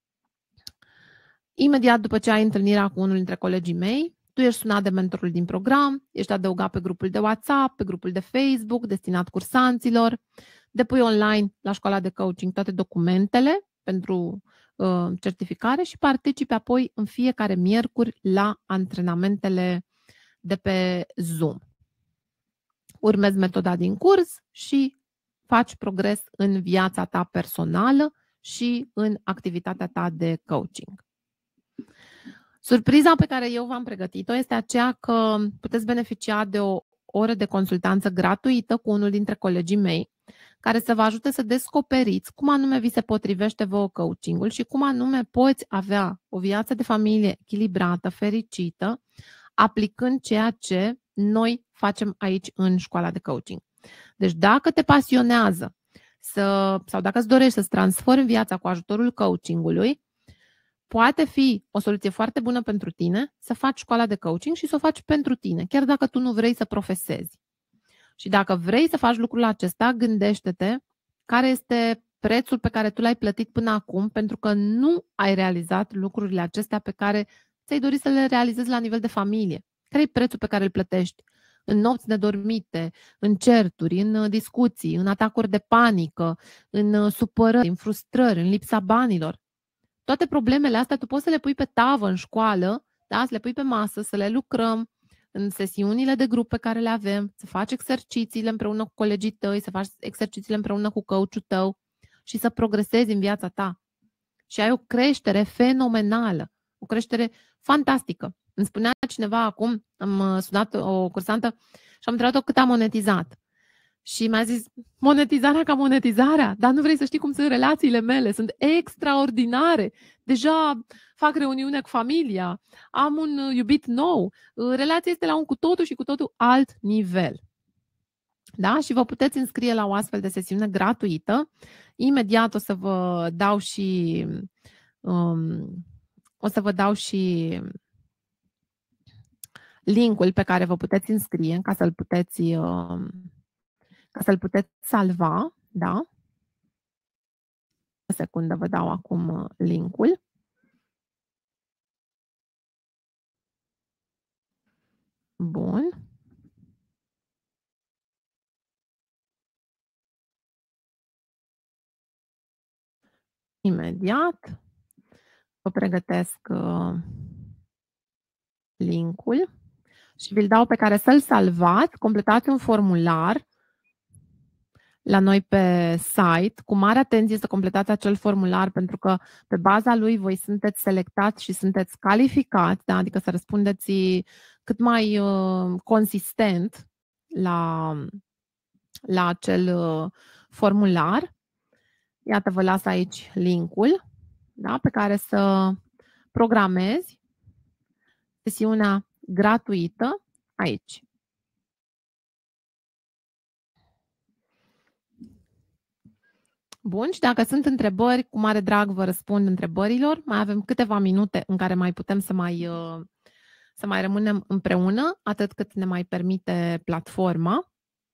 Imediat după ce ai întâlnirea cu unul dintre colegii mei, tu ești sunat de mentorul din program, ești adăugat pe grupul de WhatsApp, pe grupul de Facebook, destinat cursanților, depui online la școala de coaching toate documentele pentru uh, certificare și participi apoi în fiecare miercuri la antrenamentele de pe Zoom. Urmezi metoda din curs și faci progres în viața ta personală și în activitatea ta de coaching. Surpriza pe care eu v-am pregătit-o este aceea că puteți beneficia de o oră de consultanță gratuită cu unul dintre colegii mei, care să vă ajute să descoperiți cum anume vi se potrivește vouă coachingul și cum anume poți avea o viață de familie echilibrată, fericită, aplicând ceea ce noi facem aici în școala de coaching. Deci dacă te pasionează să, sau dacă îți dorești să-ți transformi viața cu ajutorul coachingului, poate fi o soluție foarte bună pentru tine să faci școala de coaching și să o faci pentru tine, chiar dacă tu nu vrei să profesezi. Și dacă vrei să faci lucrul acesta, gândește-te care este prețul pe care tu l-ai plătit până acum pentru că nu ai realizat lucrurile acestea pe care ți-ai dorit să le realizezi la nivel de familie. Care e prețul pe care îl plătești? În nopți nedormite, în certuri, în discuții, în atacuri de panică, în supărări, în frustrări, în lipsa banilor. Toate problemele astea tu poți să le pui pe tavă în școală, da? Să le pui pe masă, să le lucrăm în sesiunile de grup pe care le avem, să faci exercițiile împreună cu colegii tăi, să faci exercițiile împreună cu coachul tău și să progresezi în viața ta. Și ai o creștere fenomenală, o creștere fantastică. Îmi spunea cineva acum, am sunat o cursantă și am întrebat-o cât a monetizat. Și mi-a zis, monetizarea ca monetizarea, dar nu vrei să știi cum sunt relațiile mele, sunt extraordinare. Deja fac reuniune cu familia, am un iubit nou, relația este la un cu totul și cu totul alt nivel. Da? Și vă puteți înscrie la o astfel de sesiune gratuită. Imediat o să vă dau și um, o să vă dau și linkul pe care vă puteți înscrie ca să-l puteți um, ca să-l puteți salva, da? O secundă, vă dau acum linkul. Bun. Imediat vă pregătesc linkul și vi-l dau pe care să-l salvați, completați un formular la noi pe site. Cu mare atenție să completați acel formular pentru că pe baza lui voi sunteți selectați și sunteți calificați, da? Adică să răspundeți cât mai uh, consistent la, la acel uh, formular. Iată, vă las aici linkul, da? Pe care să programezi sesiunea gratuită aici. Bun, și dacă sunt întrebări, cu mare drag vă răspund întrebărilor. Mai avem câteva minute în care mai putem să mai, să mai rămânem împreună, atât cât ne mai permite platforma.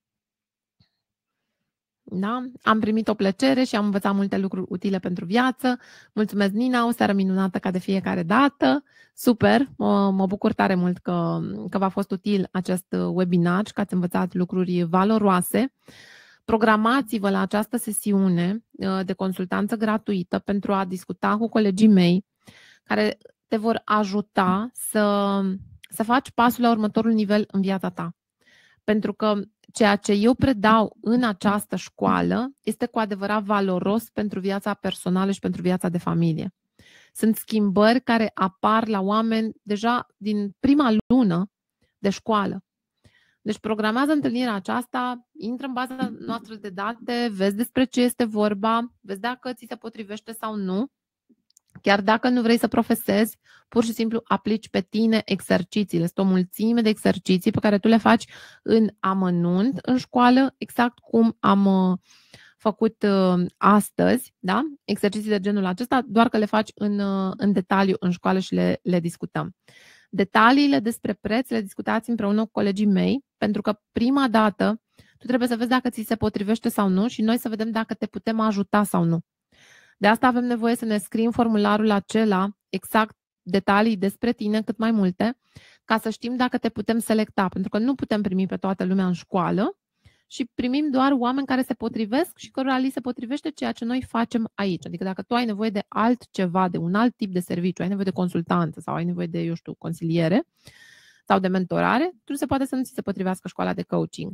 Da? Am primit o plăcere și am învățat multe lucruri utile pentru viață. Mulțumesc, Nina, o seară minunată ca de fiecare dată. Super, mă, mă bucur tare mult că, că v-a fost util acest webinar și că ați învățat lucruri valoroase. Programați-vă la această sesiune de consultanță gratuită pentru a discuta cu colegii mei care te vor ajuta să să faci pasul la următorul nivel în viața ta. Pentru că ceea ce eu predau în această școală este cu adevărat valoros pentru viața personală și pentru viața de familie. Sunt schimbări care apar la oameni deja din prima lună de școală. Deci programează întâlnirea aceasta, intră în baza noastră de date, vezi despre ce este vorba, vezi dacă ți se potrivește sau nu. Chiar dacă nu vrei să profesezi, pur și simplu aplici pe tine exercițiile. Este o mulțime de exerciții pe care tu le faci în amănunt în școală, exact cum am uh, făcut uh, astăzi, da? Exerciții de genul acesta, doar că le faci în, uh, în detaliu în școală și le, le discutăm. Detaliile despre preț le discutați împreună cu colegii mei, pentru că prima dată tu trebuie să vezi dacă ți se potrivește sau nu și noi să vedem dacă te putem ajuta sau nu. De asta avem nevoie să ne scriem formularul acela, exact detalii despre tine, cât mai multe, ca să știm dacă te putem selecta, pentru că nu putem primi pe toată lumea în școală și primim doar oameni care se potrivesc și cărora li se potrivește ceea ce noi facem aici. Adică dacă tu ai nevoie de altceva, de un alt tip de serviciu, ai nevoie de consultanță sau ai nevoie de, eu știu, consiliere sau de mentorare, tu se poate să nu ți se potrivească școala de coaching.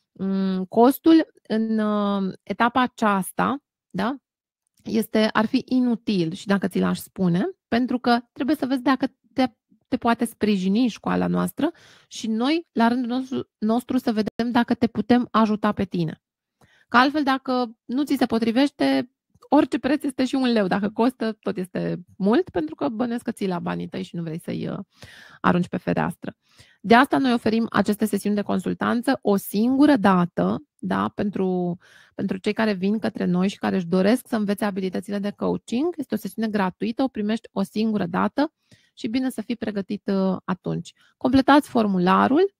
Costul în etapa aceasta, da? Este, ar fi inutil și dacă ți l-aș spune, pentru că trebuie să vezi dacă te, te poate sprijini școala noastră și noi, la rândul nostru, nostru, să vedem dacă te putem ajuta pe tine. Că altfel, dacă nu ți se potrivește, orice preț este și un leu. Dacă costă, tot este mult, pentru că bănesc că ții la banii tăi și nu vrei să-i arunci pe fereastră. De asta noi oferim aceste sesiuni de consultanță o singură dată, da, pentru, pentru cei care vin către noi și care își doresc să învețe abilitățile de coaching. Este o sesiune gratuită, o primești o singură dată și bine să fii pregătit atunci. Completați formularul,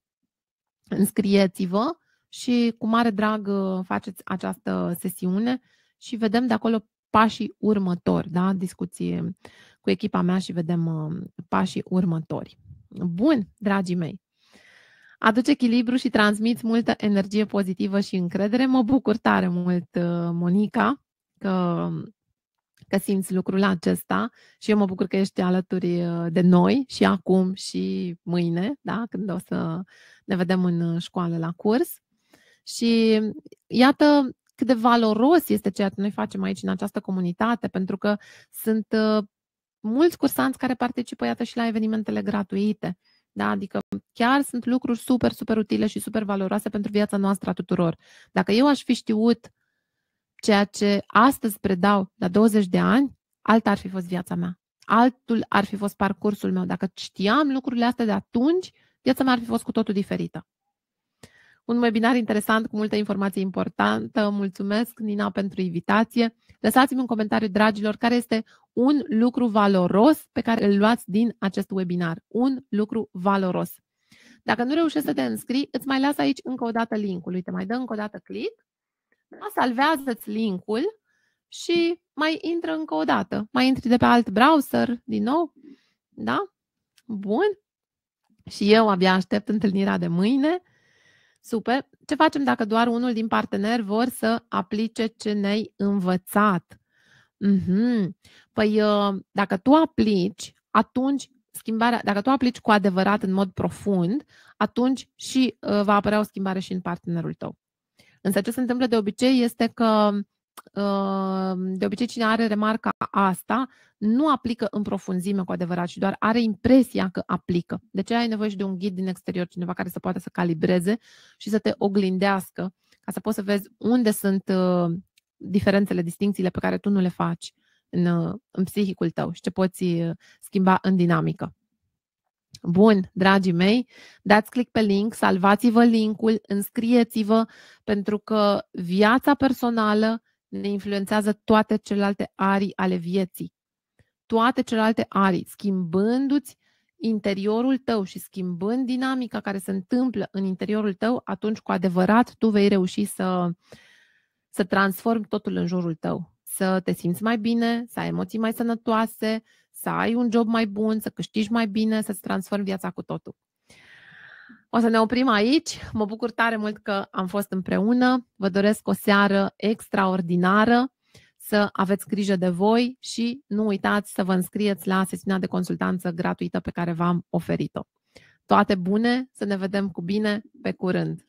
înscrieți-vă și cu mare drag faceți această sesiune și vedem de acolo pașii următori, da? Discuții cu echipa mea și vedem pașii următori. Bun, dragii mei. Aduci echilibru și transmiți multă energie pozitivă și încredere. Mă bucur tare mult, Monica, că, că simți lucrul acesta și eu mă bucur că ești alături de noi și acum și mâine, da? Când o să ne vedem în școală la curs. Și iată cât de valoros este ceea ce noi facem aici în această comunitate, pentru că sunt mulți cursanți care participă, iată, și la evenimentele gratuite. Da? Adică chiar sunt lucruri super, super utile și super valoroase pentru viața noastră a tuturor. Dacă eu aș fi știut ceea ce astăzi predau la douăzeci de ani, alta ar fi fost viața mea. Altul ar fi fost parcursul meu. Dacă știam lucrurile astea de atunci, viața mea ar fi fost cu totul diferită. Un webinar interesant cu multă informație importantă. Mulțumesc, Nina, pentru invitație. Lăsați-mi un comentariu, dragilor, care este un lucru valoros pe care îl luați din acest webinar. Un lucru valoros. Dacă nu reușești să te înscrii, îți mai las aici încă o dată link-ul. Uite, mai dă încă o dată click, salvează-ți link-ul și mai intră încă o dată. Mai intri de pe alt browser, din nou. Da? Bun. Și eu abia aștept întâlnirea de mâine. Super. Ce facem dacă doar unul din parteneri vor să aplice ce ne-ai învățat? Mm-hmm. Păi dacă tu aplici, atunci schimbarea, dacă tu aplici cu adevărat în mod profund, atunci și uh, va apărea o schimbare și în partenerul tău. Însă ce se întâmplă de obicei este că uh, de obicei cine are remarca asta nu aplică în profunzime cu adevărat și doar are impresia că aplică. De ce ai nevoie și de un ghid din exterior, cineva care să poată să calibreze și să te oglindească, ca să poți să vezi unde sunt uh, diferențele, distincțiile pe care tu nu le faci în, uh, în psihicul tău și ce poți uh, schimba în dinamică. Bun, dragii mei, dați click pe link, salvați-vă linkul, înscrieți-vă, pentru că viața personală ne influențează toate celelalte arii ale vieții. Toate celelalte arii, schimbându-ți interiorul tău și schimbând dinamica care se întâmplă în interiorul tău, atunci cu adevărat tu vei reuși să, să transformi totul în jurul tău. Să te simți mai bine, să ai emoții mai sănătoase, să ai un job mai bun, să câștigi mai bine, să-ți transformi viața cu totul. O să ne oprim aici. Mă bucur tare mult că am fost împreună. Vă doresc o seară extraordinară, să aveți grijă de voi și nu uitați să vă înscrieți la sesiunea de consultanță gratuită pe care v-am oferit-o. Toate bune, să ne vedem cu bine, pe curând!